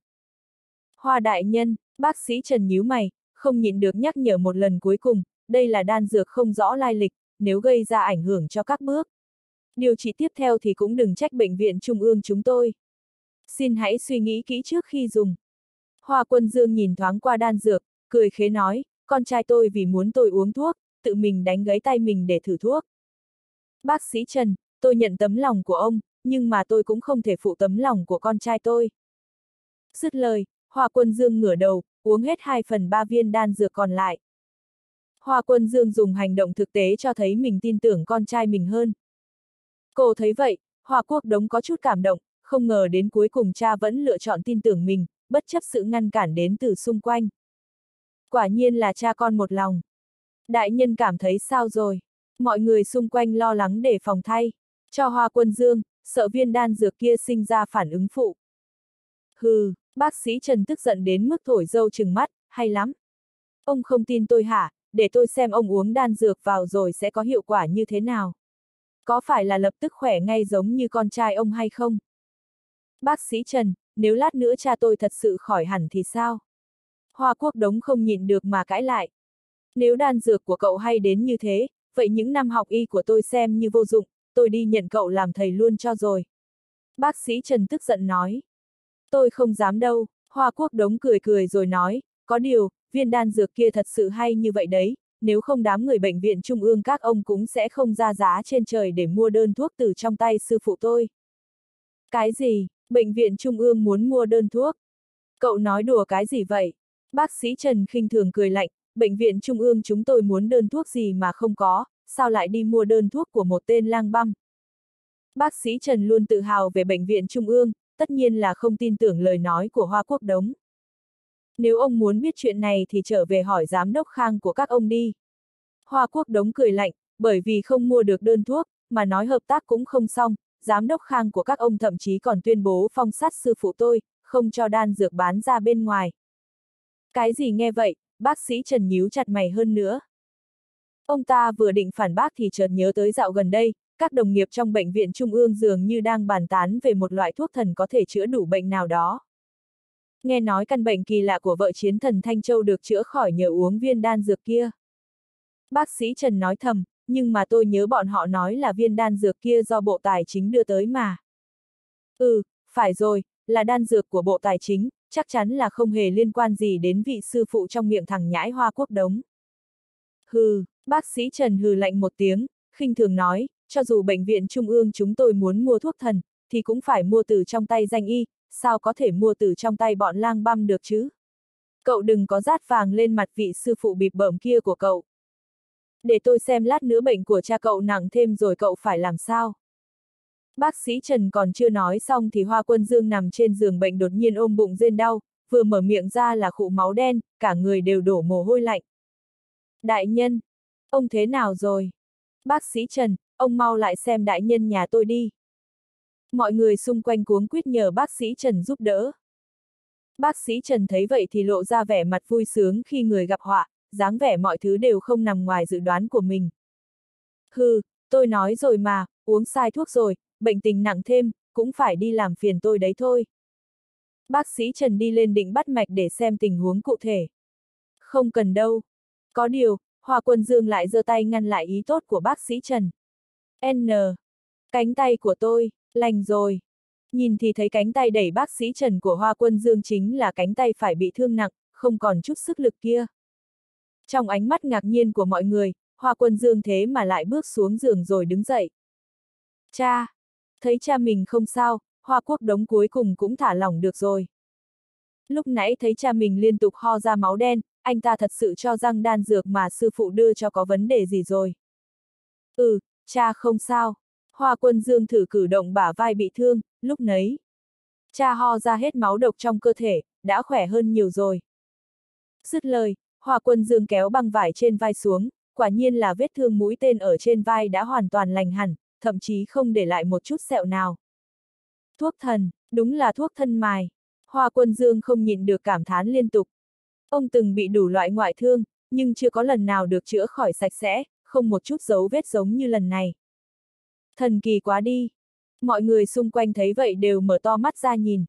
Hoa đại nhân, bác sĩ Trần nhíu mày, không nhịn được nhắc nhở một lần cuối cùng, đây là đan dược không rõ lai lịch, nếu gây ra ảnh hưởng cho các bước điều trị tiếp theo thì cũng đừng trách bệnh viện trung ương chúng tôi. Xin hãy suy nghĩ kỹ trước khi dùng. Hoa Quân Dương nhìn thoáng qua đan dược, cười khế nói, con trai tôi vì muốn tôi uống thuốc, tự mình đánh gãy tay mình để thử thuốc. Bác sĩ Trần, tôi nhận tấm lòng của ông, nhưng mà tôi cũng không thể phụ tấm lòng của con trai tôi. Dứt lời, Hoa Quân Dương ngửa đầu, uống hết hai phần ba viên đan dược còn lại. Hoa Quân Dương dùng hành động thực tế cho thấy mình tin tưởng con trai mình hơn. Cô thấy vậy, Hoa Quốc Đống có chút cảm động, không ngờ đến cuối cùng cha vẫn lựa chọn tin tưởng mình, bất chấp sự ngăn cản đến từ xung quanh. Quả nhiên là cha con một lòng. Đại nhân cảm thấy sao rồi? Mọi người xung quanh lo lắng để phòng thay cho Hoa Quân Dương, sợ viên đan dược kia sinh ra phản ứng phụ. Hừ, bác sĩ Trần tức giận đến mức thổi dâu trừng mắt, hay lắm. Ông không tin tôi hả, để tôi xem ông uống đan dược vào rồi sẽ có hiệu quả như thế nào. Có phải là lập tức khỏe ngay giống như con trai ông hay không? Bác sĩ Trần, nếu lát nữa cha tôi thật sự khỏi hẳn thì sao? Hoa Quốc Đống không nhịn được mà cãi lại. Nếu đan dược của cậu hay đến như thế, vậy những năm học y của tôi xem như vô dụng, tôi đi nhận cậu làm thầy luôn cho rồi. Bác sĩ Trần tức giận nói. Tôi không dám đâu, Hoa Quốc Đống cười cười rồi nói, có điều, viên đan dược kia thật sự hay như vậy đấy, nếu không đám người bệnh viện trung ương các ông cũng sẽ không ra giá trên trời để mua đơn thuốc từ trong tay sư phụ tôi. Cái gì, bệnh viện trung ương muốn mua đơn thuốc? Cậu nói đùa cái gì vậy? Bác sĩ Trần khinh thường cười lạnh, bệnh viện trung ương chúng tôi muốn đơn thuốc gì mà không có, sao lại đi mua đơn thuốc của một tên lang băm? Bác sĩ Trần luôn tự hào về bệnh viện trung ương, tất nhiên là không tin tưởng lời nói của Hoa Quốc Đống. Nếu ông muốn biết chuyện này thì trở về hỏi giám đốc Khang của các ông đi. Hoa Quốc Đống cười lạnh, bởi vì không mua được đơn thuốc, mà nói hợp tác cũng không xong, giám đốc Khang của các ông thậm chí còn tuyên bố phong sát sư phụ tôi, không cho đan dược bán ra bên ngoài. Cái gì nghe vậy, bác sĩ Trần nhíu chặt mày hơn nữa. Ông ta vừa định phản bác thì chợt nhớ tới dạo gần đây, các đồng nghiệp trong bệnh viện trung ương dường như đang bàn tán về một loại thuốc thần có thể chữa đủ bệnh nào đó. Nghe nói căn bệnh kỳ lạ của vợ chiến thần Thanh Châu được chữa khỏi nhờ uống viên đan dược kia. Bác sĩ Trần nói thầm, nhưng mà tôi nhớ bọn họ nói là viên đan dược kia do Bộ Tài chính đưa tới mà. Ừ, phải rồi, là đan dược của Bộ Tài chính, chắc chắn là không hề liên quan gì đến vị sư phụ trong miệng thằng nhãi Hoa Quốc Đống. Hừ, bác sĩ Trần hừ lạnh một tiếng, khinh thường nói, cho dù bệnh viện trung ương chúng tôi muốn mua thuốc thần, thì cũng phải mua từ trong tay danh y, sao có thể mua từ trong tay bọn lang băm được chứ? Cậu đừng có rát vàng lên mặt vị sư phụ bịp bợm kia của cậu. Để tôi xem lát nữa bệnh của cha cậu nặng thêm rồi cậu phải làm sao? Bác sĩ Trần còn chưa nói xong thì Hoa Quân Dương nằm trên giường bệnh đột nhiên ôm bụng rên đau, vừa mở miệng ra là khụ máu đen, cả người đều đổ mồ hôi lạnh. Đại nhân, ông thế nào rồi? Bác sĩ Trần, ông mau lại xem đại nhân nhà tôi đi. Mọi người xung quanh cuống quýt nhờ bác sĩ Trần giúp đỡ. Bác sĩ Trần thấy vậy thì lộ ra vẻ mặt vui sướng khi người gặp họa, dáng vẻ mọi thứ đều không nằm ngoài dự đoán của mình. Hừ, tôi nói rồi mà, uống sai thuốc rồi, bệnh tình nặng thêm, cũng phải đi làm phiền tôi đấy thôi. Bác sĩ Trần đi lên định bắt mạch để xem tình huống cụ thể. Không cần đâu. Có điều, Hoa Quân Dương lại giơ tay ngăn lại ý tốt của bác sĩ Trần. N. Cánh tay của tôi, lành rồi. Nhìn thì thấy cánh tay đẩy bác sĩ Trần của Hoa Quân Dương chính là cánh tay phải bị thương nặng, không còn chút sức lực kia. Trong ánh mắt ngạc nhiên của mọi người, Hoa Quân Dương thế mà lại bước xuống giường rồi đứng dậy. Cha! Thấy cha mình không sao, Hoa Quốc Đống cuối cùng cũng thả lỏng được rồi. Lúc nãy thấy cha mình liên tục ho ra máu đen, anh ta thật sự cho rằng đan dược mà sư phụ đưa cho có vấn đề gì rồi. Ừ, cha không sao. Hoa Quân Dương thử cử động bả vai bị thương, lúc nấy. Cha ho ra hết máu độc trong cơ thể, đã khỏe hơn nhiều rồi. Dứt lời, Hoa Quân Dương kéo băng vải trên vai xuống, quả nhiên là vết thương mũi tên ở trên vai đã hoàn toàn lành hẳn, thậm chí không để lại một chút sẹo nào. Thuốc thần, đúng là thuốc thân mài. Hoa Quân Dương không nhịn được cảm thán liên tục. Ông từng bị đủ loại ngoại thương, nhưng chưa có lần nào được chữa khỏi sạch sẽ, không một chút dấu vết giống như lần này. Thần kỳ quá đi. Mọi người xung quanh thấy vậy đều mở to mắt ra nhìn.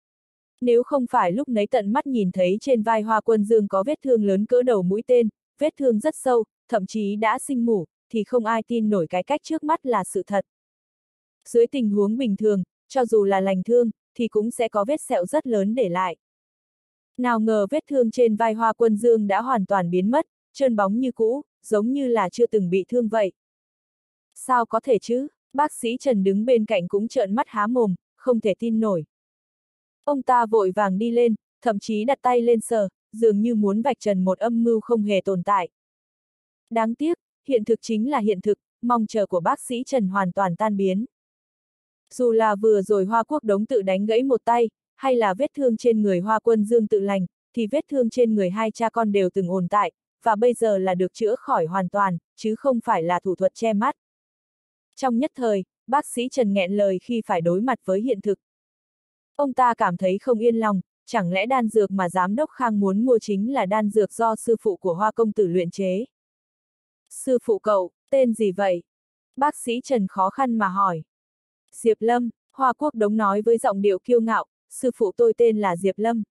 Nếu không phải lúc nấy tận mắt nhìn thấy trên vai Hoa Quân Dương có vết thương lớn cỡ đầu mũi tên, vết thương rất sâu, thậm chí đã sinh mủ, thì không ai tin nổi cái cách trước mắt là sự thật. Dưới tình huống bình thường, cho dù là lành thương, thì cũng sẽ có vết sẹo rất lớn để lại. Nào ngờ vết thương trên vai Hoa Quân Dương đã hoàn toàn biến mất, trơn bóng như cũ, giống như là chưa từng bị thương vậy. Sao có thể chứ? Bác sĩ Trần đứng bên cạnh cũng trợn mắt há mồm, không thể tin nổi. Ông ta vội vàng đi lên, thậm chí đặt tay lên sờ, dường như muốn vạch trần một âm mưu không hề tồn tại. Đáng tiếc, hiện thực chính là hiện thực, mong chờ của bác sĩ Trần hoàn toàn tan biến. Dù là vừa rồi Hoa Quốc Đống tự đánh gãy một tay, hay là vết thương trên người Hoa Quân Dương tự lành, thì vết thương trên người hai cha con đều từng ồn tại, và bây giờ là được chữa khỏi hoàn toàn, chứ không phải là thủ thuật che mắt. Trong nhất thời, bác sĩ Trần nghẹn lời khi phải đối mặt với hiện thực. Ông ta cảm thấy không yên lòng, chẳng lẽ đan dược mà giám đốc Khang muốn mua chính là đan dược do sư phụ của Hoa công tử luyện chế? Sư phụ cậu, tên gì vậy? Bác sĩ Trần khó khăn mà hỏi. Diệp Lâm, Hoa Quốc Đống nói với giọng điệu kiêu ngạo, sư phụ tôi tên là Diệp Lâm.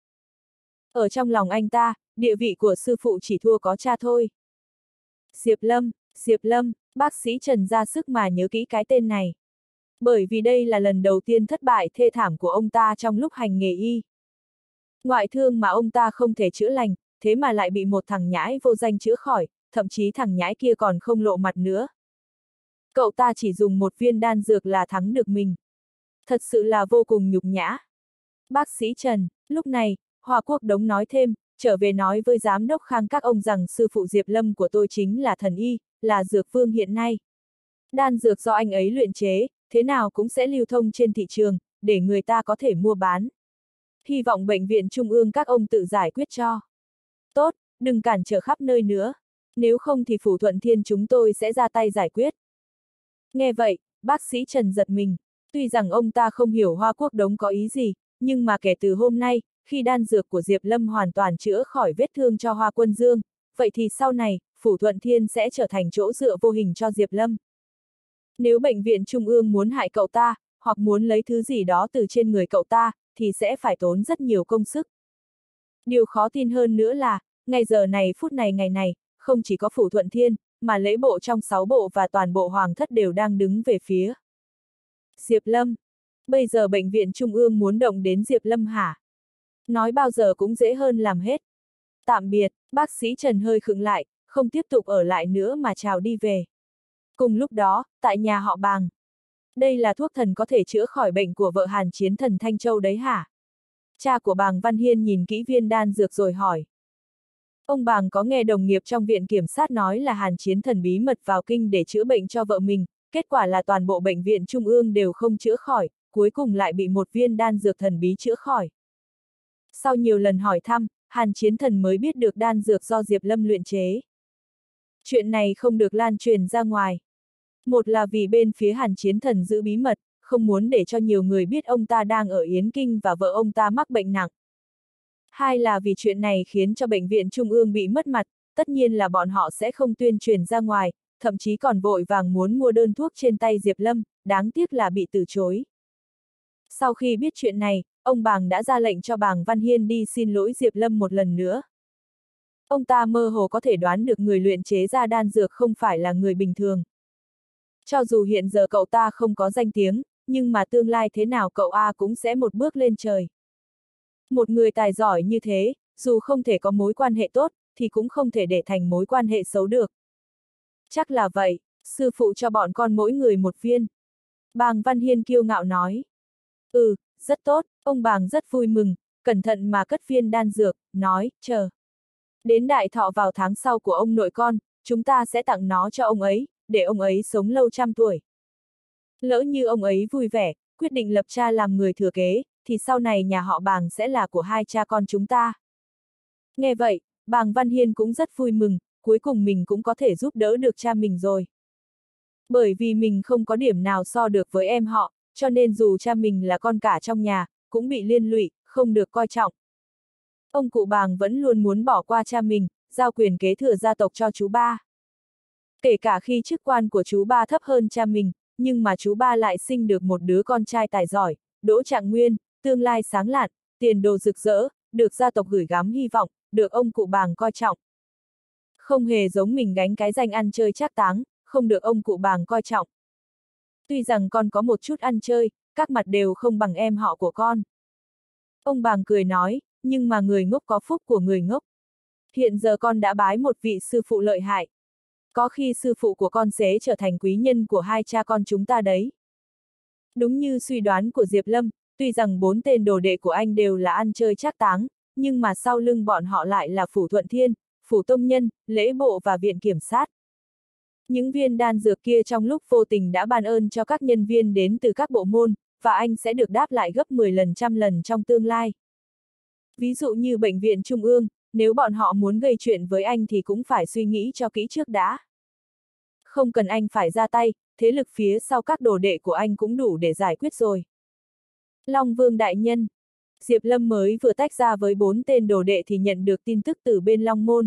Ở trong lòng anh ta, địa vị của sư phụ chỉ thua có cha thôi. Diệp Lâm, Diệp Lâm, bác sĩ Trần ra sức mà nhớ kỹ cái tên này. Bởi vì đây là lần đầu tiên thất bại thê thảm của ông ta trong lúc hành nghề y. Ngoại thương mà ông ta không thể chữa lành, thế mà lại bị một thằng nhãi vô danh chữa khỏi, thậm chí thằng nhãi kia còn không lộ mặt nữa. Cậu ta chỉ dùng một viên đan dược là thắng được mình. Thật sự là vô cùng nhục nhã. Bác sĩ Trần, lúc này, Hoa Quốc Đống nói thêm, trở về nói với giám đốc Khang các ông rằng sư phụ Diệp Lâm của tôi chính là thần y, là dược vương hiện nay. Đan dược do anh ấy luyện chế, thế nào cũng sẽ lưu thông trên thị trường, để người ta có thể mua bán. Hy vọng bệnh viện trung ương các ông tự giải quyết cho. Tốt, đừng cản trở khắp nơi nữa. Nếu không thì Phủ Thuận Thiên chúng tôi sẽ ra tay giải quyết. Nghe vậy, bác sĩ Trần giật mình. Tuy rằng ông ta không hiểu Hoa Quốc Đống có ý gì, nhưng mà kể từ hôm nay, khi đan dược của Diệp Lâm hoàn toàn chữa khỏi vết thương cho Hoa Quân Dương, vậy thì sau này, Phủ Thuận Thiên sẽ trở thành chỗ dựa vô hình cho Diệp Lâm. Nếu bệnh viện trung ương muốn hại cậu ta, hoặc muốn lấy thứ gì đó từ trên người cậu ta, thì sẽ phải tốn rất nhiều công sức. Điều khó tin hơn nữa là, ngày giờ này phút này ngày này, không chỉ có Phủ Thuận Thiên, mà lễ bộ trong sáu bộ và toàn bộ hoàng thất đều đang đứng về phía Diệp Lâm. Bây giờ bệnh viện trung ương muốn động đến Diệp Lâm hả? Nói bao giờ cũng dễ hơn làm hết. Tạm biệt, bác sĩ Trần hơi khựng lại, không tiếp tục ở lại nữa mà chào đi về. Cùng lúc đó, tại nhà họ Bàng. Đây là thuốc thần có thể chữa khỏi bệnh của vợ Hàn Chiến Thần Thanh Châu đấy hả? Cha của Bàng Văn Hiên nhìn kỹ viên đan dược rồi hỏi. Ông Bàng có nghe đồng nghiệp trong viện kiểm sát nói là Hàn Chiến Thần bí mật vào kinh để chữa bệnh cho vợ mình, kết quả là toàn bộ bệnh viện trung ương đều không chữa khỏi, cuối cùng lại bị một viên đan dược thần bí chữa khỏi. Sau nhiều lần hỏi thăm, Hàn Chiến Thần mới biết được đan dược do Diệp Lâm luyện chế. Chuyện này không được lan truyền ra ngoài. Một là vì bên phía Hàn Chiến Thần giữ bí mật, không muốn để cho nhiều người biết ông ta đang ở Yến Kinh và vợ ông ta mắc bệnh nặng. Hai là vì chuyện này khiến cho bệnh viện trung ương bị mất mặt, tất nhiên là bọn họ sẽ không tuyên truyền ra ngoài, thậm chí còn vội vàng muốn mua đơn thuốc trên tay Diệp Lâm, đáng tiếc là bị từ chối. Sau khi biết chuyện này, ông Bàng đã ra lệnh cho Bàng Văn Hiên đi xin lỗi Diệp Lâm một lần nữa. Ông ta mơ hồ có thể đoán được người luyện chế ra đan dược không phải là người bình thường. Cho dù hiện giờ cậu ta không có danh tiếng, nhưng mà tương lai thế nào cậu A cũng sẽ một bước lên trời. Một người tài giỏi như thế, dù không thể có mối quan hệ tốt, thì cũng không thể để thành mối quan hệ xấu được. Chắc là vậy, sư phụ cho bọn con mỗi người một viên. Bàng Văn Hiên kiêu ngạo nói. Ừ, rất tốt, ông Bàng rất vui mừng, cẩn thận mà cất viên đan dược, nói, chờ. Đến đại thọ vào tháng sau của ông nội con, chúng ta sẽ tặng nó cho ông ấy, để ông ấy sống lâu trăm tuổi. Lỡ như ông ấy vui vẻ, quyết định lập cha làm người thừa kế, thì sau này nhà họ Bàng sẽ là của hai cha con chúng ta. Nghe vậy, Bàng Văn Hiên cũng rất vui mừng, cuối cùng mình cũng có thể giúp đỡ được cha mình rồi. Bởi vì mình không có điểm nào so được với em họ, cho nên dù cha mình là con cả trong nhà, cũng bị liên lụy, không được coi trọng. Ông cụ Bàng vẫn luôn muốn bỏ qua cha mình, giao quyền kế thừa gia tộc cho chú ba. Kể cả khi chức quan của chú ba thấp hơn cha mình, nhưng mà chú ba lại sinh được một đứa con trai tài giỏi, Đỗ Trạng Nguyên, tương lai sáng lạn, tiền đồ rực rỡ, được gia tộc gửi gắm hy vọng, được ông cụ Bàng coi trọng. Không hề giống mình gánh cái danh ăn chơi trác táng, không được ông cụ Bàng coi trọng. Tuy rằng con có một chút ăn chơi, các mặt đều không bằng em họ của con. Ông Bàng cười nói, nhưng mà người ngốc có phúc của người ngốc. Hiện giờ con đã bái một vị sư phụ lợi hại. Có khi sư phụ của con sẽ trở thành quý nhân của hai cha con chúng ta đấy. Đúng như suy đoán của Diệp Lâm, tuy rằng bốn tên đồ đệ của anh đều là ăn chơi trác táng, nhưng mà sau lưng bọn họ lại là Phủ Thuận Thiên, Phủ Tông Nhân, Lễ Bộ và Viện Kiểm sát. Những viên đan dược kia trong lúc vô tình đã ban ơn cho các nhân viên đến từ các bộ môn, và anh sẽ được đáp lại gấp mười lần trăm lần trong tương lai. Ví dụ như Bệnh viện Trung ương, nếu bọn họ muốn gây chuyện với anh thì cũng phải suy nghĩ cho kỹ trước đã. Không cần anh phải ra tay, thế lực phía sau các đồ đệ của anh cũng đủ để giải quyết rồi. Long Vương đại nhân, Diệp Lâm mới vừa tách ra với bốn tên đồ đệ thì nhận được tin tức từ bên Long Môn.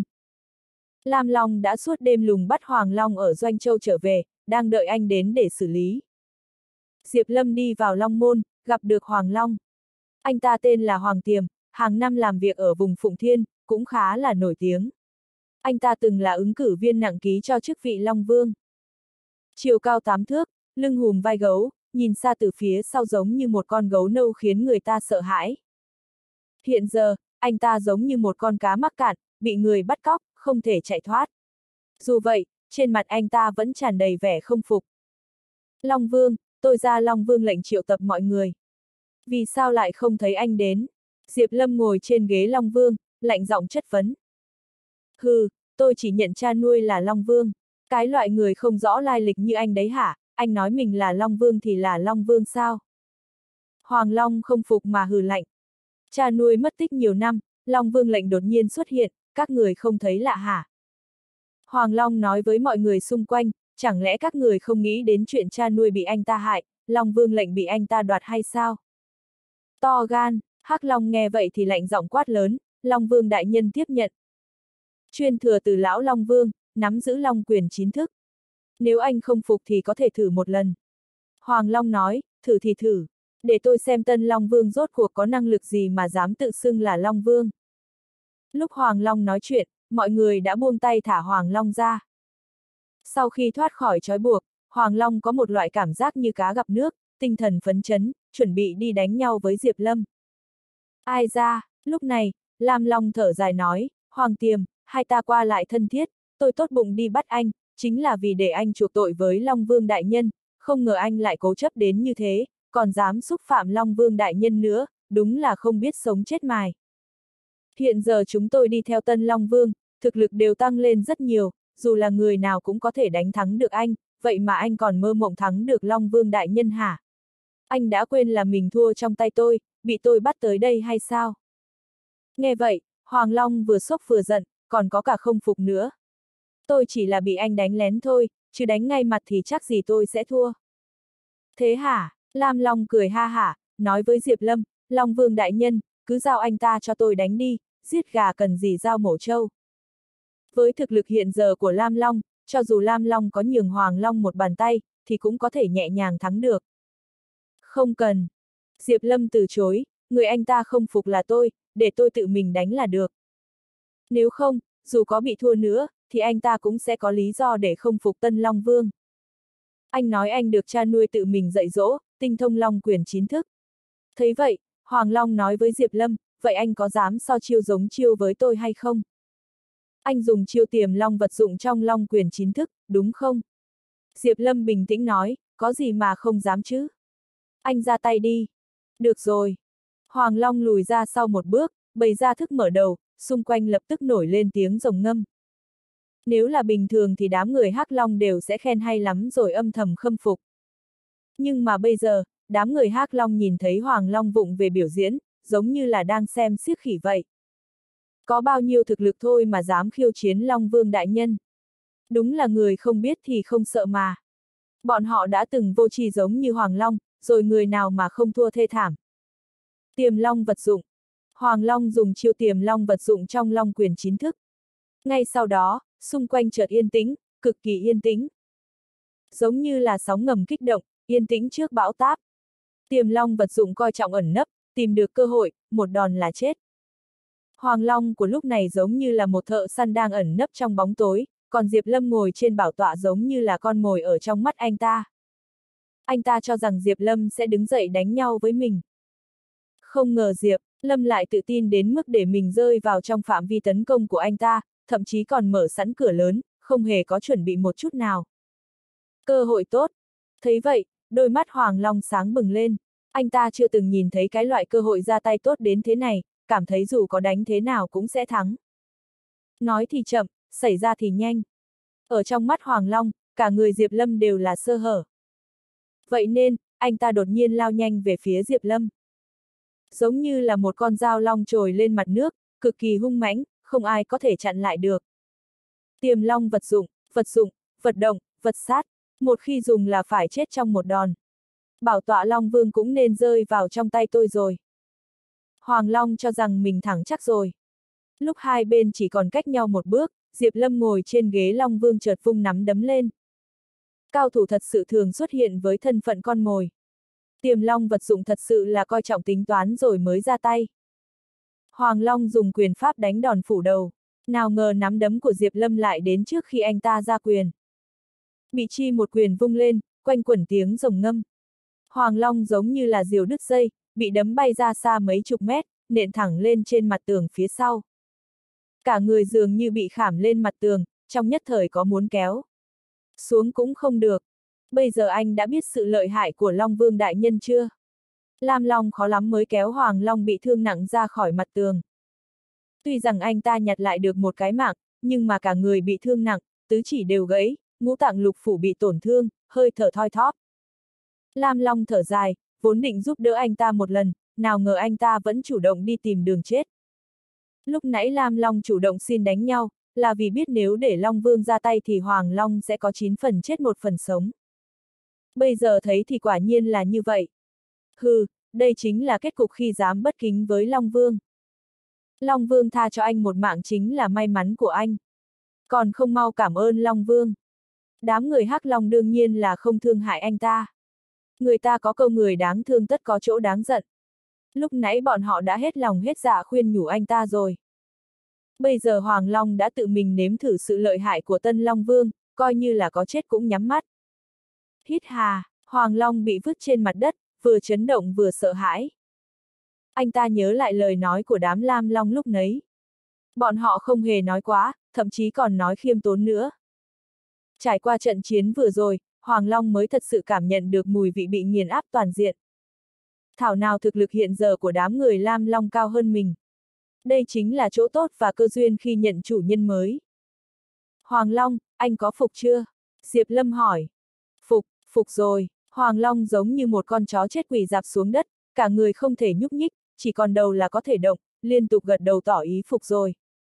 Lam Long đã suốt đêm lùng bắt Hoàng Long ở Doanh Châu trở về, đang đợi anh đến để xử lý. Diệp Lâm đi vào Long Môn, gặp được Hoàng Long. Anh ta tên là Hoàng Tiềm, hàng năm làm việc ở vùng Phụng Thiên, cũng khá là nổi tiếng. Anh ta từng là ứng cử viên nặng ký cho chức vị Long Vương. Chiều cao tám thước, lưng hùm vai gấu, nhìn xa từ phía sau giống như một con gấu nâu khiến người ta sợ hãi. Hiện giờ, anh ta giống như một con cá mắc cạn, bị người bắt cóc, không thể chạy thoát. Dù vậy, trên mặt anh ta vẫn tràn đầy vẻ không phục. Long Vương, tôi ra Long Vương lệnh triệu tập mọi người. Vì sao lại không thấy anh đến? Diệp Lâm ngồi trên ghế Long Vương, lạnh giọng chất vấn. Hừ, tôi chỉ nhận cha nuôi là Long Vương. Cái loại người không rõ lai lịch như anh đấy hả? Anh nói mình là Long Vương thì là Long Vương sao? Hoàng Long không phục mà hừ lạnh. Cha nuôi mất tích nhiều năm, Long Vương lệnh đột nhiên xuất hiện, các người không thấy lạ hả? Hoàng Long nói với mọi người xung quanh, chẳng lẽ các người không nghĩ đến chuyện cha nuôi bị anh ta hại, Long Vương lệnh bị anh ta đoạt hay sao? To gan, Hắc Long nghe vậy thì lạnh giọng quát lớn, Long Vương đại nhân tiếp nhận. Chuyên thừa từ lão Long Vương, nắm giữ Long quyền chín thức. Nếu anh không phục thì có thể thử một lần. Hoàng Long nói, thử thì thử. Để tôi xem tân Long Vương rốt cuộc có năng lực gì mà dám tự xưng là Long Vương. Lúc Hoàng Long nói chuyện, mọi người đã buông tay thả Hoàng Long ra. Sau khi thoát khỏi trói buộc, Hoàng Long có một loại cảm giác như cá gặp nước, tinh thần phấn chấn, chuẩn bị đi đánh nhau với Diệp Lâm. Ai ra, lúc này, Lam Long thở dài nói, Hoàng Tiềm, hai ta qua lại thân thiết, tôi tốt bụng đi bắt anh, chính là vì để anh chuộc tội với Long Vương đại nhân, không ngờ anh lại cố chấp đến như thế, còn dám xúc phạm Long Vương đại nhân nữa, đúng là không biết sống chết mài. Hiện giờ chúng tôi đi theo tân Long Vương, thực lực đều tăng lên rất nhiều, dù là người nào cũng có thể đánh thắng được anh, vậy mà anh còn mơ mộng thắng được Long Vương đại nhân hả? Anh đã quên là mình thua trong tay tôi, bị tôi bắt tới đây hay sao? Nghe vậy, Hoàng Long vừa sốc vừa giận, còn có cả không phục nữa. Tôi chỉ là bị anh đánh lén thôi, chứ đánh ngay mặt thì chắc gì tôi sẽ thua. Thế hả? Lam Long cười ha hả, nói với Diệp Lâm, Long Vương đại nhân, cứ giao anh ta cho tôi đánh đi, giết gà cần gì giao mổ trâu. Với thực lực hiện giờ của Lam Long, cho dù Lam Long có nhường Hoàng Long một bàn tay, thì cũng có thể nhẹ nhàng thắng được. Không cần. Diệp Lâm từ chối, người anh ta không phục là tôi, để tôi tự mình đánh là được. Nếu không, dù có bị thua nữa, thì anh ta cũng sẽ có lý do để không phục tân Long Vương. Anh nói anh được cha nuôi tự mình dạy dỗ, tinh thông Long quyền chín thức. Thấy vậy, Hoàng Long nói với Diệp Lâm, vậy anh có dám so chiêu giống chiêu với tôi hay không? Anh dùng chiêu tiềm long vật dụng trong Long quyền chín thức, đúng không? Diệp Lâm bình tĩnh nói, có gì mà không dám chứ? Anh ra tay đi. Được rồi. Hoàng Long lùi ra sau một bước, bày ra thức mở đầu, xung quanh lập tức nổi lên tiếng rồng ngâm. Nếu là bình thường thì đám người Hắc Long đều sẽ khen hay lắm rồi âm thầm khâm phục. Nhưng mà bây giờ, đám người Hắc Long nhìn thấy Hoàng Long vụng về biểu diễn, giống như là đang xem xiếc khỉ vậy. Có bao nhiêu thực lực thôi mà dám khiêu chiến Long Vương đại nhân. Đúng là người không biết thì không sợ mà. Bọn họ đã từng vô tri giống như Hoàng Long, rồi người nào mà không thua thê thảm. Tiềm Long vật dụng. Hoàng Long dùng chiêu Tiềm Long vật dụng trong Long quyền chín thức. Ngay sau đó, xung quanh chợt yên tĩnh, cực kỳ yên tĩnh. Giống như là sóng ngầm kích động, yên tĩnh trước bão táp. Tiềm Long vật dụng coi trọng ẩn nấp, tìm được cơ hội, một đòn là chết. Hoàng Long của lúc này giống như là một thợ săn đang ẩn nấp trong bóng tối, còn Diệp Lâm ngồi trên bảo tọa giống như là con mồi ở trong mắt anh ta. Anh ta cho rằng Diệp Lâm sẽ đứng dậy đánh nhau với mình. Không ngờ Diệp Lâm lại tự tin đến mức để mình rơi vào trong phạm vi tấn công của anh ta, thậm chí còn mở sẵn cửa lớn, không hề có chuẩn bị một chút nào. Cơ hội tốt. Thấy vậy, đôi mắt Hoàng Long sáng bừng lên. Anh ta chưa từng nhìn thấy cái loại cơ hội ra tay tốt đến thế này, cảm thấy dù có đánh thế nào cũng sẽ thắng. Nói thì chậm, xảy ra thì nhanh. Ở trong mắt Hoàng Long, cả người Diệp Lâm đều là sơ hở. Vậy nên, anh ta đột nhiên lao nhanh về phía Diệp Lâm. Giống như là một con dao long trồi lên mặt nước, cực kỳ hung mãnh, không ai có thể chặn lại được. Tiềm Long vật dụng, vật dụng, vật động, vật sát, một khi dùng là phải chết trong một đòn. Bảo tọa Long Vương cũng nên rơi vào trong tay tôi rồi. Hoàng Long cho rằng mình thắng chắc rồi. Lúc hai bên chỉ còn cách nhau một bước, Diệp Lâm ngồi trên ghế Long Vương chợt vung nắm đấm lên. Cao thủ thật sự thường xuất hiện với thân phận con mồi. Tiềm Long vật dụng thật sự là coi trọng tính toán rồi mới ra tay. Hoàng Long dùng quyền pháp đánh đòn phủ đầu. Nào ngờ nắm đấm của Diệp Lâm lại đến trước khi anh ta ra quyền. Bị chi một quyền vung lên, quanh quẩn tiếng rồng ngâm. Hoàng Long giống như là diều đứt dây, bị đấm bay ra xa mấy chục mét, nện thẳng lên trên mặt tường phía sau. Cả người dường như bị khảm lên mặt tường, trong nhất thời có muốn kéo xuống cũng không được. Bây giờ anh đã biết sự lợi hại của Long Vương đại nhân chưa? Lam Long khó lắm mới kéo Hoàng Long bị thương nặng ra khỏi mặt tường. Tuy rằng anh ta nhặt lại được một cái mạng, nhưng mà cả người bị thương nặng, tứ chỉ đều gãy, ngũ tạng lục phủ bị tổn thương, hơi thở thoi thóp. Lam Long thở dài, vốn định giúp đỡ anh ta một lần, nào ngờ anh ta vẫn chủ động đi tìm đường chết. Lúc nãy Lam Long chủ động xin đánh nhau, là vì biết nếu để Long Vương ra tay thì Hoàng Long sẽ có chín phần chết một phần sống. Bây giờ thấy thì quả nhiên là như vậy. Hừ, đây chính là kết cục khi dám bất kính với Long Vương. Long Vương tha cho anh một mạng chính là may mắn của anh. Còn không mau cảm ơn Long Vương. Đám người Hắc Long đương nhiên là không thương hại anh ta. Người ta có câu người đáng thương tất có chỗ đáng giận. Lúc nãy bọn họ đã hết lòng hết dạ khuyên nhủ anh ta rồi. Bây giờ Hoàng Long đã tự mình nếm thử sự lợi hại của Tân Long Vương, coi như là có chết cũng nhắm mắt. Hít hà, Hoàng Long bị vứt trên mặt đất, vừa chấn động vừa sợ hãi. Anh ta nhớ lại lời nói của đám Lam Long lúc nấy. Bọn họ không hề nói quá, thậm chí còn nói khiêm tốn nữa. Trải qua trận chiến vừa rồi, Hoàng Long mới thật sự cảm nhận được mùi vị bị nghiền áp toàn diện. Thảo nào thực lực hiện giờ của đám người Lam Long cao hơn mình. Đây chính là chỗ tốt và cơ duyên khi nhận chủ nhân mới. Hoàng Long, anh có phục chưa? Diệp Lâm hỏi. Phục, phục rồi. Hoàng Long giống như một con chó chết quỳ rạp xuống đất, cả người không thể nhúc nhích, chỉ còn đầu là có thể động, liên tục gật đầu tỏ ý phục rồi.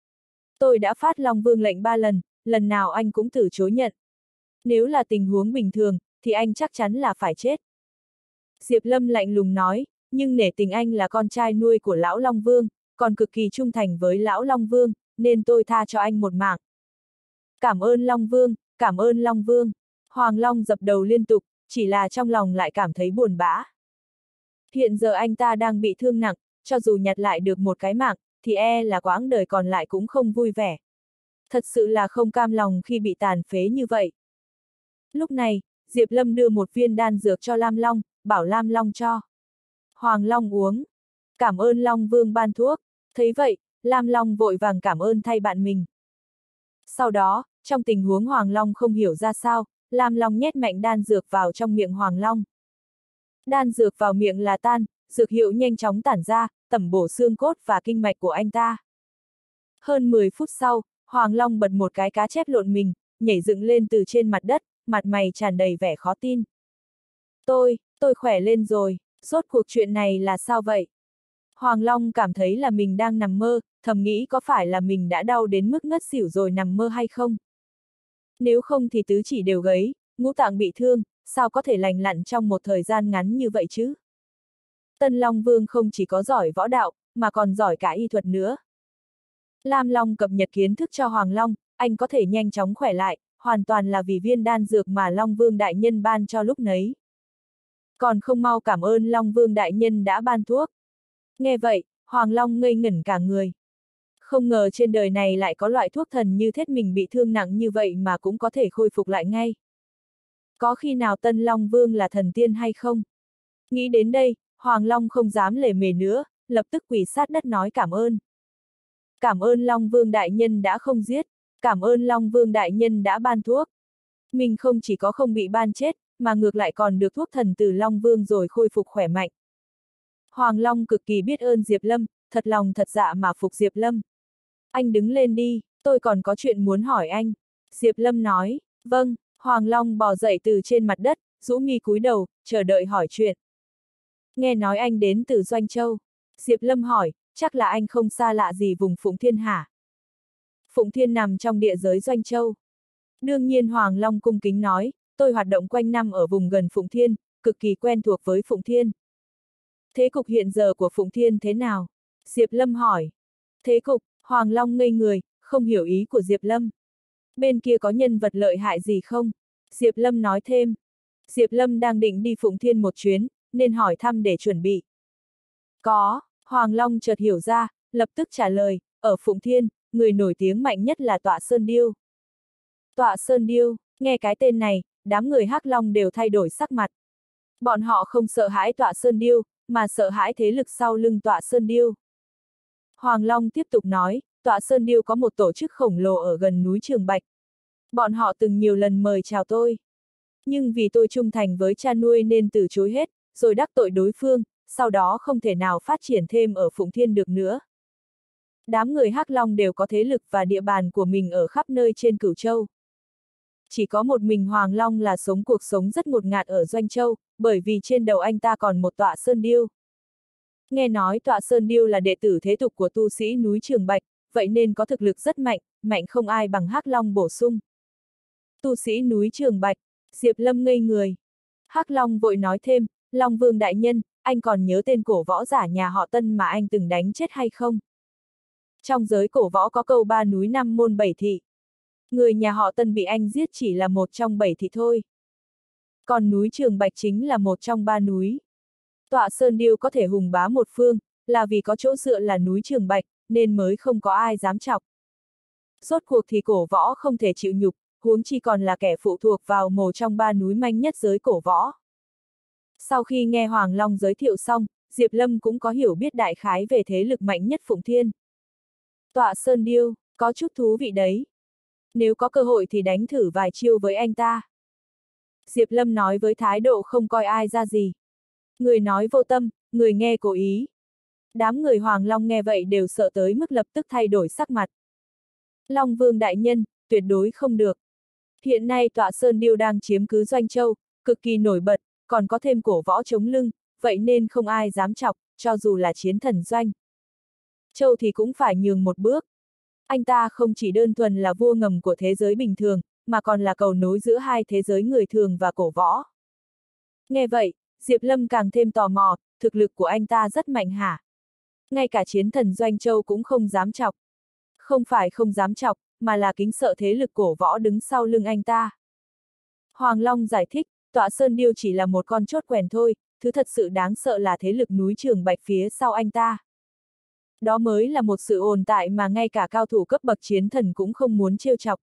Tôi đã phát Long Vương lệnh ba lần, lần nào anh cũng từ chối nhận. Nếu là tình huống bình thường, thì anh chắc chắn là phải chết. Diệp Lâm lạnh lùng nói, nhưng nể tình anh là con trai nuôi của lão Long Vương, còn cực kỳ trung thành với lão Long Vương, nên tôi tha cho anh một mạng. Cảm ơn Long Vương, cảm ơn Long Vương. Hoàng Long dập đầu liên tục, chỉ là trong lòng lại cảm thấy buồn bã. Hiện giờ anh ta đang bị thương nặng, cho dù nhặt lại được một cái mạng, thì e là quãng đời còn lại cũng không vui vẻ. Thật sự là không cam lòng khi bị tàn phế như vậy. Lúc này, Diệp Lâm đưa một viên đan dược cho Lam Long, bảo Lam Long cho Hoàng Long uống. Cảm ơn Long Vương ban thuốc. Thấy vậy, Lam Long vội vàng cảm ơn thay bạn mình. Sau đó, trong tình huống Hoàng Long không hiểu ra sao, Lam Long nhét mạnh đan dược vào trong miệng Hoàng Long. Đan dược vào miệng là tan, dược hiệu nhanh chóng tản ra, tẩm bổ xương cốt và kinh mạch của anh ta. Hơn mười phút sau, Hoàng Long bật một cái cá chép lộn mình, nhảy dựng lên từ trên mặt đất, mặt mày tràn đầy vẻ khó tin. Tôi, tôi khỏe lên rồi, rốt cuộc chuyện này là sao vậy? Hoàng Long cảm thấy là mình đang nằm mơ, thầm nghĩ có phải là mình đã đau đến mức ngất xỉu rồi nằm mơ hay không? Nếu không thì tứ chỉ đều gấy, ngũ tạng bị thương, sao có thể lành lặn trong một thời gian ngắn như vậy chứ? Tân Long Vương không chỉ có giỏi võ đạo, mà còn giỏi cả y thuật nữa. Lam Long cập nhật kiến thức cho Hoàng Long, anh có thể nhanh chóng khỏe lại, hoàn toàn là vì viên đan dược mà Long Vương Đại Nhân ban cho lúc nấy. Còn không mau cảm ơn Long Vương Đại Nhân đã ban thuốc. Nghe vậy, Hoàng Long ngây ngẩn cả người. Không ngờ trên đời này lại có loại thuốc thần như thế, mình bị thương nặng như vậy mà cũng có thể khôi phục lại ngay. Có khi nào Tân Long Vương là thần tiên hay không? Nghĩ đến đây, Hoàng Long không dám lề mề nữa, lập tức quỳ sát đất nói cảm ơn. Cảm ơn Long Vương Đại Nhân đã không giết, cảm ơn Long Vương Đại Nhân đã ban thuốc. Mình không chỉ có không bị ban chết, mà ngược lại còn được thuốc thần từ Long Vương rồi khôi phục khỏe mạnh. Hoàng Long cực kỳ biết ơn Diệp Lâm, thật lòng thật dạ mà phục Diệp Lâm. Anh đứng lên đi, tôi còn có chuyện muốn hỏi anh. Diệp Lâm nói, vâng. Hoàng Long bò dậy từ trên mặt đất, rũ mi cúi đầu, chờ đợi hỏi chuyện. Nghe nói anh đến từ Doanh Châu. Diệp Lâm hỏi, chắc là anh không xa lạ gì vùng Phụng Thiên hả? Phụng Thiên nằm trong địa giới Doanh Châu. Đương nhiên Hoàng Long cung kính nói, tôi hoạt động quanh năm ở vùng gần Phụng Thiên, cực kỳ quen thuộc với Phụng Thiên. Thế cục hiện giờ của Phụng Thiên thế nào? Diệp Lâm hỏi. Thế cục, Hoàng Long ngây người, không hiểu ý của Diệp Lâm. Bên kia có nhân vật lợi hại gì không? Diệp Lâm nói thêm. Diệp Lâm đang định đi Phụng Thiên một chuyến, nên hỏi thăm để chuẩn bị. Có, Hoàng Long chợt hiểu ra, lập tức trả lời, ở Phụng Thiên, người nổi tiếng mạnh nhất là Tọa Sơn Điêu. Tọa Sơn Điêu, nghe cái tên này, đám người Hắc Long đều thay đổi sắc mặt. Bọn họ không sợ hãi Tọa Sơn Điêu, mà sợ hãi thế lực sau lưng Tọa Sơn Điêu. Hoàng Long tiếp tục nói, Tọa Sơn Điêu có một tổ chức khổng lồ ở gần núi Trường Bạch. Bọn họ từng nhiều lần mời chào tôi. Nhưng vì tôi trung thành với cha nuôi nên từ chối hết, rồi đắc tội đối phương, sau đó không thể nào phát triển thêm ở Phụng Thiên được nữa. Đám người Hắc Long đều có thế lực và địa bàn của mình ở khắp nơi trên Cửu Châu. Chỉ có một mình Hoàng Long là sống cuộc sống rất ngột ngạt ở Doanh Châu, bởi vì trên đầu anh ta còn một Tọa Sơn Điêu. Nghe nói Tọa Sơn Điêu là đệ tử thế tục của tu sĩ núi Trường Bạch, vậy nên có thực lực rất mạnh, mạnh không ai bằng Hắc Long bổ sung. Tu sĩ núi Trường Bạch, Diệp Lâm ngây người. Hắc Long vội nói thêm, Long Vương Đại Nhân, anh còn nhớ tên cổ võ giả nhà họ Tân mà anh từng đánh chết hay không? Trong giới cổ võ có câu ba núi năm môn bảy thị. Người nhà họ Tân bị anh giết chỉ là một trong bảy thị thôi. Còn núi Trường Bạch chính là một trong ba núi. Tọa Sơn Điêu có thể hùng bá một phương, là vì có chỗ dựa là núi Trường Bạch, nên mới không có ai dám chọc. Rốt cuộc thì cổ võ không thể chịu nhục, huống chi còn là kẻ phụ thuộc vào một trong ba núi manh nhất giới cổ võ. Sau khi nghe Hoàng Long giới thiệu xong, Diệp Lâm cũng có hiểu biết đại khái về thế lực mạnh nhất Phụng Thiên. Tọa Sơn Điêu, có chút thú vị đấy. Nếu có cơ hội thì đánh thử vài chiêu với anh ta. Diệp Lâm nói với thái độ không coi ai ra gì. Người nói vô tâm, người nghe cố ý. Đám người Hoàng Long nghe vậy đều sợ tới mức lập tức thay đổi sắc mặt. Long Vương Đại Nhân, tuyệt đối không được. Hiện nay Tọa Sơn Điêu đang chiếm cứ Doanh Châu, cực kỳ nổi bật, còn có thêm cổ võ chống lưng, vậy nên không ai dám chọc, cho dù là chiến thần Doanh Châu thì cũng phải nhường một bước. Anh ta không chỉ đơn thuần là vua ngầm của thế giới bình thường, mà còn là cầu nối giữa hai thế giới người thường và cổ võ. Nghe vậy, Diệp Lâm càng thêm tò mò, thực lực của anh ta rất mạnh hả? Ngay cả chiến thần Doanh Châu cũng không dám chọc. Không phải không dám chọc, mà là kính sợ thế lực cổ võ đứng sau lưng anh ta. Hoàng Long giải thích, Tọa Sơn Điêu chỉ là một con chốt quèn thôi, thứ thật sự đáng sợ là thế lực núi Trường Bạch phía sau anh ta. Đó mới là một sự ồn tại mà ngay cả cao thủ cấp bậc chiến thần cũng không muốn trêu chọc.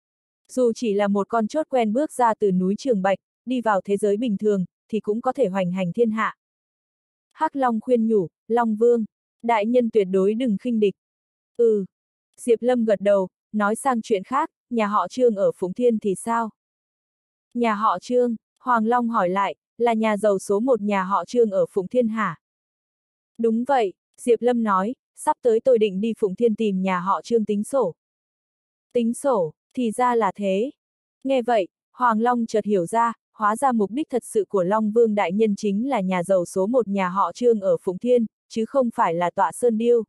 Dù chỉ là một con chốt quen bước ra từ núi Trường Bạch, đi vào thế giới bình thường, thì cũng có thể hoành hành thiên hạ. Hắc Long khuyên nhủ, Long Vương, đại nhân tuyệt đối đừng khinh địch. Ừ. Diệp Lâm gật đầu, nói sang chuyện khác, nhà họ Trương ở Phụng Thiên thì sao? Nhà họ Trương, Hoàng Long hỏi lại, là nhà giàu số một nhà họ Trương ở Phụng Thiên hả? Đúng vậy, Diệp Lâm nói, sắp tới tôi định đi Phụng Thiên tìm nhà họ Trương tính sổ. Tính sổ, thì ra là thế. Nghe vậy, Hoàng Long chợt hiểu ra, hóa ra mục đích thật sự của Long Vương đại nhân chính là nhà giàu số một nhà họ Trương ở Phụng Thiên, chứ không phải là Tọa Sơn Điêu.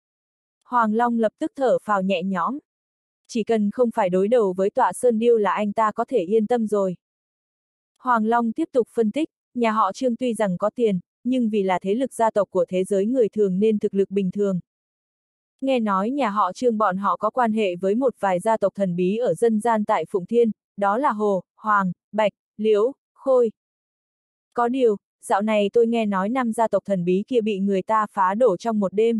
Hoàng Long lập tức thở phào nhẹ nhõm. Chỉ cần không phải đối đầu với Tọa Sơn Điêu là anh ta có thể yên tâm rồi. Hoàng Long tiếp tục phân tích, nhà họ Trương tuy rằng có tiền, nhưng vì là thế lực gia tộc của thế giới người thường nên thực lực bình thường. Nghe nói nhà họ Trương bọn họ có quan hệ với một vài gia tộc thần bí ở dân gian tại Phụng Thiên, đó là Hồ, Hoàng, Bạch, Liễu, Khôi. Có điều, dạo này tôi nghe nói năm gia tộc thần bí kia bị người ta phá đổ trong một đêm.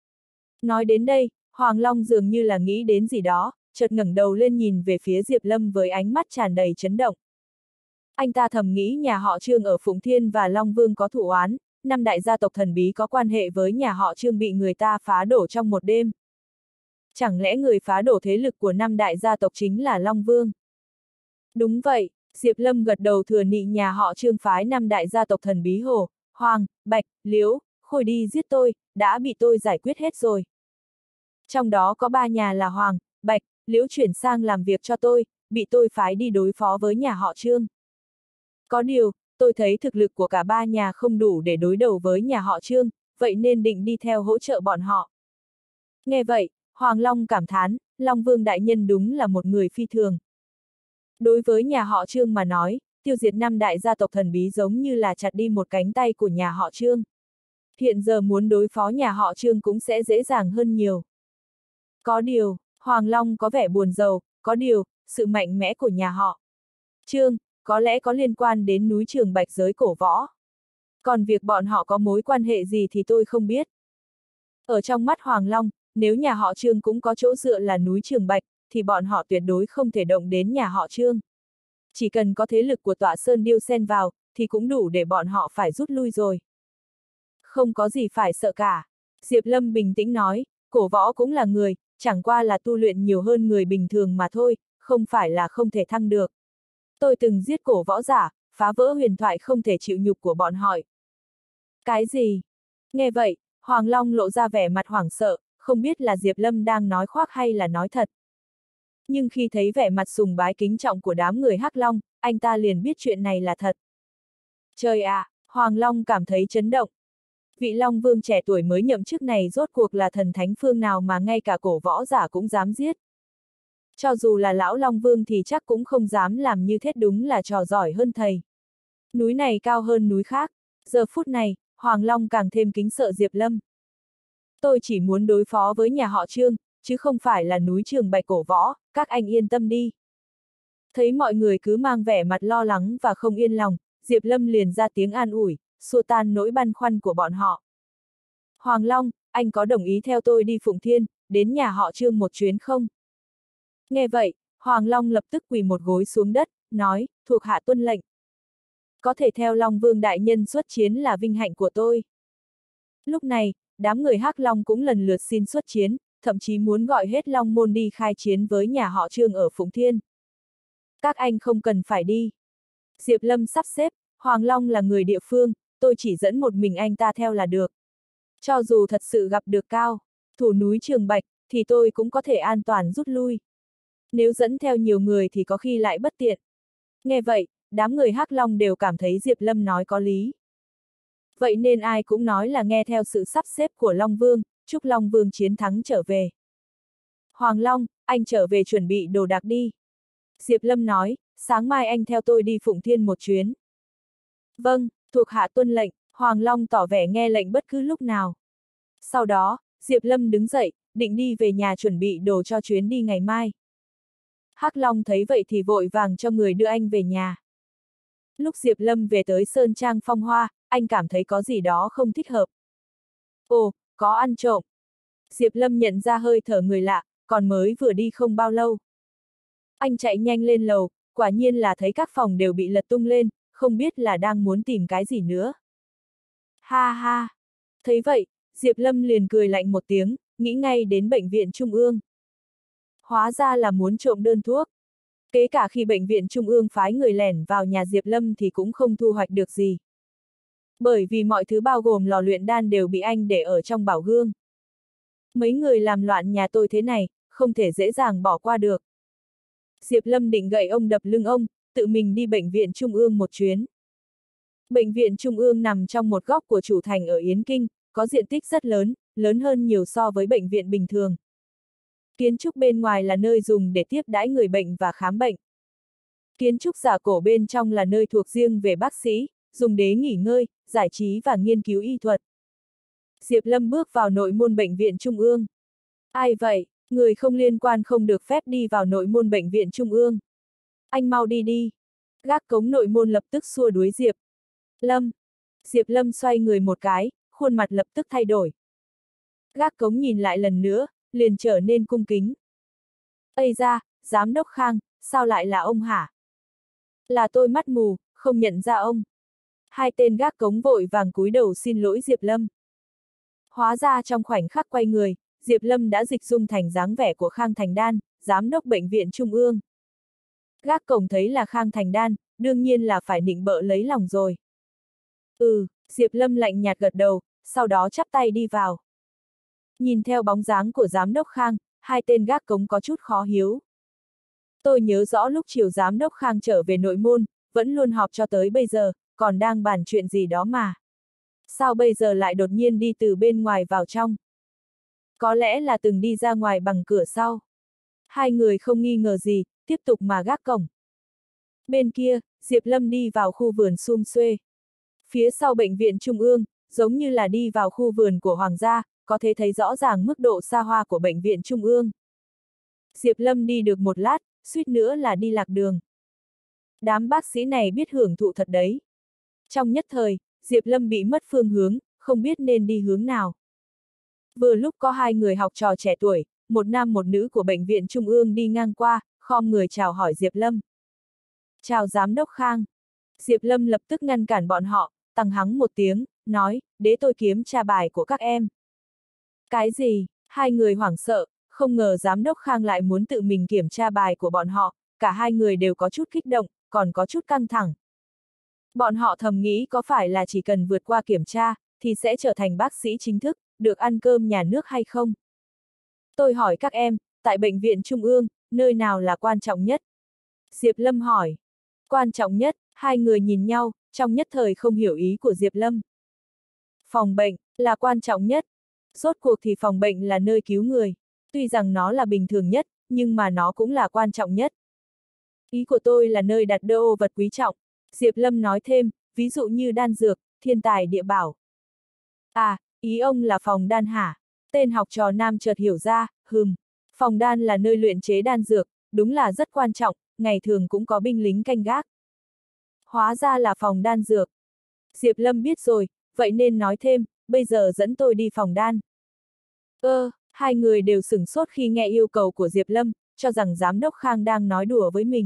Nói đến đây, Hoàng Long dường như là nghĩ đến gì đó, chợt ngẩng đầu lên nhìn về phía Diệp Lâm với ánh mắt tràn đầy chấn động. Anh ta thầm nghĩ nhà họ Trương ở Phụng Thiên và Long Vương có thù oán, năm đại gia tộc thần bí có quan hệ với nhà họ Trương bị người ta phá đổ trong một đêm. Chẳng lẽ người phá đổ thế lực của năm đại gia tộc chính là Long Vương? Đúng vậy, Diệp Lâm gật đầu thừa nị nhà họ Trương phái năm đại gia tộc thần bí Hồ, Hoàng, Bạch, Liễu, Khôi đi giết tôi, đã bị tôi giải quyết hết rồi. Trong đó có ba nhà là Hoàng, Bạch, Liễu chuyển sang làm việc cho tôi, bị tôi phái đi đối phó với nhà họ Trương. Có điều, tôi thấy thực lực của cả ba nhà không đủ để đối đầu với nhà họ Trương, vậy nên định đi theo hỗ trợ bọn họ. Nghe vậy, Hoàng Long cảm thán, Long Vương đại nhân đúng là một người phi thường. Đối với nhà họ Trương mà nói, tiêu diệt năm đại gia tộc thần bí giống như là chặt đi một cánh tay của nhà họ Trương. Hiện giờ muốn đối phó nhà họ Trương cũng sẽ dễ dàng hơn nhiều. Có điều, Hoàng Long có vẻ buồn rầu, có điều, sự mạnh mẽ của nhà họ Trương, có lẽ có liên quan đến núi Trường Bạch giới cổ võ. Còn việc bọn họ có mối quan hệ gì thì tôi không biết. Ở trong mắt Hoàng Long, nếu nhà họ Trương cũng có chỗ dựa là núi Trường Bạch, thì bọn họ tuyệt đối không thể động đến nhà họ Trương. Chỉ cần có thế lực của Tọa Sơn Điêu xen vào, thì cũng đủ để bọn họ phải rút lui rồi. Không có gì phải sợ cả. Diệp Lâm bình tĩnh nói, cổ võ cũng là người, chẳng qua là tu luyện nhiều hơn người bình thường mà thôi, không phải là không thể thăng được. Tôi từng giết cổ võ giả, phá vỡ huyền thoại không thể chịu nhục của bọn họ. Cái gì? Nghe vậy, Hoàng Long lộ ra vẻ mặt hoảng sợ, không biết là Diệp Lâm đang nói khoác hay là nói thật. Nhưng khi thấy vẻ mặt sùng bái kính trọng của đám người Hắc Long, anh ta liền biết chuyện này là thật. Trời ạ, à, Hoàng Long cảm thấy chấn động. Vị Long Vương trẻ tuổi mới nhậm chức này rốt cuộc là thần thánh phương nào mà ngay cả cổ võ giả cũng dám giết. Cho dù là lão Long Vương thì chắc cũng không dám làm như thế, đúng là trò giỏi hơn thầy. Núi này cao hơn núi khác, giờ phút này, Hoàng Long càng thêm kính sợ Diệp Lâm. Tôi chỉ muốn đối phó với nhà họ Trương, chứ không phải là núi Trường Bạch cổ võ, các anh yên tâm đi. Thấy mọi người cứ mang vẻ mặt lo lắng và không yên lòng, Diệp Lâm liền ra tiếng an ủi, xua tan nỗi băn khoăn của bọn họ. Hoàng Long, anh có đồng ý theo tôi đi Phụng Thiên, đến nhà họ Trương một chuyến không? Nghe vậy, Hoàng Long lập tức quỳ một gối xuống đất, nói, thuộc hạ tuân lệnh. Có thể theo Long Vương đại nhân xuất chiến là vinh hạnh của tôi. Lúc này, đám người Hắc Long cũng lần lượt xin xuất chiến, thậm chí muốn gọi hết Long môn đi khai chiến với nhà họ Trương ở Phụng Thiên. Các anh không cần phải đi. Diệp Lâm sắp xếp, Hoàng Long là người địa phương, tôi chỉ dẫn một mình anh ta theo là được. Cho dù thật sự gặp được cao thủ núi Trường Bạch, thì tôi cũng có thể an toàn rút lui. Nếu dẫn theo nhiều người thì có khi lại bất tiện. Nghe vậy, đám người Hắc Long đều cảm thấy Diệp Lâm nói có lý. Vậy nên ai cũng nói là nghe theo sự sắp xếp của Long Vương, chúc Long Vương chiến thắng trở về. Hoàng Long, anh trở về chuẩn bị đồ đạc đi. Diệp Lâm nói, sáng mai anh theo tôi đi Phụng Thiên một chuyến. Vâng, thuộc hạ tuân lệnh, Hoàng Long tỏ vẻ nghe lệnh bất cứ lúc nào. Sau đó, Diệp Lâm đứng dậy, định đi về nhà chuẩn bị đồ cho chuyến đi ngày mai. Hắc Long thấy vậy thì vội vàng cho người đưa anh về nhà. Lúc Diệp Lâm về tới Sơn Trang Phong Hoa, anh cảm thấy có gì đó không thích hợp. Ồ, có ăn trộm. Diệp Lâm nhận ra hơi thở người lạ, còn mới vừa đi không bao lâu. Anh chạy nhanh lên lầu, quả nhiên là thấy các phòng đều bị lật tung lên, không biết là đang muốn tìm cái gì nữa. Ha ha! Thấy vậy, Diệp Lâm liền cười lạnh một tiếng, nghĩ ngay đến bệnh viện Trung ương. Hóa ra là muốn trộm đơn thuốc. Kể cả khi bệnh viện Trung ương phái người lẻn vào nhà Diệp Lâm thì cũng không thu hoạch được gì. Bởi vì mọi thứ bao gồm lò luyện đan đều bị anh để ở trong bảo gương. Mấy người làm loạn nhà tôi thế này, không thể dễ dàng bỏ qua được. Diệp Lâm định gậy ông đập lưng ông, tự mình đi bệnh viện Trung ương một chuyến. Bệnh viện Trung ương nằm trong một góc của chủ thành ở Yến Kinh, có diện tích rất lớn, lớn hơn nhiều so với bệnh viện bình thường. Kiến trúc bên ngoài là nơi dùng để tiếp đãi người bệnh và khám bệnh. Kiến trúc giả cổ bên trong là nơi thuộc riêng về bác sĩ, dùng để nghỉ ngơi, giải trí và nghiên cứu y thuật. Diệp Lâm bước vào nội môn bệnh viện Trung ương. Ai vậy? Người không liên quan không được phép đi vào nội môn bệnh viện Trung ương. Anh mau đi đi. Gác cổng nội môn lập tức xua đuổi Diệp Lâm. Diệp Lâm xoay người một cái, khuôn mặt lập tức thay đổi. Gác cổng nhìn lại lần nữa, liền trở nên cung kính. Ây ra, giám đốc Khang, sao lại là ông hả? Là tôi mắt mù, không nhận ra ông. Hai tên gác cổng vội vàng cúi đầu xin lỗi Diệp Lâm. Hóa ra trong khoảnh khắc quay người, Diệp Lâm đã dịch dung thành dáng vẻ của Khang Thành Đan, giám đốc bệnh viện Trung ương. Gác cổng thấy là Khang Thành Đan, đương nhiên là phải nịnh bợ lấy lòng rồi. Ừ, Diệp Lâm lạnh nhạt gật đầu, sau đó chắp tay đi vào. Nhìn theo bóng dáng của giám đốc Khang, hai tên gác cổng có chút khó hiểu. Tôi nhớ rõ lúc chiều giám đốc Khang trở về nội môn, vẫn luôn họp cho tới bây giờ, còn đang bàn chuyện gì đó mà. Sao bây giờ lại đột nhiên đi từ bên ngoài vào trong? Có lẽ là từng đi ra ngoài bằng cửa sau. Hai người không nghi ngờ gì, tiếp tục mà gác cổng. Bên kia, Diệp Lâm đi vào khu vườn sum xuê. Phía sau bệnh viện Trung ương, giống như là đi vào khu vườn của Hoàng gia, có thể thấy rõ ràng mức độ xa hoa của bệnh viện Trung ương. Diệp Lâm đi được một lát, suýt nữa là đi lạc đường. Đám bác sĩ này biết hưởng thụ thật đấy. Trong nhất thời, Diệp Lâm bị mất phương hướng, không biết nên đi hướng nào. Vừa lúc có hai người học trò trẻ tuổi, một nam một nữ của bệnh viện Trung ương đi ngang qua, khom người chào hỏi Diệp Lâm. Chào giám đốc Khang. Diệp Lâm lập tức ngăn cản bọn họ, tằng hắng một tiếng, nói, để tôi kiểm tra bài của các em. Cái gì? Hai người hoảng sợ, không ngờ giám đốc Khang lại muốn tự mình kiểm tra bài của bọn họ, cả hai người đều có chút kích động, còn có chút căng thẳng. Bọn họ thầm nghĩ có phải là chỉ cần vượt qua kiểm tra, thì sẽ trở thành bác sĩ chính thức, được ăn cơm nhà nước hay không? Tôi hỏi các em, tại bệnh viện Trung ương, nơi nào là quan trọng nhất? Diệp Lâm hỏi. Quan trọng nhất, hai người nhìn nhau, trong nhất thời không hiểu ý của Diệp Lâm. Phòng bệnh, là quan trọng nhất. Rốt cuộc thì phòng bệnh là nơi cứu người. Tuy rằng nó là bình thường nhất, nhưng mà nó cũng là quan trọng nhất. Ý của tôi là nơi đặt đồ vật quý trọng. Diệp Lâm nói thêm, ví dụ như đan dược, thiên tài địa bảo. À, ý ông là phòng đan hả? Tên học trò nam chợt hiểu ra, hừm. Phòng đan là nơi luyện chế đan dược, đúng là rất quan trọng, ngày thường cũng có binh lính canh gác. Hóa ra là phòng đan dược. Diệp Lâm biết rồi, vậy nên nói thêm, bây giờ dẫn tôi đi phòng đan. Ơ, hai người đều sửng sốt khi nghe yêu cầu của Diệp Lâm, cho rằng giám đốc Khang đang nói đùa với mình.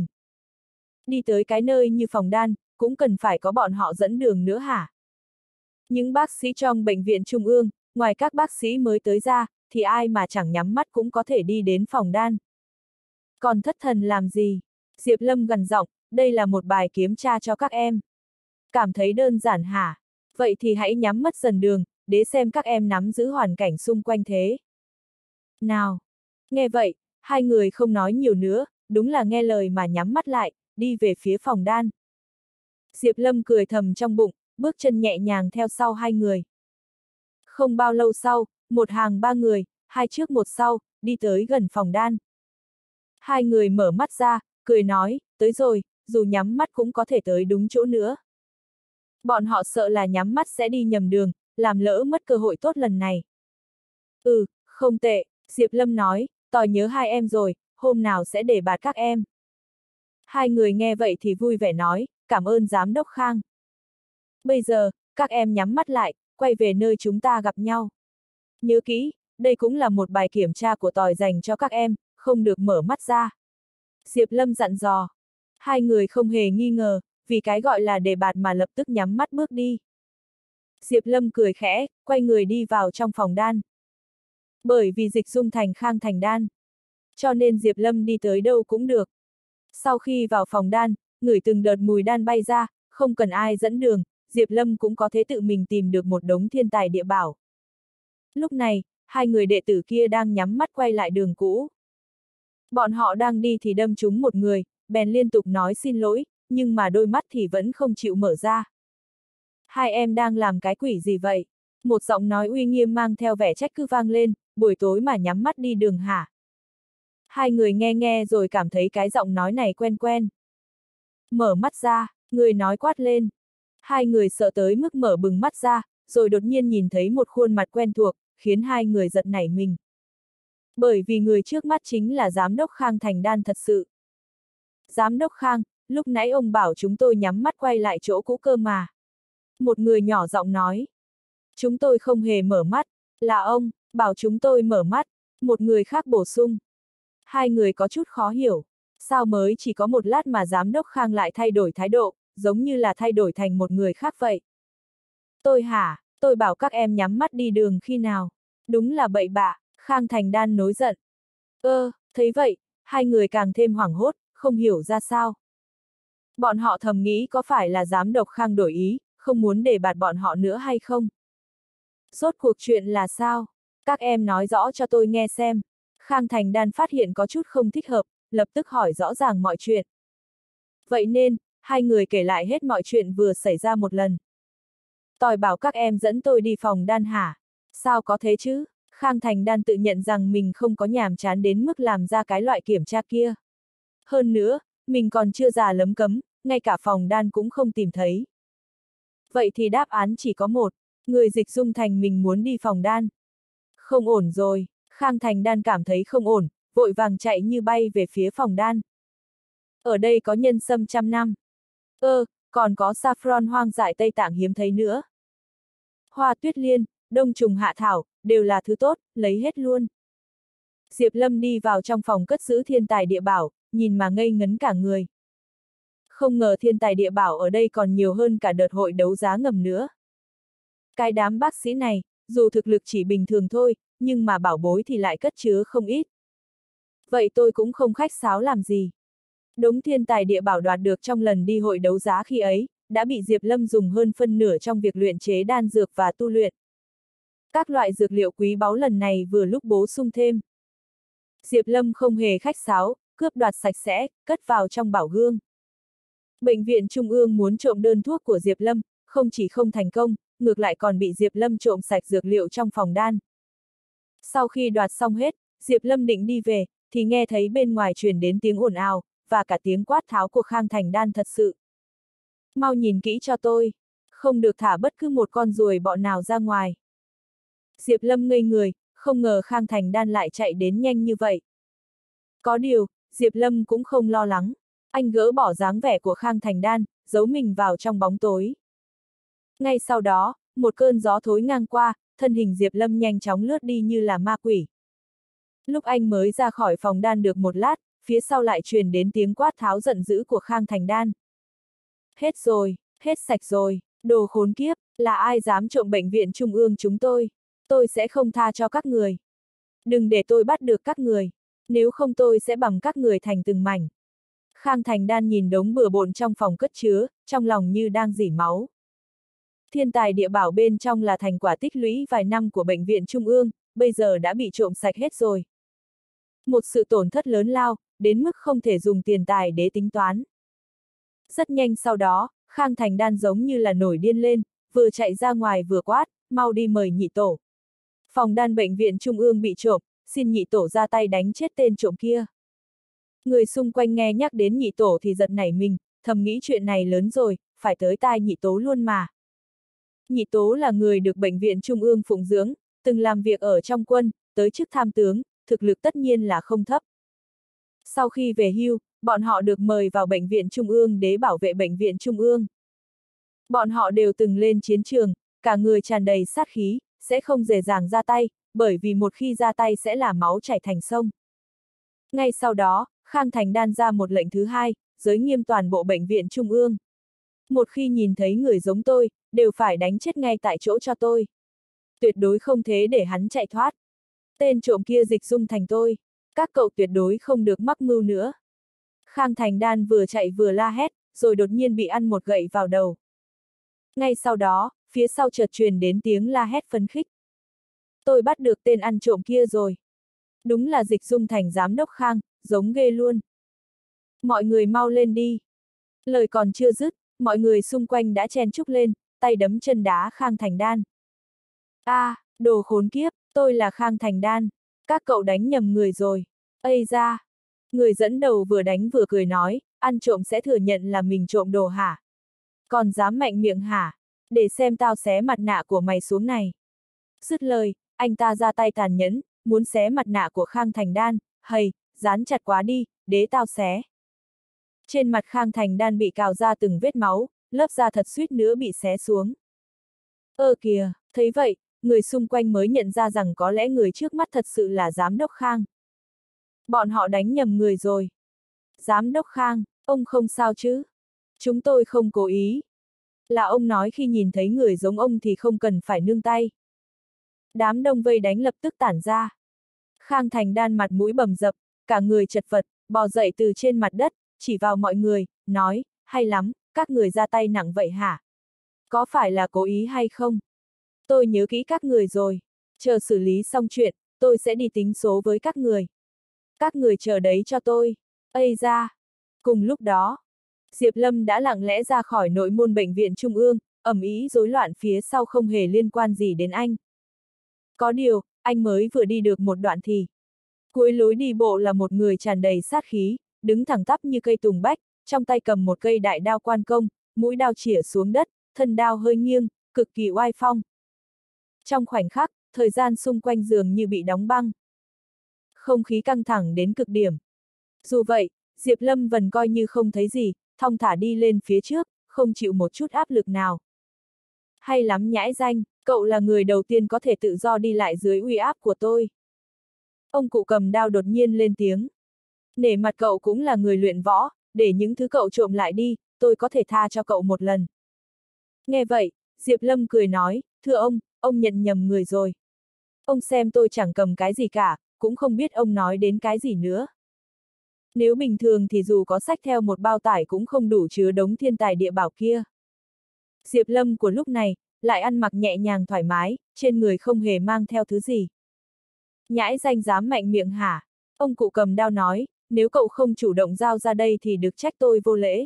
Đi tới cái nơi như phòng đan, cũng cần phải có bọn họ dẫn đường nữa hả? Những bác sĩ trong bệnh viện Trung ương, ngoài các bác sĩ mới tới ra, thì ai mà chẳng nhắm mắt cũng có thể đi đến phòng đan. Còn thất thần làm gì? Diệp Lâm gằn giọng, đây là một bài kiểm tra cho các em. Cảm thấy đơn giản hả? Vậy thì hãy nhắm mắt dần đường, để xem các em nắm giữ hoàn cảnh xung quanh thế. Nào! Nghe vậy, hai người không nói nhiều nữa, đúng là nghe lời mà nhắm mắt lại, đi về phía phòng đan. Diệp Lâm cười thầm trong bụng, bước chân nhẹ nhàng theo sau hai người. Không bao lâu sau, một hàng ba người, hai trước một sau, đi tới gần phòng đan. Hai người mở mắt ra, cười nói, tới rồi, dù nhắm mắt cũng có thể tới đúng chỗ nữa. Bọn họ sợ là nhắm mắt sẽ đi nhầm đường, làm lỡ mất cơ hội tốt lần này. Ừ, không tệ, Diệp Lâm nói, tỏi nhớ hai em rồi, hôm nào sẽ để bạt các em. Hai người nghe vậy thì vui vẻ nói, cảm ơn giám đốc Khang. Bây giờ, các em nhắm mắt lại, quay về nơi chúng ta gặp nhau. Nhớ kỹ, đây cũng là một bài kiểm tra của tỏi dành cho các em, không được mở mắt ra. Diệp Lâm dặn dò. Hai người không hề nghi ngờ, vì cái gọi là đề bạt mà lập tức nhắm mắt bước đi. Diệp Lâm cười khẽ, quay người đi vào trong phòng đan. Bởi vì dịch dung thành Khang Thành Đan, cho nên Diệp Lâm đi tới đâu cũng được. Sau khi vào phòng đan, ngửi từng đợt mùi đan bay ra, không cần ai dẫn đường, Diệp Lâm cũng có thể tự mình tìm được một đống thiên tài địa bảo. Lúc này, hai người đệ tử kia đang nhắm mắt quay lại đường cũ. Bọn họ đang đi thì đâm trúng một người, bèn liên tục nói xin lỗi, nhưng mà đôi mắt thì vẫn không chịu mở ra. Hai em đang làm cái quỷ gì vậy? Một giọng nói uy nghiêm mang theo vẻ trách cứ vang lên, buổi tối mà nhắm mắt đi đường hả? Hai người nghe nghe rồi cảm thấy cái giọng nói này quen quen. Mở mắt ra, người nói quát lên. Hai người sợ tới mức mở bừng mắt ra, rồi đột nhiên nhìn thấy một khuôn mặt quen thuộc, khiến hai người giật nảy mình. Bởi vì người trước mắt chính là Giám đốc Khang Thành Đan thật sự. Giám đốc Khang, lúc nãy ông bảo chúng tôi nhắm mắt quay lại chỗ cũ cơ mà. Một người nhỏ giọng nói. Chúng tôi không hề mở mắt, là ông, bảo chúng tôi mở mắt. Một người khác bổ sung. Hai người có chút khó hiểu. Sao mới chỉ có một lát mà Giám đốc Khang lại thay đổi thái độ, giống như là thay đổi thành một người khác vậy. Tôi hả, tôi bảo các em nhắm mắt đi đường khi nào. Đúng là bậy bạ, Khang Thành Đan nổi giận. Ơ, thấy vậy, hai người càng thêm hoảng hốt, không hiểu ra sao. Bọn họ thầm nghĩ có phải là giám đốc Khang đổi ý, không muốn để bạt bọn họ nữa hay không? Rốt cuộc chuyện là sao? Các em nói rõ cho tôi nghe xem. Khang Thành Đan phát hiện có chút không thích hợp, lập tức hỏi rõ ràng mọi chuyện. Vậy nên, hai người kể lại hết mọi chuyện vừa xảy ra một lần. Tôi bảo các em dẫn tôi đi phòng đan hả? Sao có thế chứ? Khang Thành Đan tự nhận rằng mình không có nhàm chán đến mức làm ra cái loại kiểm tra kia. Hơn nữa, mình còn chưa già lấm cấm, ngay cả phòng đan cũng không tìm thấy. Vậy thì đáp án chỉ có một, người Dịch Dung Thành mình muốn đi phòng đan. Không ổn rồi, Khang Thành Đan cảm thấy không ổn, vội vàng chạy như bay về phía phòng đan. Ở đây có nhân sâm trăm năm. Ơ, còn có saffron hoang dại Tây Tạng hiếm thấy nữa. Hoa tuyết liên, đông trùng hạ thảo, đều là thứ tốt, lấy hết luôn. Diệp Lâm đi vào trong phòng cất giữ thiên tài địa bảo, nhìn mà ngây ngấn cả người. Không ngờ thiên tài địa bảo ở đây còn nhiều hơn cả đợt hội đấu giá ngầm nữa. Cái đám bác sĩ này, dù thực lực chỉ bình thường thôi, nhưng mà bảo bối thì lại cất chứa không ít. Vậy tôi cũng không khách sáo làm gì. Đống thiên tài địa bảo đoạt được trong lần đi hội đấu giá khi ấy, đã bị Diệp Lâm dùng hơn phân nửa trong việc luyện chế đan dược và tu luyện. Các loại dược liệu quý báu lần này vừa lúc bổ sung thêm. Diệp Lâm không hề khách sáo, cướp đoạt sạch sẽ, cất vào trong bảo gương. Bệnh viện Trung ương muốn trộm đơn thuốc của Diệp Lâm, không chỉ không thành công, ngược lại còn bị Diệp Lâm trộm sạch dược liệu trong phòng đan. Sau khi đoạt xong hết, Diệp Lâm định đi về, thì nghe thấy bên ngoài truyền đến tiếng ồn ào, và cả tiếng quát tháo của Khang Thành Đan thật sự. Mau nhìn kỹ cho tôi, không được thả bất cứ một con ruồi bọ nào ra ngoài. Diệp Lâm ngây người, không ngờ Khang Thành Đan lại chạy đến nhanh như vậy. Có điều, Diệp Lâm cũng không lo lắng, anh gỡ bỏ dáng vẻ của Khang Thành Đan, giấu mình vào trong bóng tối. Ngay sau đó, một cơn gió thối ngang qua, thân hình Diệp Lâm nhanh chóng lướt đi như là ma quỷ. Lúc anh mới ra khỏi phòng đan được một lát, phía sau lại truyền đến tiếng quát tháo giận dữ của Khang Thành Đan. Hết rồi, hết sạch rồi, đồ khốn kiếp, là ai dám trộm bệnh viện Trung ương chúng tôi? Tôi sẽ không tha cho các người. Đừng để tôi bắt được các người, nếu không tôi sẽ bằm các người thành từng mảnh. Khang Thành Đan nhìn đống bừa bộn trong phòng cất chứa, trong lòng như đang rỉ máu. Thiên tài địa bảo bên trong là thành quả tích lũy vài năm của bệnh viện Trung ương, bây giờ đã bị trộm sạch hết rồi. Một sự tổn thất lớn lao, đến mức không thể dùng tiền tài để tính toán. Rất nhanh sau đó, Khang Thành Đan giống như là nổi điên lên, vừa chạy ra ngoài vừa quát, mau đi mời nhị tổ. Phòng đan bệnh viện Trung ương bị trộm, xin nhị tổ ra tay đánh chết tên trộm kia. Người xung quanh nghe nhắc đến nhị tổ thì giật nảy mình, thầm nghĩ chuyện này lớn rồi, phải tới tai nhị tố luôn mà. Nhị tố là người được bệnh viện Trung ương phụng dưỡng, từng làm việc ở trong quân, tới chức tham tướng, thực lực tất nhiên là không thấp. Sau khi về hưu, bọn họ được mời vào bệnh viện Trung ương để bảo vệ bệnh viện Trung ương. Bọn họ đều từng lên chiến trường, cả người tràn đầy sát khí, sẽ không dễ dàng ra tay, bởi vì một khi ra tay sẽ là máu chảy thành sông. Ngay sau đó, Khang Thành Đan ra một lệnh thứ hai, giới nghiêm toàn bộ bệnh viện Trung ương. Một khi nhìn thấy người giống tôi, đều phải đánh chết ngay tại chỗ cho tôi. Tuyệt đối không thế để hắn chạy thoát. Tên trộm kia Dịch Dung Thành tôi. Các cậu tuyệt đối không được mắc mưu nữa. Khang Thành Đan vừa chạy vừa la hét, rồi đột nhiên bị ăn một gậy vào đầu. Ngay sau đó, phía sau chợt truyền đến tiếng la hét phấn khích. Tôi bắt được tên ăn trộm kia rồi. Đúng là Dịch Dung Thành giám đốc Khang, giống ghê luôn. Mọi người mau lên đi. Lời còn chưa dứt, mọi người xung quanh đã chen chúc lên, tay đấm chân đá Khang Thành Đan. A, à, đồ khốn kiếp, tôi là Khang Thành Đan, các cậu đánh nhầm người rồi. Ây da! Người dẫn đầu vừa đánh vừa cười nói, ăn trộm sẽ thừa nhận là mình trộm đồ hả? Còn dám mạnh miệng hả? Để xem tao xé mặt nạ của mày xuống này. Dứt lời, anh ta ra tay tàn nhẫn, muốn xé mặt nạ của Khang Thành Đan, hầy, dán chặt quá đi, để tao xé. Trên mặt Khang Thành Đan bị cào ra từng vết máu, lớp da thật suýt nữa bị xé xuống. Ơ kìa, thấy vậy, người xung quanh mới nhận ra rằng có lẽ người trước mắt thật sự là giám đốc Khang. Bọn họ đánh nhầm người rồi. Giám đốc Khang, ông không sao chứ? Chúng tôi không cố ý. Là ông nói khi nhìn thấy người giống ông thì không cần phải nương tay. Đám đông vây đánh lập tức tản ra. Khang Thành Đan mặt mũi bầm dập, cả người chật vật, bò dậy từ trên mặt đất, chỉ vào mọi người, nói, hay lắm, các người ra tay nặng vậy hả? Có phải là cố ý hay không? Tôi nhớ kỹ các người rồi. Chờ xử lý xong chuyện, tôi sẽ đi tính số với các người. Các người chờ đấy cho tôi. Ây da! Cùng lúc đó, Diệp Lâm đã lặng lẽ ra khỏi nội môn bệnh viện Trung ương, ầm ĩ rối loạn phía sau không hề liên quan gì đến anh. Có điều, anh mới vừa đi được một đoạn thì. Cuối lối đi bộ là một người tràn đầy sát khí, đứng thẳng tắp như cây tùng bách, trong tay cầm một cây đại đao quan công, mũi đao chĩa xuống đất, thân đao hơi nghiêng, cực kỳ oai phong. Trong khoảnh khắc, thời gian xung quanh dường như bị đóng băng. Không khí căng thẳng đến cực điểm. Dù vậy, Diệp Lâm vẫn coi như không thấy gì, thong thả đi lên phía trước, không chịu một chút áp lực nào. Hay lắm nhãi danh, cậu là người đầu tiên có thể tự do đi lại dưới uy áp của tôi. Ông cụ cầm đao đột nhiên lên tiếng. Nể mặt cậu cũng là người luyện võ, để những thứ cậu trộm lại đi, tôi có thể tha cho cậu một lần. Nghe vậy, Diệp Lâm cười nói, thưa ông, ông nhận nhầm người rồi. Ông xem tôi chẳng cầm cái gì cả, cũng không biết ông nói đến cái gì nữa. Nếu bình thường thì dù có xách theo một bao tải cũng không đủ chứa đống thiên tài địa bảo kia. Diệp Lâm của lúc này, lại ăn mặc nhẹ nhàng thoải mái, trên người không hề mang theo thứ gì. Nhãi danh dám mạnh miệng hả? Ông cụ cầm đao nói, nếu cậu không chủ động giao ra đây thì được trách tôi vô lễ.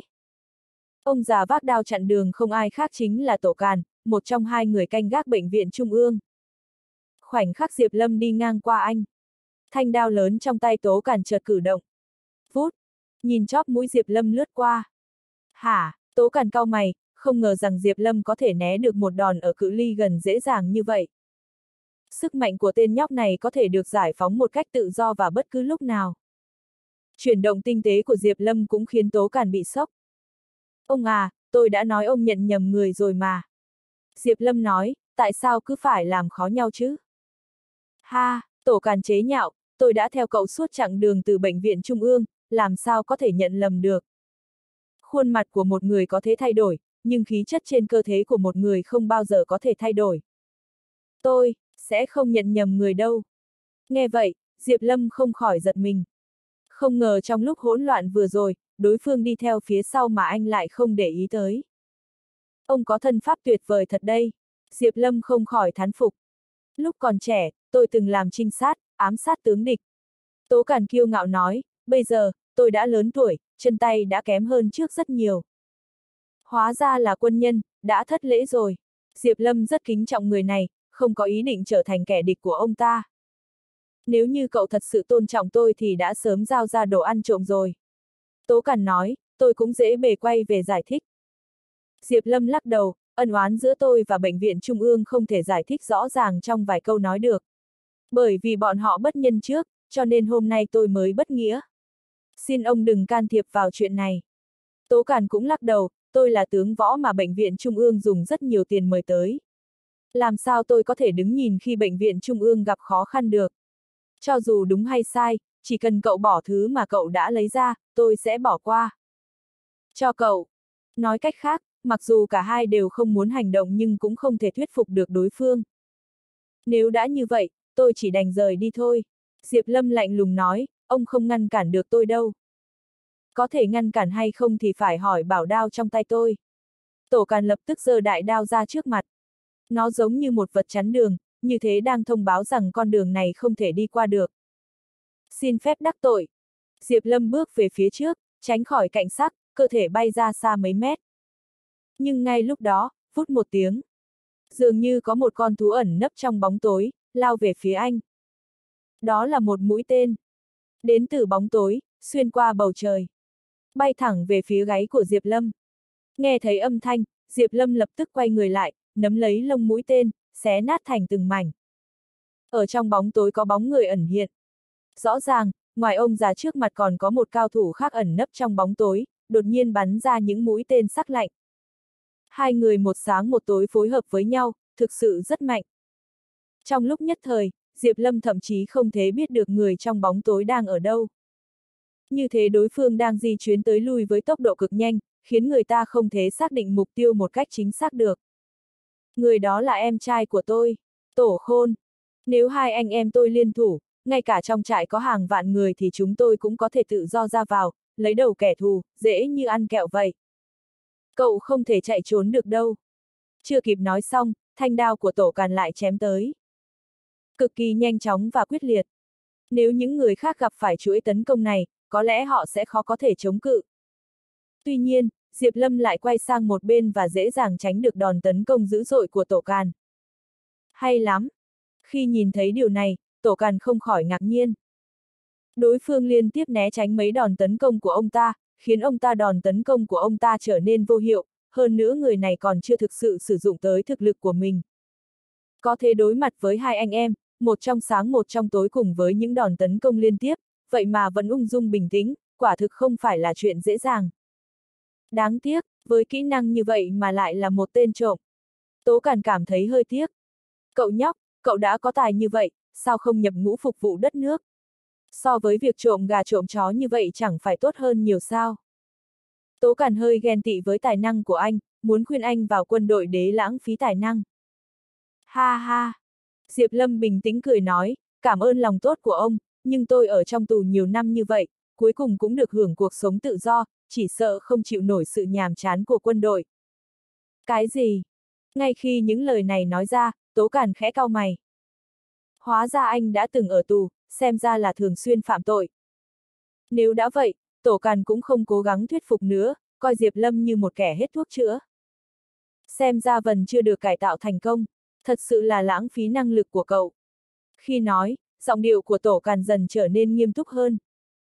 Ông già vác đao chặn đường không ai khác chính là Tổ Càn, một trong hai người canh gác bệnh viện Trung ương. Khoảnh khắc Diệp Lâm đi ngang qua anh. Thanh đao lớn trong tay Tố Càn chợt cử động. Vút, nhìn chóp mũi Diệp Lâm lướt qua. Hả, Tố Càn cau mày, không ngờ rằng Diệp Lâm có thể né được một đòn ở cự ly gần dễ dàng như vậy. Sức mạnh của tên nhóc này có thể được giải phóng một cách tự do và bất cứ lúc nào. Chuyển động tinh tế của Diệp Lâm cũng khiến Tố Càn bị sốc. Ông à, tôi đã nói ông nhận nhầm người rồi mà. Diệp Lâm nói, tại sao cứ phải làm khó nhau chứ? Ha, Tổ Càn chế nhạo, tôi đã theo cậu suốt chặng đường từ bệnh viện Trung ương, làm sao có thể nhận lầm được. Khuôn mặt của một người có thể thay đổi, nhưng khí chất trên cơ thể của một người không bao giờ có thể thay đổi. Tôi sẽ không nhận nhầm người đâu. Nghe vậy, Diệp Lâm không khỏi giật mình. Không ngờ trong lúc hỗn loạn vừa rồi, đối phương đi theo phía sau mà anh lại không để ý tới. Ông có thân pháp tuyệt vời thật đây. Diệp Lâm không khỏi thán phục. Lúc còn trẻ, tôi từng làm trinh sát, ám sát tướng địch. Tố Càn kiêu ngạo nói, bây giờ, tôi đã lớn tuổi, chân tay đã kém hơn trước rất nhiều. Hóa ra là quân nhân, đã thất lễ rồi. Diệp Lâm rất kính trọng người này, không có ý định trở thành kẻ địch của ông ta. Nếu như cậu thật sự tôn trọng tôi thì đã sớm giao ra đồ ăn trộm rồi. Tố Càn nói, tôi cũng dễ bề quay về giải thích. Diệp Lâm lắc đầu, ân oán giữa tôi và bệnh viện Trung ương không thể giải thích rõ ràng trong vài câu nói được. Bởi vì bọn họ bất nhân trước, cho nên hôm nay tôi mới bất nghĩa. Xin ông đừng can thiệp vào chuyện này. Tố Càn cũng lắc đầu, tôi là tướng võ mà bệnh viện Trung ương dùng rất nhiều tiền mời tới. Làm sao tôi có thể đứng nhìn khi bệnh viện Trung ương gặp khó khăn được? Cho dù đúng hay sai, chỉ cần cậu bỏ thứ mà cậu đã lấy ra, tôi sẽ bỏ qua. Cho cậu. Nói cách khác, mặc dù cả hai đều không muốn hành động nhưng cũng không thể thuyết phục được đối phương. Nếu đã như vậy, tôi chỉ đành rời đi thôi. Diệp Lâm lạnh lùng nói, ông không ngăn cản được tôi đâu. Có thể ngăn cản hay không thì phải hỏi bảo đao trong tay tôi. Tổ Càn lập tức giơ đại đao ra trước mặt. Nó giống như một vật chắn đường, như thế đang thông báo rằng con đường này không thể đi qua được. Xin phép đắc tội. Diệp Lâm bước về phía trước, tránh khỏi cạnh sắc, cơ thể bay ra xa mấy mét. Nhưng ngay lúc đó, vút một tiếng. Dường như có một con thú ẩn nấp trong bóng tối, lao về phía anh. Đó là một mũi tên. Đến từ bóng tối, xuyên qua bầu trời. Bay thẳng về phía gáy của Diệp Lâm. Nghe thấy âm thanh, Diệp Lâm lập tức quay người lại, nắm lấy lông mũi tên, xé nát thành từng mảnh. Ở trong bóng tối có bóng người ẩn hiện. Rõ ràng, ngoài ông già trước mặt còn có một cao thủ khác ẩn nấp trong bóng tối, đột nhiên bắn ra những mũi tên sắc lạnh. Hai người một sáng một tối phối hợp với nhau, thực sự rất mạnh. Trong lúc nhất thời, Diệp Lâm thậm chí không thể biết được người trong bóng tối đang ở đâu. Như thế đối phương đang di chuyển tới lui với tốc độ cực nhanh, khiến người ta không thể xác định mục tiêu một cách chính xác được. Người đó là em trai của tôi, Tổ Khôn. Nếu hai anh em tôi liên thủ, ngay cả trong trại có hàng vạn người thì chúng tôi cũng có thể tự do ra vào, lấy đầu kẻ thù, dễ như ăn kẹo vậy. Cậu không thể chạy trốn được đâu. Chưa kịp nói xong, thanh đao của Tổ Càn lại chém tới. Cực kỳ nhanh chóng và quyết liệt. Nếu những người khác gặp phải chuỗi tấn công này, có lẽ họ sẽ khó có thể chống cự. Tuy nhiên, Diệp Lâm lại quay sang một bên và dễ dàng tránh được đòn tấn công dữ dội của Tổ Càn. Hay lắm! Khi nhìn thấy điều này, Tổ Càn không khỏi ngạc nhiên. Đối phương liên tiếp né tránh mấy đòn tấn công của ông ta, khiến ông ta đòn tấn công của ông ta trở nên vô hiệu, hơn nữa người này còn chưa thực sự sử dụng tới thực lực của mình. Có thể đối mặt với hai anh em, một trong sáng một trong tối cùng với những đòn tấn công liên tiếp, vậy mà vẫn ung dung bình tĩnh, quả thực không phải là chuyện dễ dàng. Đáng tiếc, với kỹ năng như vậy mà lại là một tên trộm. Tố Càn cảm thấy hơi tiếc. Cậu nhóc, cậu đã có tài như vậy, sao không nhập ngũ phục vụ đất nước? So với việc trộm gà trộm chó như vậy chẳng phải tốt hơn nhiều sao? Tố Càn hơi ghen tị với tài năng của anh, muốn khuyên anh vào quân đội để lãng phí tài năng. Ha ha! Diệp Lâm bình tĩnh cười nói, cảm ơn lòng tốt của ông, nhưng tôi ở trong tù nhiều năm như vậy, cuối cùng cũng được hưởng cuộc sống tự do, chỉ sợ không chịu nổi sự nhàm chán của quân đội. Cái gì? Ngay khi những lời này nói ra, Tố Càn khẽ cau mày. Hóa ra anh đã từng ở tù, xem ra là thường xuyên phạm tội. Nếu đã vậy, Tổ Càn cũng không cố gắng thuyết phục nữa, coi Diệp Lâm như một kẻ hết thuốc chữa. Xem ra Vân chưa được cải tạo thành công, thật sự là lãng phí năng lực của cậu. Khi nói, giọng điệu của Tổ Càn dần trở nên nghiêm túc hơn.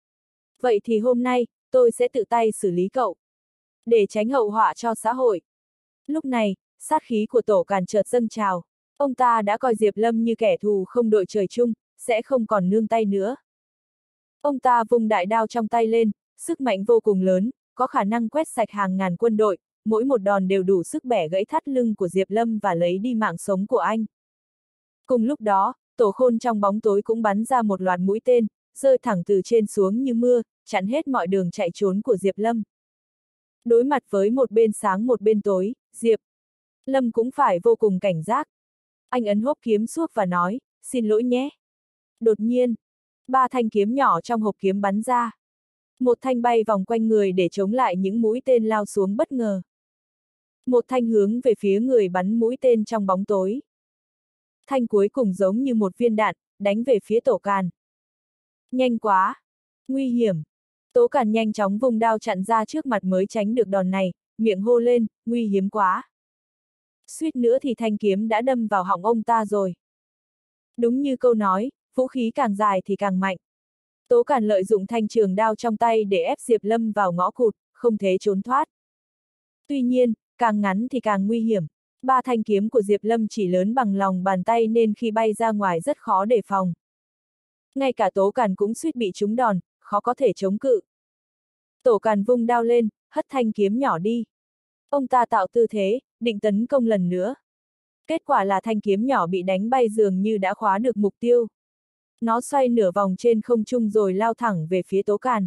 Vậy thì hôm nay, tôi sẽ tự tay xử lý cậu. Để tránh hậu họa cho xã hội. Lúc này, sát khí của Tổ Càn chợt dâng trào. Ông ta đã coi Diệp Lâm như kẻ thù không đội trời chung, sẽ không còn nương tay nữa. Ông ta vung đại đao trong tay lên, sức mạnh vô cùng lớn, có khả năng quét sạch hàng ngàn quân đội, mỗi một đòn đều đủ sức bẻ gãy thắt lưng của Diệp Lâm và lấy đi mạng sống của anh. Cùng lúc đó, Tổ Khôn trong bóng tối cũng bắn ra một loạt mũi tên, rơi thẳng từ trên xuống như mưa, chặn hết mọi đường chạy trốn của Diệp Lâm. Đối mặt với một bên sáng một bên tối, Diệp Lâm cũng phải vô cùng cảnh giác. Anh ấn hộp kiếm suốt và nói, xin lỗi nhé. Đột nhiên, ba thanh kiếm nhỏ trong hộp kiếm bắn ra. Một thanh bay vòng quanh người để chống lại những mũi tên lao xuống bất ngờ. Một thanh hướng về phía người bắn mũi tên trong bóng tối. Thanh cuối cùng giống như một viên đạn, đánh về phía Tổ Càn. Nhanh quá! Nguy hiểm! Tố Càn nhanh chóng vùng đao chặn ra trước mặt mới tránh được đòn này, miệng hô lên, nguy hiểm quá! Suýt nữa thì thanh kiếm đã đâm vào họng ông ta rồi. Đúng như câu nói, vũ khí càng dài thì càng mạnh. Tố Càn lợi dụng thanh trường đao trong tay để ép Diệp Lâm vào ngõ cụt, không thể trốn thoát. Tuy nhiên, càng ngắn thì càng nguy hiểm. Ba thanh kiếm của Diệp Lâm chỉ lớn bằng lòng bàn tay nên khi bay ra ngoài rất khó đề phòng. Ngay cả Tố Càn cũng suýt bị trúng đòn, khó có thể chống cự. Tổ Càn vung đao lên, hất thanh kiếm nhỏ đi. Ông ta tạo tư thế, định tấn công lần nữa. Kết quả là thanh kiếm nhỏ bị đánh bay dường như đã khóa được mục tiêu. Nó xoay nửa vòng trên không trung rồi lao thẳng về phía Tố Càn.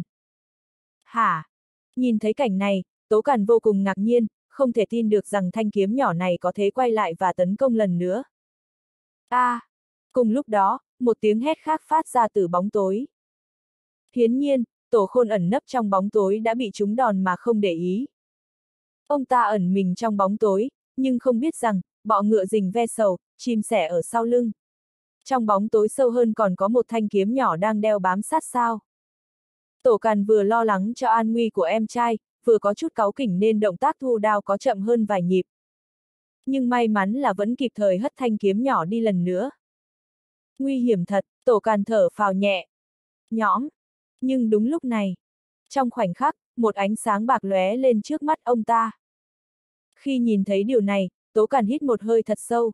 Hả? Nhìn thấy cảnh này, Tố Càn vô cùng ngạc nhiên, không thể tin được rằng thanh kiếm nhỏ này có thể quay lại và tấn công lần nữa. A! À, cùng lúc đó, một tiếng hét khác phát ra từ bóng tối. Hiển nhiên, Tổ Khôn ẩn nấp trong bóng tối đã bị trúng đòn mà không để ý. Ông ta ẩn mình trong bóng tối, nhưng không biết rằng, bọ ngựa rình ve sầu, chim sẻ ở sau lưng. Trong bóng tối sâu hơn còn có một thanh kiếm nhỏ đang đeo bám sát sao. Tổ Càn vừa lo lắng cho an nguy của em trai, vừa có chút cáu kỉnh nên động tác thu đao có chậm hơn vài nhịp. Nhưng may mắn là vẫn kịp thời hất thanh kiếm nhỏ đi lần nữa. Nguy hiểm thật, Tổ Càn thở phào nhẹ. Nhõm. Nhưng đúng lúc này, trong khoảnh khắc, một ánh sáng bạc lóe lên trước mắt ông ta. Khi nhìn thấy điều này, Tố Càn hít một hơi thật sâu.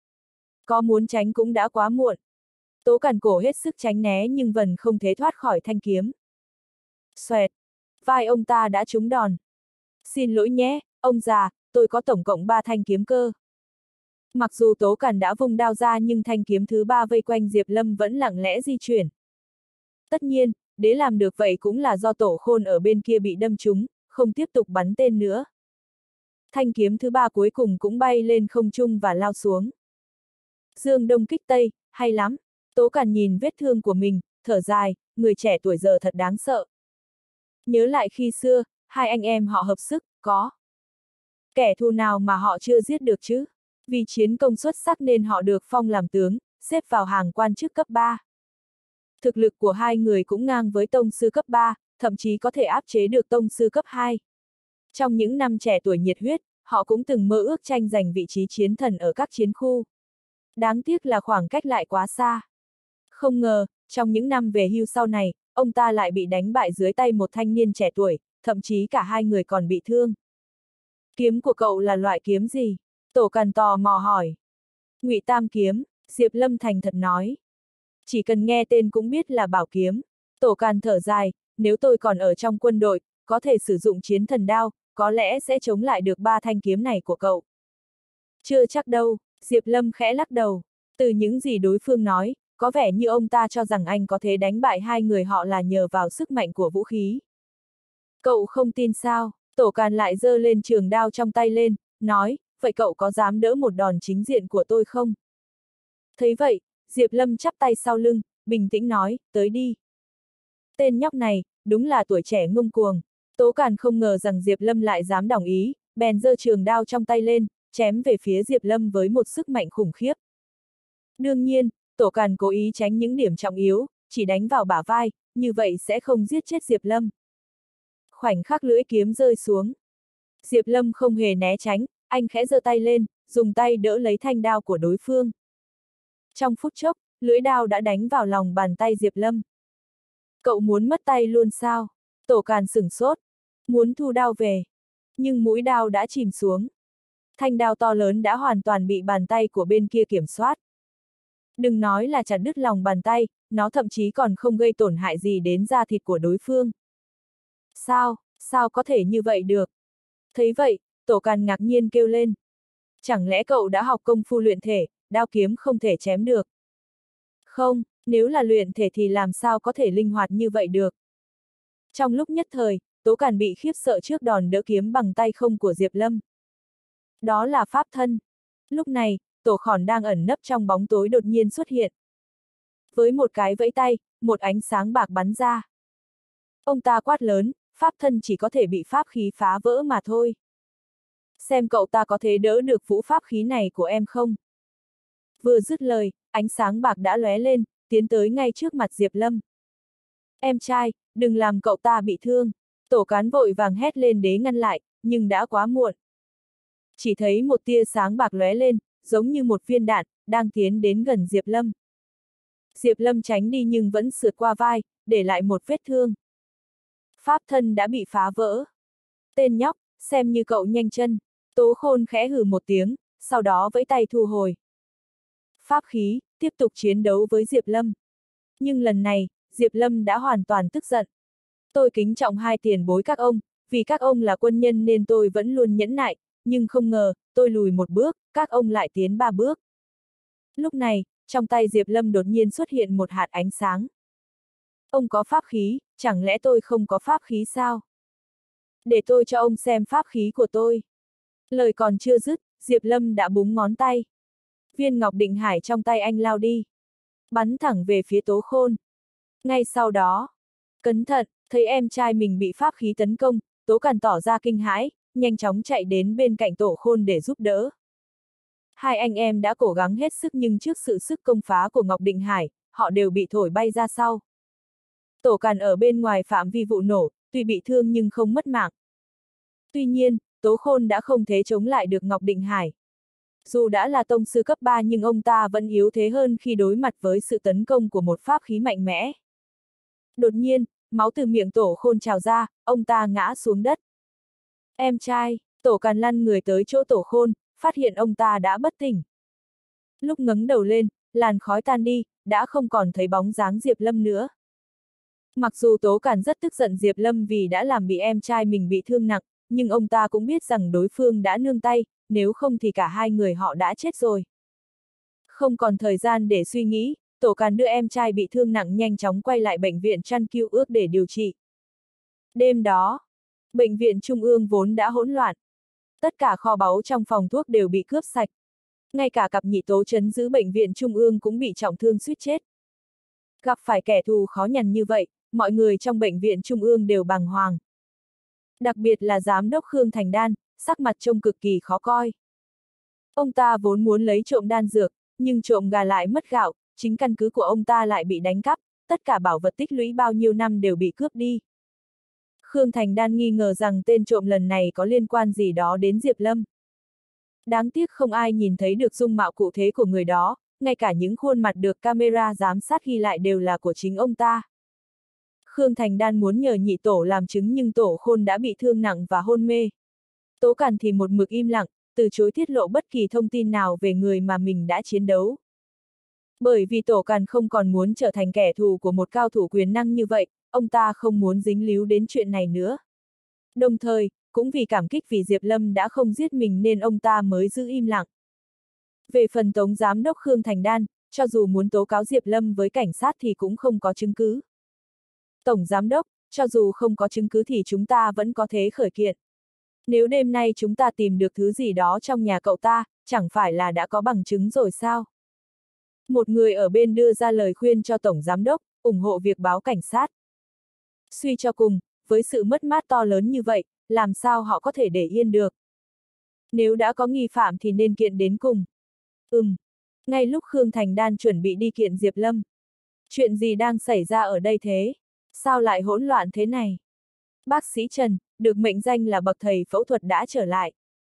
Có muốn tránh cũng đã quá muộn. Tố Càn cổ hết sức tránh né nhưng vẫn không thể thoát khỏi thanh kiếm. Xoẹt. Vai ông ta đã trúng đòn. Xin lỗi nhé, ông già, tôi có tổng cộng ba thanh kiếm cơ. Mặc dù Tố Càn đã vung đao ra nhưng thanh kiếm thứ ba vây quanh Diệp Lâm vẫn lặng lẽ di chuyển. Tất nhiên, để làm được vậy cũng là do Tổ Khôn ở bên kia bị đâm trúng, không tiếp tục bắn tên nữa. Thanh kiếm thứ ba cuối cùng cũng bay lên không trung và lao xuống. Dương Đông kích Tây, hay lắm. Tố Càn nhìn vết thương của mình, thở dài, người trẻ tuổi giờ thật đáng sợ. Nhớ lại khi xưa, hai anh em họ hợp sức, có kẻ thù nào mà họ chưa giết được chứ? Vì chiến công xuất sắc nên họ được phong làm tướng, xếp vào hàng quan chức cấp ba. Thực lực của hai người cũng ngang với tông sư cấp ba, thậm chí có thể áp chế được tông sư cấp hai. Trong những năm trẻ tuổi nhiệt huyết, họ cũng từng mơ ước tranh giành vị trí chiến thần ở các chiến khu. Đáng tiếc là khoảng cách lại quá xa. Không ngờ, trong những năm về hưu sau này, ông ta lại bị đánh bại dưới tay một thanh niên trẻ tuổi, thậm chí cả hai người còn bị thương. Kiếm của cậu là loại kiếm gì? Tổ Càn tò mò hỏi. Ngụy Tam kiếm, Diệp Lâm thành thật nói. Chỉ cần nghe tên cũng biết là bảo kiếm. Tổ Càn thở dài, nếu tôi còn ở trong quân đội, có thể sử dụng chiến thần đao, có lẽ sẽ chống lại được ba thanh kiếm này của cậu. Chưa chắc đâu, Diệp Lâm khẽ lắc đầu. Từ những gì đối phương nói, có vẻ như ông ta cho rằng anh có thể đánh bại hai người họ là nhờ vào sức mạnh của vũ khí. Cậu không tin sao? Tổ Càn lại giơ lên trường đao trong tay lên, nói, vậy cậu có dám đỡ một đòn chính diện của tôi không? Thấy vậy, Diệp Lâm chắp tay sau lưng, bình tĩnh nói, tới đi. Tên nhóc này, đúng là tuổi trẻ ngông cuồng. Tố Càn không ngờ rằng Diệp Lâm lại dám đồng ý, bèn giơ trường đao trong tay lên, chém về phía Diệp Lâm với một sức mạnh khủng khiếp. Đương nhiên, Tổ Càn cố ý tránh những điểm trọng yếu, chỉ đánh vào bả vai, như vậy sẽ không giết chết Diệp Lâm. Khoảnh khắc lưỡi kiếm rơi xuống. Diệp Lâm không hề né tránh, anh khẽ giơ tay lên, dùng tay đỡ lấy thanh đao của đối phương. Trong phút chốc, lưỡi đao đã đánh vào lòng bàn tay Diệp Lâm. Cậu muốn mất tay luôn sao? Tổ Càn sửng sốt, muốn thu đao về. Nhưng mũi đao đã chìm xuống. Thanh đao to lớn đã hoàn toàn bị bàn tay của bên kia kiểm soát. Đừng nói là chặt đứt lòng bàn tay, nó thậm chí còn không gây tổn hại gì đến da thịt của đối phương. Sao, sao có thể như vậy được? Thấy vậy, Tổ Càn ngạc nhiên kêu lên. Chẳng lẽ cậu đã học công phu luyện thể, đao kiếm không thể chém được? Không, nếu là luyện thể thì làm sao có thể linh hoạt như vậy được? Trong lúc nhất thời, Tố Càn bị khiếp sợ trước đòn đỡ kiếm bằng tay không của Diệp Lâm. Đó là pháp thân. Lúc này, Tổ Khỏn đang ẩn nấp trong bóng tối đột nhiên xuất hiện. Với một cái vẫy tay, một ánh sáng bạc bắn ra. Ông ta quát lớn, pháp thân chỉ có thể bị pháp khí phá vỡ mà thôi. Xem cậu ta có thể đỡ được vũ pháp khí này của em không? Vừa dứt lời, ánh sáng bạc đã lóe lên, tiến tới ngay trước mặt Diệp Lâm. Em trai, đừng làm cậu ta bị thương. Tổ Cán vội vàng hét lên để ngăn lại, nhưng đã quá muộn. Chỉ thấy một tia sáng bạc lóe lên, giống như một viên đạn, đang tiến đến gần Diệp Lâm. Diệp Lâm tránh đi nhưng vẫn sượt qua vai, để lại một vết thương. Pháp thân đã bị phá vỡ. Tên nhóc, xem như cậu nhanh chân. Tố Khôn khẽ hừ một tiếng, sau đó vẫy tay thu hồi. Pháp khí, tiếp tục chiến đấu với Diệp Lâm. Nhưng lần này, Diệp Lâm đã hoàn toàn tức giận. Tôi kính trọng hai tiền bối các ông, vì các ông là quân nhân nên tôi vẫn luôn nhẫn nại, nhưng không ngờ, tôi lùi một bước, các ông lại tiến ba bước. Lúc này, trong tay Diệp Lâm đột nhiên xuất hiện một hạt ánh sáng. Ông có pháp khí, chẳng lẽ tôi không có pháp khí sao? Để tôi cho ông xem pháp khí của tôi. Lời còn chưa dứt, Diệp Lâm đã búng ngón tay. Viên ngọc định hải trong tay anh lao đi. Bắn thẳng về phía Tố Khôn. Ngay sau đó, cẩn thận, thấy em trai mình bị pháp khí tấn công, Tố Càn tỏ ra kinh hãi, nhanh chóng chạy đến bên cạnh Tổ Khôn để giúp đỡ. Hai anh em đã cố gắng hết sức nhưng trước sự sức công phá của Ngọc Định Hải, họ đều bị thổi bay ra sau. Tổ Càn ở bên ngoài phạm vi vụ nổ, tuy bị thương nhưng không mất mạng. Tuy nhiên, Tố Khôn đã không thể chống lại được Ngọc Định Hải. Dù đã là tông sư cấp ba nhưng ông ta vẫn yếu thế hơn khi đối mặt với sự tấn công của một pháp khí mạnh mẽ. Đột nhiên, máu từ miệng Tổ Khôn trào ra, ông ta ngã xuống đất. Em trai, Tổ Càn lăn người tới chỗ Tổ Khôn, phát hiện ông ta đã bất tỉnh. Lúc ngẩng đầu lên, làn khói tan đi, đã không còn thấy bóng dáng Diệp Lâm nữa. Mặc dù Tố Càn rất tức giận Diệp Lâm vì đã làm bị em trai mình bị thương nặng, nhưng ông ta cũng biết rằng đối phương đã nương tay, nếu không thì cả hai người họ đã chết rồi. Không còn thời gian để suy nghĩ, Tổ Càn đưa em trai bị thương nặng nhanh chóng quay lại bệnh viện Trăn Kiêu Ước để điều trị. Đêm đó, bệnh viện Trung ương vốn đã hỗn loạn. Tất cả kho báu trong phòng thuốc đều bị cướp sạch. Ngay cả cặp nhị tố trấn giữ bệnh viện Trung ương cũng bị trọng thương suýt chết. Gặp phải kẻ thù khó nhằn như vậy, mọi người trong bệnh viện Trung ương đều bàng hoàng. Đặc biệt là giám đốc Khương Thành Đan, sắc mặt trông cực kỳ khó coi. Ông ta vốn muốn lấy trộm đan dược, nhưng trộm gà lại mất gạo, chính căn cứ của ông ta lại bị đánh cắp, tất cả bảo vật tích lũy bao nhiêu năm đều bị cướp đi. Khương Thành Đan nghi ngờ rằng tên trộm lần này có liên quan gì đó đến Diệp Lâm. Đáng tiếc không ai nhìn thấy được dung mạo cụ thể của người đó, ngay cả những khuôn mặt được camera giám sát ghi lại đều là của chính ông ta. Khương Thành Đan muốn nhờ nhị tổ làm chứng nhưng Tổ Khôn đã bị thương nặng và hôn mê. Tố Càn thì một mực im lặng, từ chối tiết lộ bất kỳ thông tin nào về người mà mình đã chiến đấu. Bởi vì Tổ Càn không còn muốn trở thành kẻ thù của một cao thủ quyền năng như vậy, ông ta không muốn dính líu đến chuyện này nữa. Đồng thời, cũng vì cảm kích vì Diệp Lâm đã không giết mình nên ông ta mới giữ im lặng. Về phần Tống Giám đốc Khương Thành Đan, cho dù muốn tố cáo Diệp Lâm với cảnh sát thì cũng không có chứng cứ. Tổng Giám đốc, cho dù không có chứng cứ thì chúng ta vẫn có thể khởi kiện. Nếu đêm nay chúng ta tìm được thứ gì đó trong nhà cậu ta, chẳng phải là đã có bằng chứng rồi sao? Một người ở bên đưa ra lời khuyên cho Tổng Giám đốc, ủng hộ việc báo cảnh sát. Suy cho cùng, với sự mất mát to lớn như vậy, làm sao họ có thể để yên được? Nếu đã có nghi phạm thì nên kiện đến cùng. Ừm. Ngay lúc Khương Thành Đan chuẩn bị đi kiện Diệp Lâm. Chuyện gì đang xảy ra ở đây thế? Sao lại hỗn loạn thế này? Bác sĩ Trần, được mệnh danh là bậc thầy phẫu thuật đã trở lại.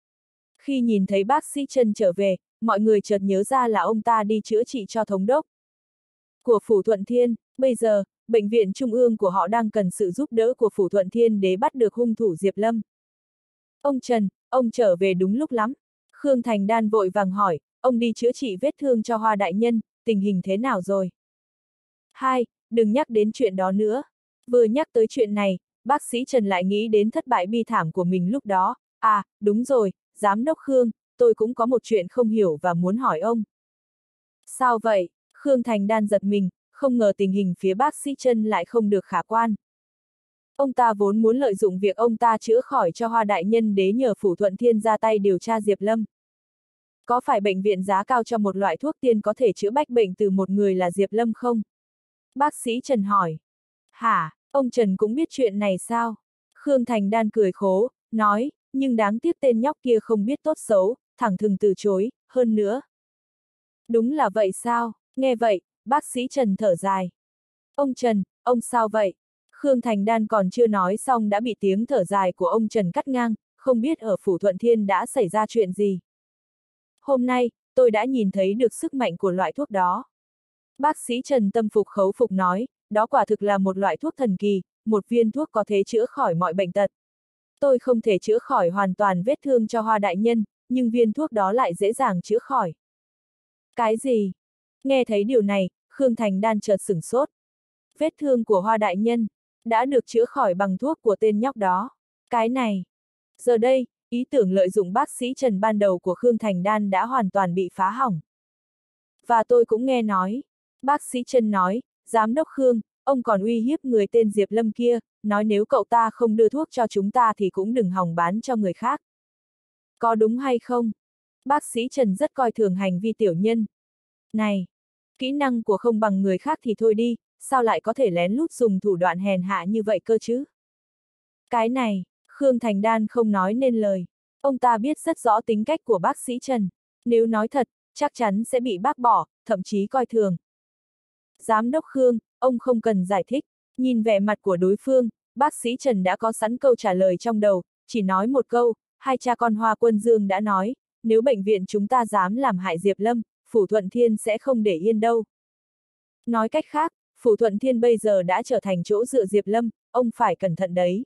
Khi nhìn thấy bác sĩ Trần trở về, mọi người chợt nhớ ra là ông ta đi chữa trị cho thống đốc của Phủ Thuận Thiên. Bây giờ, bệnh viện trung ương của họ đang cần sự giúp đỡ của Phủ Thuận Thiên để bắt được hung thủ Diệp Lâm. Ông Trần, ông trở về đúng lúc lắm. Khương Thành Đan vội vàng hỏi, ông đi chữa trị vết thương cho Hoa đại nhân, tình hình thế nào rồi? Hai, đừng nhắc đến chuyện đó nữa. Vừa nhắc tới chuyện này, bác sĩ Trần lại nghĩ đến thất bại bi thảm của mình lúc đó. À, đúng rồi, Giám đốc Khương, tôi cũng có một chuyện không hiểu và muốn hỏi ông. Sao vậy? Khương Thành Đan giật mình, không ngờ tình hình phía bác sĩ Trần lại không được khả quan. Ông ta vốn muốn lợi dụng việc ông ta chữa khỏi cho Hoa đại nhân để nhờ Phủ Thuận Thiên ra tay điều tra Diệp Lâm. Có phải bệnh viện giá cao cho một loại thuốc tiên có thể chữa bách bệnh từ một người là Diệp Lâm không? Bác sĩ Trần hỏi. Hả, ông Trần cũng biết chuyện này sao? Khương Thành Đan cười khố, nói, nhưng đáng tiếc tên nhóc kia không biết tốt xấu, thẳng thừng từ chối, hơn nữa. Đúng là vậy sao? Nghe vậy, bác sĩ Trần thở dài. Ông Trần, ông sao vậy? Khương Thành Đan còn chưa nói xong đã bị tiếng thở dài của ông Trần cắt ngang, không biết ở Phủ Thuận Thiên đã xảy ra chuyện gì. Hôm nay, tôi đã nhìn thấy được sức mạnh của loại thuốc đó. Bác sĩ Trần tâm phục khẩu phục nói, đó quả thực là một loại thuốc thần kỳ, một viên thuốc có thể chữa khỏi mọi bệnh tật. Tôi không thể chữa khỏi hoàn toàn vết thương cho Hoa đại nhân, nhưng viên thuốc đó lại dễ dàng chữa khỏi. Cái gì? Nghe thấy điều này, Khương Thành Đan chợt sửng sốt. Vết thương của Hoa đại nhân đã được chữa khỏi bằng thuốc của tên nhóc đó. Cái này. Giờ đây, ý tưởng lợi dụng bác sĩ Trần ban đầu của Khương Thành Đan đã hoàn toàn bị phá hỏng. Và tôi cũng nghe nói. Bác sĩ Trần nói, Giám đốc Khương, ông còn uy hiếp người tên Diệp Lâm kia, nói nếu cậu ta không đưa thuốc cho chúng ta thì cũng đừng hòng bán cho người khác. Có đúng hay không? Bác sĩ Trần rất coi thường hành vi tiểu nhân. Này, kỹ năng của không bằng người khác thì thôi đi, sao lại có thể lén lút dùng thủ đoạn hèn hạ như vậy cơ chứ? Cái này, Khương Thành Đan không nói nên lời. Ông ta biết rất rõ tính cách của bác sĩ Trần. Nếu nói thật, chắc chắn sẽ bị bác bỏ, thậm chí coi thường. Giám đốc Khương, ông không cần giải thích. Nhìn vẻ mặt của đối phương, bác sĩ Trần đã có sẵn câu trả lời trong đầu, chỉ nói một câu, hai cha con Hoa Quân Dương đã nói, nếu bệnh viện chúng ta dám làm hại Diệp Lâm, Phủ Thuận Thiên sẽ không để yên đâu. Nói cách khác, Phủ Thuận Thiên bây giờ đã trở thành chỗ dựa Diệp Lâm, ông phải cẩn thận đấy.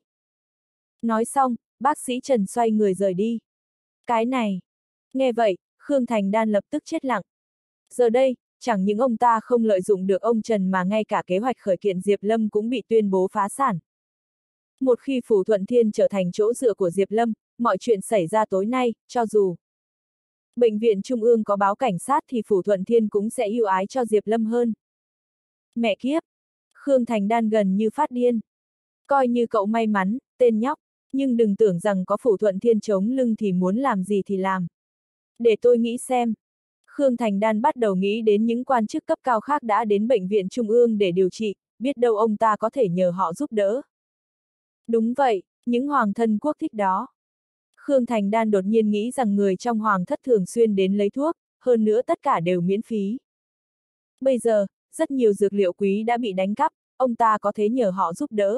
Nói xong, bác sĩ Trần xoay người rời đi. Cái này. Nghe vậy, Khương Thành Đan lập tức chết lặng. Giờ đây, chẳng những ông ta không lợi dụng được ông Trần mà ngay cả kế hoạch khởi kiện Diệp Lâm cũng bị tuyên bố phá sản. Một khi Phủ Thuận Thiên trở thành chỗ dựa của Diệp Lâm, mọi chuyện xảy ra tối nay, cho dù bệnh viện Trung ương có báo cảnh sát thì Phủ Thuận Thiên cũng sẽ ưu ái cho Diệp Lâm hơn. Mẹ kiếp! Khương Thành Đan gần như phát điên. Coi như cậu may mắn, tên nhóc, nhưng đừng tưởng rằng có Phủ Thuận Thiên chống lưng thì muốn làm gì thì làm. Để tôi nghĩ xem. Khương Thành Đan bắt đầu nghĩ đến những quan chức cấp cao khác đã đến bệnh viện Trung ương để điều trị, biết đâu ông ta có thể nhờ họ giúp đỡ. Đúng vậy, những hoàng thân quốc thích đó. Khương Thành Đan đột nhiên nghĩ rằng người trong hoàng thất thường xuyên đến lấy thuốc, hơn nữa tất cả đều miễn phí. Bây giờ, rất nhiều dược liệu quý đã bị đánh cắp, ông ta có thể nhờ họ giúp đỡ.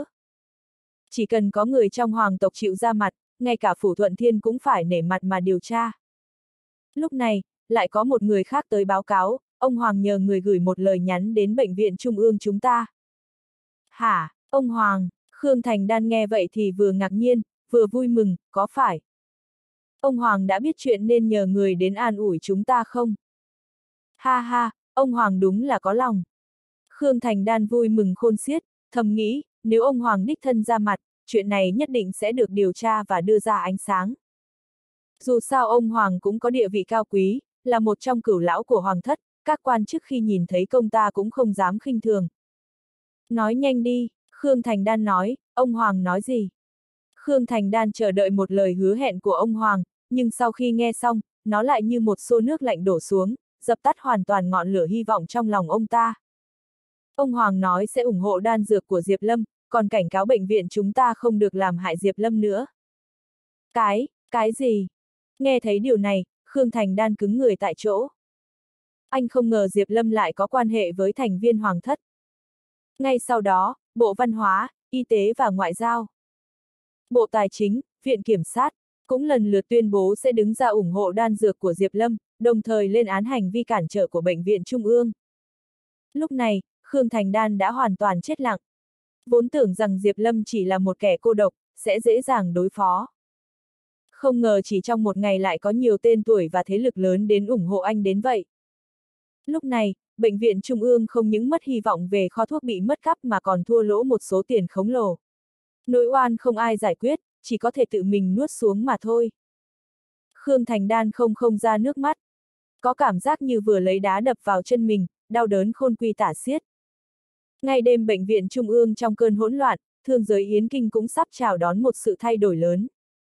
Chỉ cần có người trong hoàng tộc chịu ra mặt, ngay cả Phủ Thuận Thiên cũng phải nể mặt mà điều tra. Lúc này, lại có một người khác tới báo cáo, ông Hoàng nhờ người gửi một lời nhắn đến bệnh viện Trung ương chúng ta. Hả, ông Hoàng? Khương Thành Đan nghe vậy thì vừa ngạc nhiên, vừa vui mừng, có phải ông Hoàng đã biết chuyện nên nhờ người đến an ủi chúng ta không? Ha ha, ông Hoàng đúng là có lòng. Khương Thành Đan vui mừng khôn xiết, thầm nghĩ, nếu ông Hoàng đích thân ra mặt, chuyện này nhất định sẽ được điều tra và đưa ra ánh sáng. Dù sao ông Hoàng cũng có địa vị cao quý, là một trong cửu lão của Hoàng thất, các quan chức khi nhìn thấy công ta cũng không dám khinh thường. Nói nhanh đi, Khương Thành Đan nói, ông Hoàng nói gì? Khương Thành Đan chờ đợi một lời hứa hẹn của ông Hoàng, nhưng sau khi nghe xong, nó lại như một xô nước lạnh đổ xuống, dập tắt hoàn toàn ngọn lửa hy vọng trong lòng ông ta. Ông Hoàng nói sẽ ủng hộ đan dược của Diệp Lâm, còn cảnh cáo bệnh viện chúng ta không được làm hại Diệp Lâm nữa. Cái, cái gì? Nghe thấy điều này, Khương Thành Đan cứng người tại chỗ. Anh không ngờ Diệp Lâm lại có quan hệ với thành viên Hoàng thất. Ngay sau đó, Bộ Văn hóa, Y tế và Ngoại giao, Bộ Tài chính, Viện Kiểm sát, cũng lần lượt tuyên bố sẽ đứng ra ủng hộ đan dược của Diệp Lâm, đồng thời lên án hành vi cản trở của Bệnh viện Trung ương. Lúc này, Khương Thành Đan đã hoàn toàn chết lặng. Vốn tưởng rằng Diệp Lâm chỉ là một kẻ cô độc, sẽ dễ dàng đối phó. Không ngờ chỉ trong một ngày lại có nhiều tên tuổi và thế lực lớn đến ủng hộ anh đến vậy. Lúc này, Bệnh viện Trung ương không những mất hy vọng về kho thuốc bị mất cắp mà còn thua lỗ một số tiền khổng lồ. Nỗi oan không ai giải quyết, chỉ có thể tự mình nuốt xuống mà thôi. Khương Thành Đan không không ra nước mắt. Có cảm giác như vừa lấy đá đập vào chân mình, đau đớn khôn quy tả xiết. Ngay đêm Bệnh viện Trung ương trong cơn hỗn loạn, thương giới Yến Kinh cũng sắp chào đón một sự thay đổi lớn.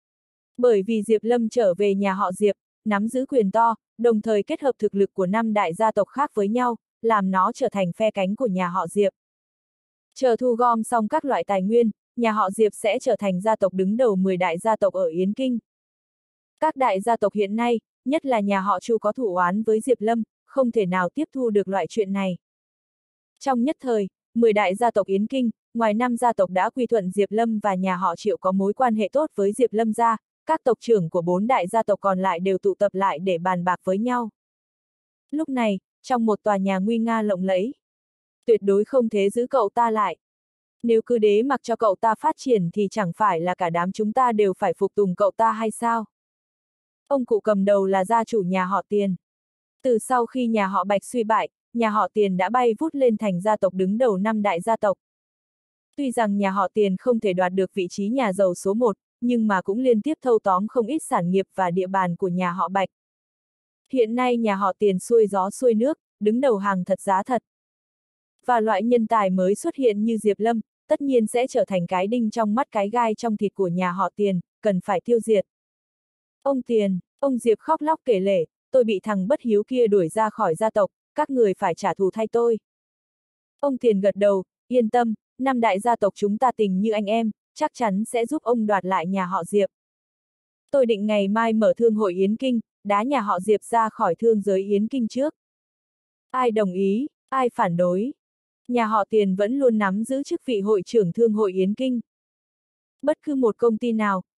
Bởi vì Diệp Lâm trở về nhà họ Diệp, nắm giữ quyền to, đồng thời kết hợp thực lực của năm đại gia tộc khác với nhau, làm nó trở thành phe cánh của nhà họ Diệp. Chờ thu gom xong các loại tài nguyên, nhà họ Diệp sẽ trở thành gia tộc đứng đầu mười đại gia tộc ở Yến Kinh. Các đại gia tộc hiện nay, nhất là nhà họ Chu có thủ oán với Diệp Lâm, không thể nào tiếp thu được loại chuyện này. Trong nhất thời, mười đại gia tộc Yến Kinh, ngoài năm gia tộc đã quy thuận Diệp Lâm và nhà họ Triệu có mối quan hệ tốt với Diệp Lâm ra, các tộc trưởng của bốn đại gia tộc còn lại đều tụ tập lại để bàn bạc với nhau. Lúc này, trong một tòa nhà nguy nga lộng lẫy, tuyệt đối không thể giữ cậu ta lại. Nếu cứ đế mặc cho cậu ta phát triển thì chẳng phải là cả đám chúng ta đều phải phục tùng cậu ta hay sao? Ông cụ cầm đầu là gia chủ nhà họ Tiền. Từ sau khi nhà họ Bạch suy bại, nhà họ Tiền đã bay vút lên thành gia tộc đứng đầu năm đại gia tộc. Tuy rằng nhà họ Tiền không thể đoạt được vị trí nhà giàu số một, nhưng mà cũng liên tiếp thâu tóm không ít sản nghiệp và địa bàn của nhà họ Bạch. Hiện nay nhà họ Tiền xuôi gió xuôi nước, đứng đầu hàng thật giá thật. Và loại nhân tài mới xuất hiện như Diệp Lâm, tất nhiên sẽ trở thành cái đinh trong mắt cái gai trong thịt của nhà họ Tiền, cần phải tiêu diệt. Ông Tiền, ông Diệp khóc lóc kể lể, tôi bị thằng bất hiếu kia đuổi ra khỏi gia tộc, các người phải trả thù thay tôi. Ông Tiền gật đầu, yên tâm, năm đại gia tộc chúng ta tình như anh em, chắc chắn sẽ giúp ông đoạt lại nhà họ Diệp. Tôi định ngày mai mở thương hội Yến Kinh, đá nhà họ Diệp ra khỏi thương giới Yến Kinh trước. Ai đồng ý, ai phản đối? Nhà họ Tiền vẫn luôn nắm giữ chức vị hội trưởng thương hội Yến Kinh. Bất cứ một công ty nào,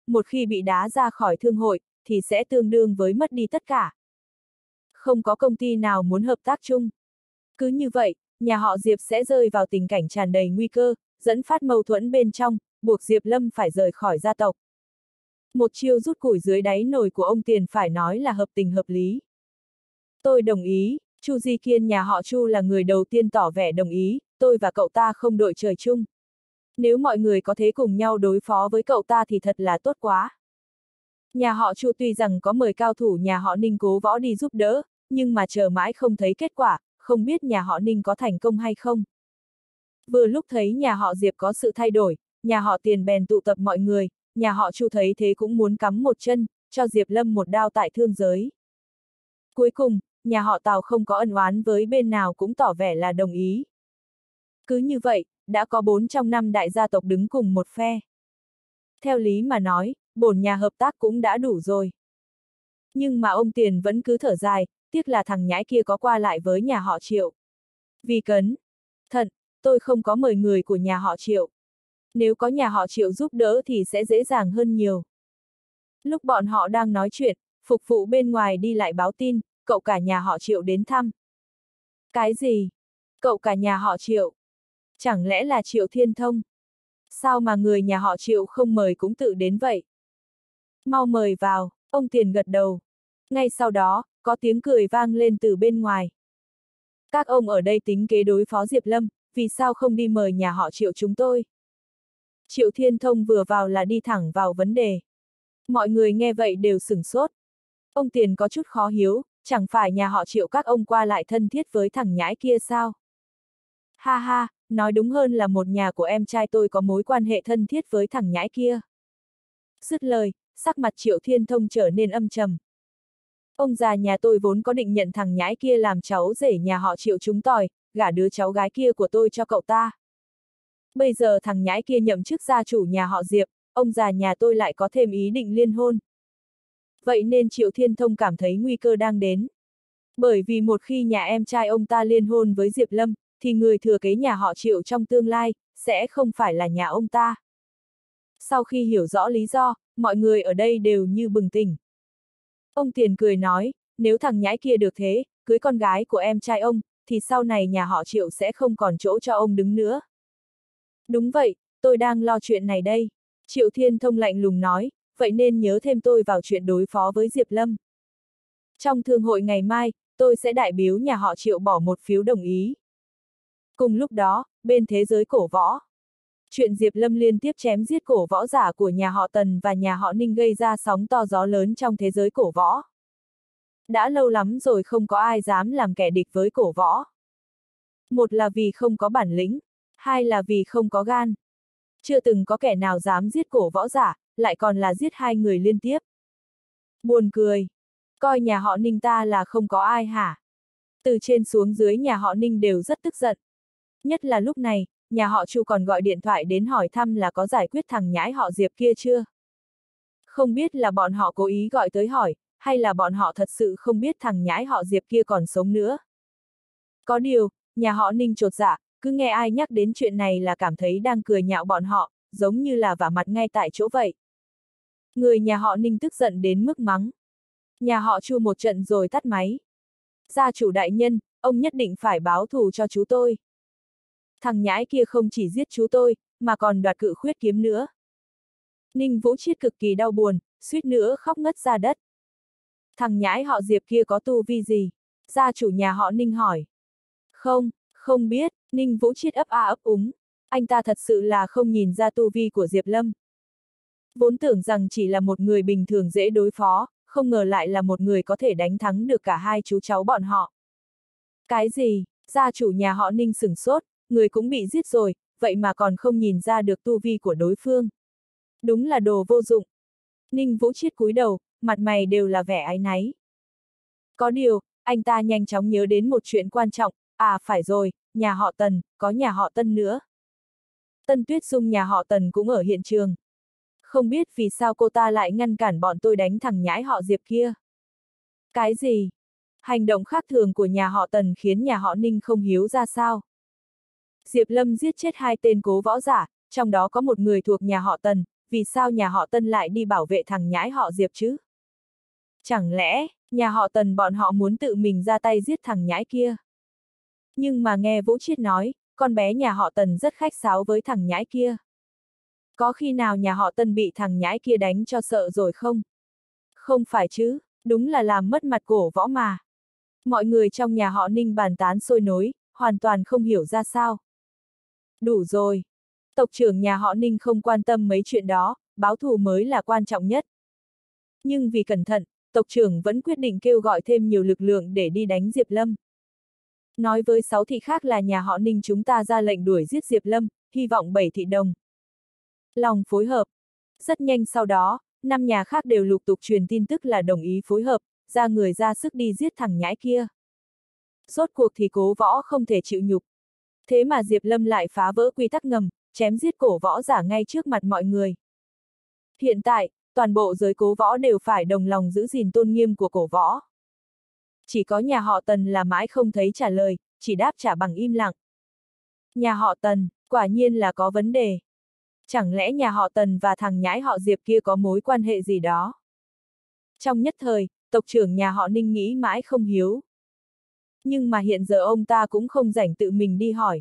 một khi bị đá ra khỏi thương hội, thì sẽ tương đương với mất đi tất cả. Không có công ty nào muốn hợp tác chung. Cứ như vậy, nhà họ Diệp sẽ rơi vào tình cảnh tràn đầy nguy cơ, dẫn phát mâu thuẫn bên trong, buộc Diệp Lâm phải rời khỏi gia tộc. Một chiêu rút củi dưới đáy nồi của ông Tiền phải nói là hợp tình hợp lý. Tôi đồng ý, Chu Di Kiên nhà họ Chu là người đầu tiên tỏ vẻ đồng ý, tôi và cậu ta không đội trời chung. Nếu mọi người có thể cùng nhau đối phó với cậu ta thì thật là tốt quá. Nhà họ Chu tuy rằng có mời cao thủ nhà họ Ninh cố võ đi giúp đỡ, nhưng mà chờ mãi không thấy kết quả, không biết nhà họ Ninh có thành công hay không. Vừa lúc thấy nhà họ Diệp có sự thay đổi, nhà họ Tiền bèn tụ tập mọi người, nhà họ Chu thấy thế cũng muốn cắm một chân, cho Diệp Lâm một đao tại thương giới. Cuối cùng, nhà họ Tào không có ân oán với bên nào cũng tỏ vẻ là đồng ý. Cứ như vậy, đã có bốn trong năm đại gia tộc đứng cùng một phe. Theo lý mà nói, bổn nhà hợp tác cũng đã đủ rồi. Nhưng mà ông Tiền vẫn cứ thở dài, tiếc là thằng nhãi kia có qua lại với nhà họ Triệu. Vì cấn, thật, tôi không có mời người của nhà họ Triệu. Nếu có nhà họ Triệu giúp đỡ thì sẽ dễ dàng hơn nhiều. Lúc bọn họ đang nói chuyện, phục vụ bên ngoài đi lại báo tin, cậu cả nhà họ Triệu đến thăm. Cái gì? Cậu cả nhà họ Triệu? Chẳng lẽ là Triệu Thiên Thông? Sao mà người nhà họ Triệu không mời cũng tự đến vậy? Mau mời vào, ông Tiền gật đầu. Ngay sau đó, có tiếng cười vang lên từ bên ngoài. Các ông ở đây tính kế đối phó Diệp Lâm, vì sao không đi mời nhà họ Triệu chúng tôi? Triệu Thiên Thông vừa vào là đi thẳng vào vấn đề. Mọi người nghe vậy đều sửng sốt. Ông Tiền có chút khó hiểu, chẳng phải nhà họ Triệu các ông qua lại thân thiết với thằng nhãi kia sao? Ha ha, nói đúng hơn là một nhà của em trai tôi có mối quan hệ thân thiết với thằng nhãi kia. Dứt lời, sắc mặt Triệu Thiên Thông trở nên âm trầm. Ông già nhà tôi vốn có định nhận thằng nhãi kia làm cháu rể nhà họ Triệu chúng tỏi, gả đứa cháu gái kia của tôi cho cậu ta. Bây giờ thằng nhãi kia nhậm chức gia chủ nhà họ Diệp, ông già nhà tôi lại có thêm ý định liên hôn. Vậy nên Triệu Thiên Thông cảm thấy nguy cơ đang đến. Bởi vì một khi nhà em trai ông ta liên hôn với Diệp Lâm, thì người thừa kế nhà họ Triệu trong tương lai, sẽ không phải là nhà ông ta. Sau khi hiểu rõ lý do, mọi người ở đây đều như bừng tỉnh. Ông Tiền cười nói, nếu thằng nhãi kia được thế, cưới con gái của em trai ông, thì sau này nhà họ Triệu sẽ không còn chỗ cho ông đứng nữa. Đúng vậy, tôi đang lo chuyện này đây. Triệu Thiên Thông lạnh lùng nói, vậy nên nhớ thêm tôi vào chuyện đối phó với Diệp Lâm. Trong thương hội ngày mai, tôi sẽ đại biếu nhà họ Triệu bỏ một phiếu đồng ý. Cùng lúc đó, bên thế giới cổ võ. Chuyện Diệp Lâm liên tiếp chém giết cổ võ giả của nhà họ Tần và nhà họ Ninh gây ra sóng to gió lớn trong thế giới cổ võ. Đã lâu lắm rồi không có ai dám làm kẻ địch với cổ võ. Một là vì không có bản lĩnh, hai là vì không có gan. Chưa từng có kẻ nào dám giết cổ võ giả, lại còn là giết hai người liên tiếp. Buồn cười. Coi nhà họ Ninh ta là không có ai hả? Từ trên xuống dưới nhà họ Ninh đều rất tức giận. Nhất là lúc này, nhà họ Chu còn gọi điện thoại đến hỏi thăm là có giải quyết thằng nhãi họ Diệp kia chưa. Không biết là bọn họ cố ý gọi tới hỏi, hay là bọn họ thật sự không biết thằng nhãi họ Diệp kia còn sống nữa. Có điều, nhà họ Ninh chột dạ, cứ nghe ai nhắc đến chuyện này là cảm thấy đang cười nhạo bọn họ, giống như là vả mặt ngay tại chỗ vậy. Người nhà họ Ninh tức giận đến mức mắng. Nhà họ Chu một trận rồi tắt máy. Gia chủ đại nhân, ông nhất định phải báo thù cho chú tôi. Thằng nhãi kia không chỉ giết chú tôi, mà còn đoạt cự khuyết kiếm nữa. Ninh Vũ Chiết cực kỳ đau buồn, suýt nữa khóc ngất ra đất. Thằng nhãi họ Diệp kia có tu vi gì? Gia chủ nhà họ Ninh hỏi. Không, không biết, Ninh Vũ Chiết ấp a ấp úng. Anh ta thật sự là không nhìn ra tu vi của Diệp Lâm. Vốn tưởng rằng chỉ là một người bình thường dễ đối phó, không ngờ lại là một người có thể đánh thắng được cả hai chú cháu bọn họ. Cái gì? Gia chủ nhà họ Ninh sửng sốt, người cũng bị giết rồi, vậy mà còn không nhìn ra được tu vi của đối phương. Đúng là đồ vô dụng. Ninh Vũ Chiết cúi đầu, mặt mày đều là vẻ áy náy. Có điều, anh ta nhanh chóng nhớ đến một chuyện quan trọng, à phải rồi, nhà họ Tần, có nhà họ Tân nữa. Tân Tuyết Dung nhà họ Tần cũng ở hiện trường. Không biết vì sao cô ta lại ngăn cản bọn tôi đánh thằng nhãi họ Diệp kia. Cái gì? Hành động khác thường của nhà họ Tần khiến nhà họ Ninh không hiểu ra sao. Diệp Lâm giết chết hai tên cố võ giả, trong đó có một người thuộc nhà họ Tần, vì sao nhà họ Tân lại đi bảo vệ thằng nhãi họ Diệp chứ? Chẳng lẽ, nhà họ Tần bọn họ muốn tự mình ra tay giết thằng nhãi kia? Nhưng mà nghe Vũ Chiết nói, con bé nhà họ Tần rất khách sáo với thằng nhãi kia. Có khi nào nhà họ Tân bị thằng nhãi kia đánh cho sợ rồi không? Không phải chứ, đúng là làm mất mặt cổ võ mà. Mọi người trong nhà họ Ninh bàn tán sôi nối, hoàn toàn không hiểu ra sao. Đủ rồi. Tộc trưởng nhà họ Ninh không quan tâm mấy chuyện đó, báo thù mới là quan trọng nhất. Nhưng vì cẩn thận, tộc trưởng vẫn quyết định kêu gọi thêm nhiều lực lượng để đi đánh Diệp Lâm. Nói với sáu thị khác là nhà họ Ninh chúng ta ra lệnh đuổi giết Diệp Lâm, hy vọng bảy thị đồng lòng phối hợp. Rất nhanh sau đó, năm nhà khác đều lục tục truyền tin tức là đồng ý phối hợp, ra người ra sức đi giết thằng nhãi kia. Rốt cuộc thì Cố Võ không thể chịu nhục. Thế mà Diệp Lâm lại phá vỡ quy tắc ngầm, chém giết Cổ Võ giả ngay trước mặt mọi người. Hiện tại, toàn bộ giới Cố Võ đều phải đồng lòng giữ gìn tôn nghiêm của Cổ Võ. Chỉ có nhà họ Tần là mãi không thấy trả lời, chỉ đáp trả bằng im lặng. Nhà họ Tần, quả nhiên là có vấn đề. Chẳng lẽ nhà họ Tần và thằng nhãi họ Diệp kia có mối quan hệ gì đó? Trong nhất thời, tộc trưởng nhà họ Ninh nghĩ mãi không hiếu. Nhưng mà hiện giờ ông ta cũng không rảnh tự mình đi hỏi.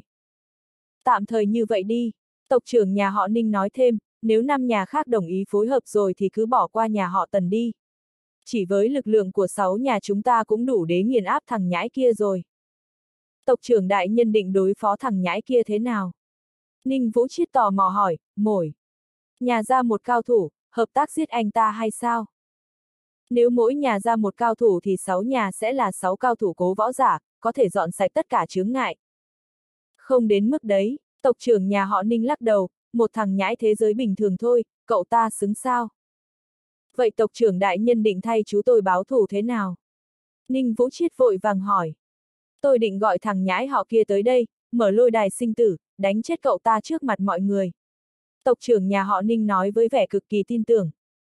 Tạm thời như vậy đi, tộc trưởng nhà họ Ninh nói thêm, nếu năm nhà khác đồng ý phối hợp rồi thì cứ bỏ qua nhà họ Tần đi. Chỉ với lực lượng của sáu nhà chúng ta cũng đủ để nghiền áp thằng nhãi kia rồi. Tộc trưởng đại nhân định đối phó thằng nhãi kia thế nào? Ninh Vũ Chiết tò mò hỏi, mồi. Nhà ra một cao thủ, hợp tác giết anh ta hay sao? Nếu mỗi nhà ra một cao thủ thì sáu nhà sẽ là sáu cao thủ Cố Võ giả, có thể dọn sạch tất cả chướng ngại. Không đến mức đấy, tộc trưởng nhà họ Ninh lắc đầu, một thằng nhãi thế giới bình thường thôi, cậu ta xứng sao? Vậy tộc trưởng đại nhân định thay chú tôi báo thù thế nào? Ninh Vũ Chiết vội vàng hỏi. Tôi định gọi thằng nhãi họ kia tới đây, mở lôi đài sinh tử, đánh chết cậu ta trước mặt mọi người. Tộc trưởng nhà họ Ninh nói với vẻ cực kỳ tin tưởng.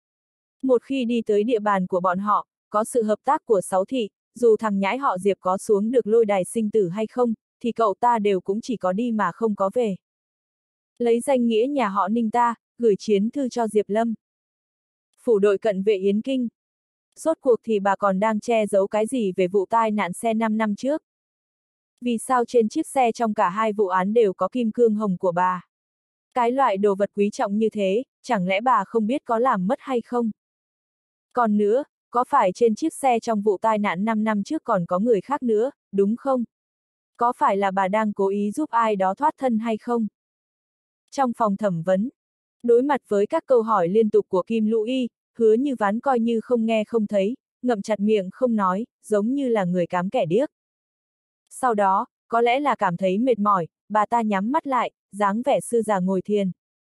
Một khi đi tới địa bàn của bọn họ, có sự hợp tác của sáu thị, dù thằng nhãi họ Diệp có xuống được lôi đài sinh tử hay không, thì cậu ta đều cũng chỉ có đi mà không có về. Lấy danh nghĩa nhà họ Ninh ta, gửi chiến thư cho Diệp Lâm. Phủ đội cận vệ Yến Kinh. Rốt cuộc thì bà còn đang che giấu cái gì về vụ tai nạn xe năm năm trước? Vì sao trên chiếc xe trong cả hai vụ án đều có kim cương hồng của bà? Cái loại đồ vật quý trọng như thế, chẳng lẽ bà không biết có làm mất hay không? Còn nữa, có phải trên chiếc xe trong vụ tai nạn năm năm trước còn có người khác nữa, đúng không? Có phải là bà đang cố ý giúp ai đó thoát thân hay không? Trong phòng thẩm vấn, đối mặt với các câu hỏi liên tục của Kim Lũ Y, Hứa Như Ván coi như không nghe không thấy, ngậm chặt miệng không nói, giống như là người cám kẻ điếc. Sau đó, có lẽ là cảm thấy mệt mỏi, bà ta nhắm mắt lại, dáng vẻ sư già ngồi thiền.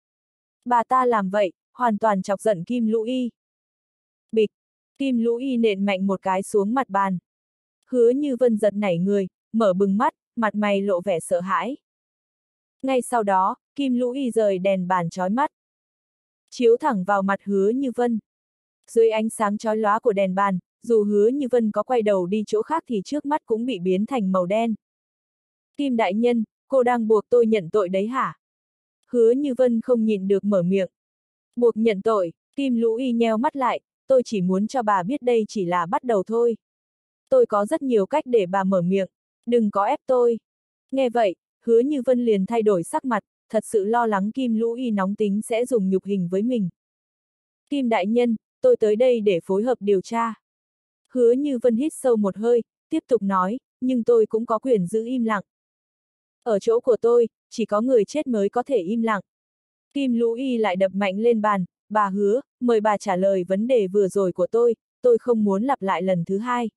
Bà ta làm vậy, hoàn toàn chọc giận Kim Lũ Y. Bịch, Kim Lũ Y nện mạnh một cái xuống mặt bàn. Hứa Như Vân giật nảy người, mở bừng mắt, mặt mày lộ vẻ sợ hãi. Ngay sau đó, Kim Lũ Y rời đèn bàn chói mắt, chiếu thẳng vào mặt Hứa Như Vân. Dưới ánh sáng chói lóa của đèn bàn, dù Hứa Như Vân có quay đầu đi chỗ khác thì trước mắt cũng bị biến thành màu đen. Kim đại nhân, cô đang buộc tôi nhận tội đấy hả? Hứa Như Vân không nhịn được mở miệng. Buộc nhận tội, Kim Lũ Y nheo mắt lại, tôi chỉ muốn cho bà biết đây chỉ là bắt đầu thôi. Tôi có rất nhiều cách để bà mở miệng, đừng có ép tôi. Nghe vậy, Hứa Như Vân liền thay đổi sắc mặt, thật sự lo lắng Kim Lũ Y nóng tính sẽ dùng nhục hình với mình. Kim đại nhân, tôi tới đây để phối hợp điều tra. Hứa Như Vân hít sâu một hơi, tiếp tục nói, nhưng tôi cũng có quyền giữ im lặng. Ở chỗ của tôi, chỉ có người chết mới có thể im lặng. Kim Lũ Y lại đập mạnh lên bàn, bà Hứa, mời bà trả lời vấn đề vừa rồi của tôi, tôi không muốn lặp lại lần thứ hai.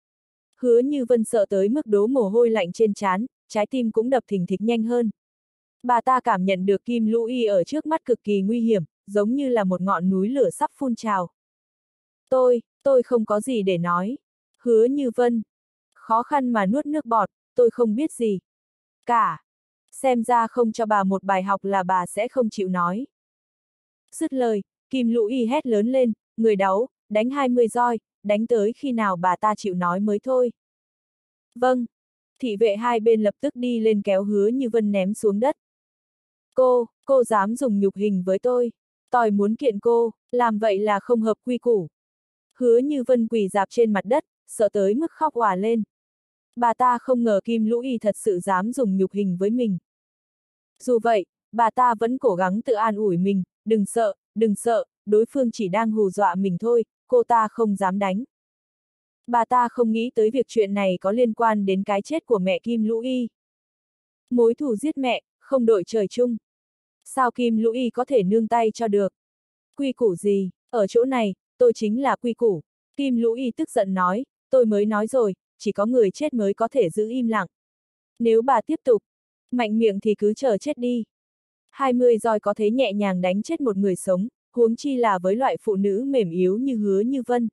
Hứa Như Vân sợ tới mức đổ mồ hôi lạnh trên trán, trái tim cũng đập thình thịch nhanh hơn. Bà ta cảm nhận được Kim Lũ Y ở trước mắt cực kỳ nguy hiểm, giống như là một ngọn núi lửa sắp phun trào. Tôi, tôi không có gì để nói. Hứa Như Vân, khó khăn mà nuốt nước bọt, tôi không biết gì. Cả. Xem ra không cho bà một bài học là bà sẽ không chịu nói. Dứt lời, Kim Lũ Y hét lớn lên, người đáu, đánh hai mươi roi, đánh tới khi nào bà ta chịu nói mới thôi. Vâng. Thị vệ hai bên lập tức đi lên kéo Hứa Như Vân ném xuống đất. Cô, cô dám dùng nhục hình với tôi. Tôi muốn kiện cô, làm vậy là không hợp quy củ. Hứa Như Vân quỳ dạp trên mặt đất, sợ tới mức khóc òa lên. Bà ta không ngờ Kim Lũ Y thật sự dám dùng nhục hình với mình. Dù vậy, bà ta vẫn cố gắng tự an ủi mình, đừng sợ, đừng sợ, đối phương chỉ đang hù dọa mình thôi, cô ta không dám đánh. Bà ta không nghĩ tới việc chuyện này có liên quan đến cái chết của mẹ Kim Lũ Y. Mối thù giết mẹ, không đội trời chung. Sao Kim Lũ Y có thể nương tay cho được? Quy củ gì? Ở chỗ này, tôi chính là quy củ. Kim Lũ Y tức giận nói, tôi mới nói rồi, chỉ có người chết mới có thể giữ im lặng. Nếu bà tiếp tục, mạnh miệng thì cứ chờ chết đi. hai mươi roi có thế nhẹ nhàng đánh chết một người sống, huống chi là với loại phụ nữ mềm yếu như Hứa Như Vân.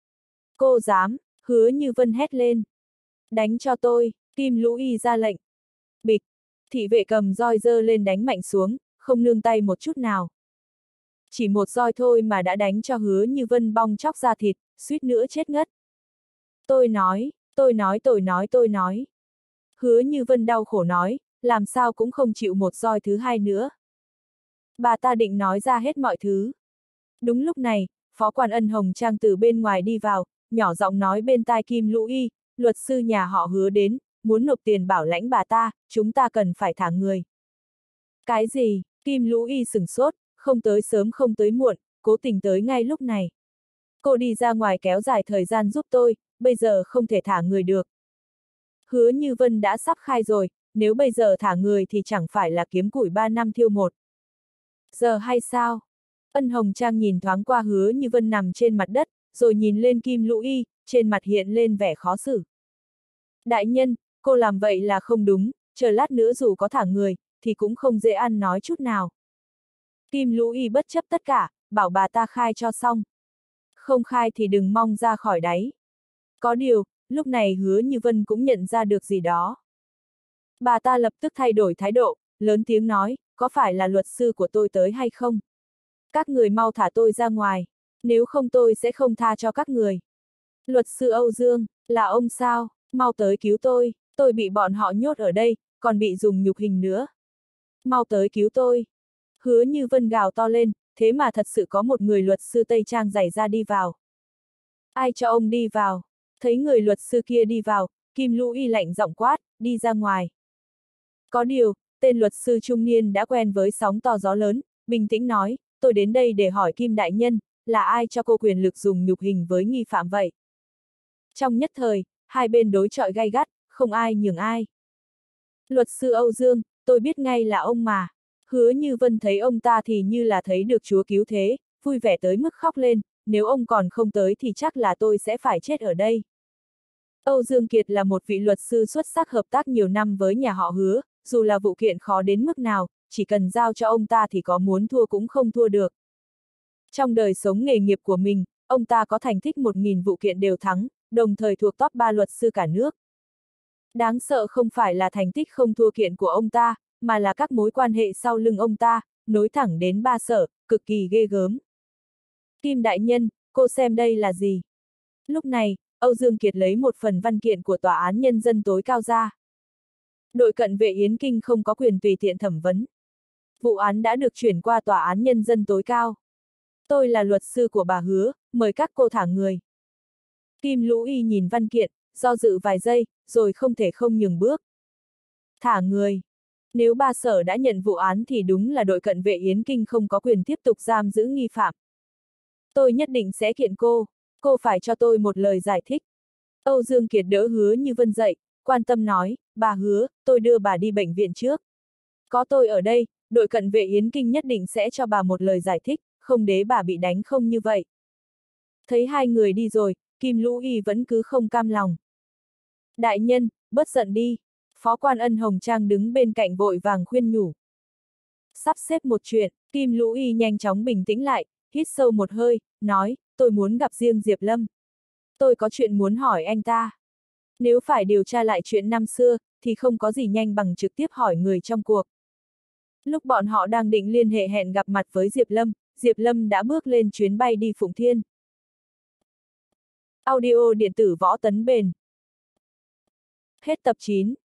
Cô dám, Hứa Như Vân hét lên. Đánh cho tôi, Kim Lũ Y ra lệnh. Bịch, thị vệ cầm roi giơ lên đánh mạnh xuống, không nương tay một chút nào. Chỉ một roi thôi mà đã đánh cho Hứa Như Vân bong chóc da thịt, suýt nữa chết ngất. Tôi nói, tôi nói tôi nói tôi nói. Hứa Như Vân đau khổ nói, làm sao cũng không chịu một roi thứ hai nữa. Bà ta định nói ra hết mọi thứ. Đúng lúc này, Phó quan Ân Hồng Trang từ bên ngoài đi vào, nhỏ giọng nói bên tai Kim Lũ Y, luật sư nhà họ Hứa đến, muốn nộp tiền bảo lãnh bà ta, chúng ta cần phải thả người. Cái gì? Kim Lũ Y sửng sốt, không tới sớm không tới muộn, cố tình tới ngay lúc này. Cô đi ra ngoài kéo dài thời gian giúp tôi, bây giờ không thể thả người được. Hứa Như Vân đã sắp khai rồi, nếu bây giờ thả người thì chẳng phải là kiếm củi ba năm thiêu một. Giờ hay sao? Ân Hồng Trang nhìn thoáng qua Hứa Như Vân nằm trên mặt đất, rồi nhìn lên Kim Lũ Y, trên mặt hiện lên vẻ khó xử. Đại nhân, cô làm vậy là không đúng, chờ lát nữa dù có thả người, thì cũng không dễ ăn nói chút nào. Kim Lũ Y bất chấp tất cả, bảo bà ta khai cho xong. Không khai thì đừng mong ra khỏi đáy. Có điều, lúc này Hứa Như Vân cũng nhận ra được gì đó. Bà ta lập tức thay đổi thái độ, lớn tiếng nói, có phải là luật sư của tôi tới hay không? Các người mau thả tôi ra ngoài, nếu không tôi sẽ không tha cho các người. Luật sư Âu Dương, là ông sao? Mau tới cứu tôi, tôi bị bọn họ nhốt ở đây, còn bị dùng nhục hình nữa. Mau tới cứu tôi. Hứa Như Vân gào to lên, thế mà thật sự có một người luật sư Tây Trang giày ra đi vào. Ai cho ông đi vào? Thấy người luật sư kia đi vào, Kim Lũ Y lạnh giọng quát, đi ra ngoài. Có điều, tên luật sư trung niên đã quen với sóng to gió lớn, bình tĩnh nói, tôi đến đây để hỏi Kim đại nhân, là ai cho cô quyền lực dùng nhục hình với nghi phạm vậy? Trong nhất thời, hai bên đối chọi gay gắt, không ai nhường ai. Luật sư Âu Dương, tôi biết ngay là ông mà. Hứa Như Vân thấy ông ta thì như là thấy được Chúa cứu thế, vui vẻ tới mức khóc lên, nếu ông còn không tới thì chắc là tôi sẽ phải chết ở đây. Âu Dương Kiệt là một vị luật sư xuất sắc hợp tác nhiều năm với nhà họ Hứa, dù là vụ kiện khó đến mức nào, chỉ cần giao cho ông ta thì có muốn thua cũng không thua được. Trong đời sống nghề nghiệp của mình, ông ta có thành tích một nghìn vụ kiện đều thắng, đồng thời thuộc top ba luật sư cả nước. Đáng sợ không phải là thành tích không thua kiện của ông ta, mà là các mối quan hệ sau lưng ông ta, nối thẳng đến ba sở, cực kỳ ghê gớm. Kim đại nhân, cô xem đây là gì? Lúc này, Âu Dương Kiệt lấy một phần văn kiện của Tòa án Nhân dân tối cao ra. Đội cận vệ Yến Kinh không có quyền tùy tiện thẩm vấn. Vụ án đã được chuyển qua Tòa án Nhân dân tối cao. Tôi là luật sư của bà Hứa, mời các cô thả người. Kim Lũ Y nhìn văn kiện, do dự vài giây, rồi không thể không nhường bước. Thả người. Nếu ba sở đã nhận vụ án thì đúng là đội cận vệ Yến Kinh không có quyền tiếp tục giam giữ nghi phạm. Tôi nhất định sẽ kiện cô, cô phải cho tôi một lời giải thích. Âu Dương Kiệt đỡ Hứa Như Vân dậy, quan tâm nói, bà Hứa, tôi đưa bà đi bệnh viện trước. Có tôi ở đây, đội cận vệ Yến Kinh nhất định sẽ cho bà một lời giải thích, không để bà bị đánh không như vậy. Thấy hai người đi rồi, Kim Lũ Y vẫn cứ không cam lòng. Đại nhân, bớt giận đi. Phó quan Ân Hồng Trang đứng bên cạnh vội vàng khuyên nhủ. Sắp xếp một chuyện, Kim Lũ Y nhanh chóng bình tĩnh lại, hít sâu một hơi, nói, tôi muốn gặp riêng Diệp Lâm. Tôi có chuyện muốn hỏi anh ta. Nếu phải điều tra lại chuyện năm xưa, thì không có gì nhanh bằng trực tiếp hỏi người trong cuộc. Lúc bọn họ đang định liên hệ hẹn gặp mặt với Diệp Lâm, Diệp Lâm đã bước lên chuyến bay đi Phụng Thiên. Audio điện tử Võ Tấn Bền. Hết tập chín.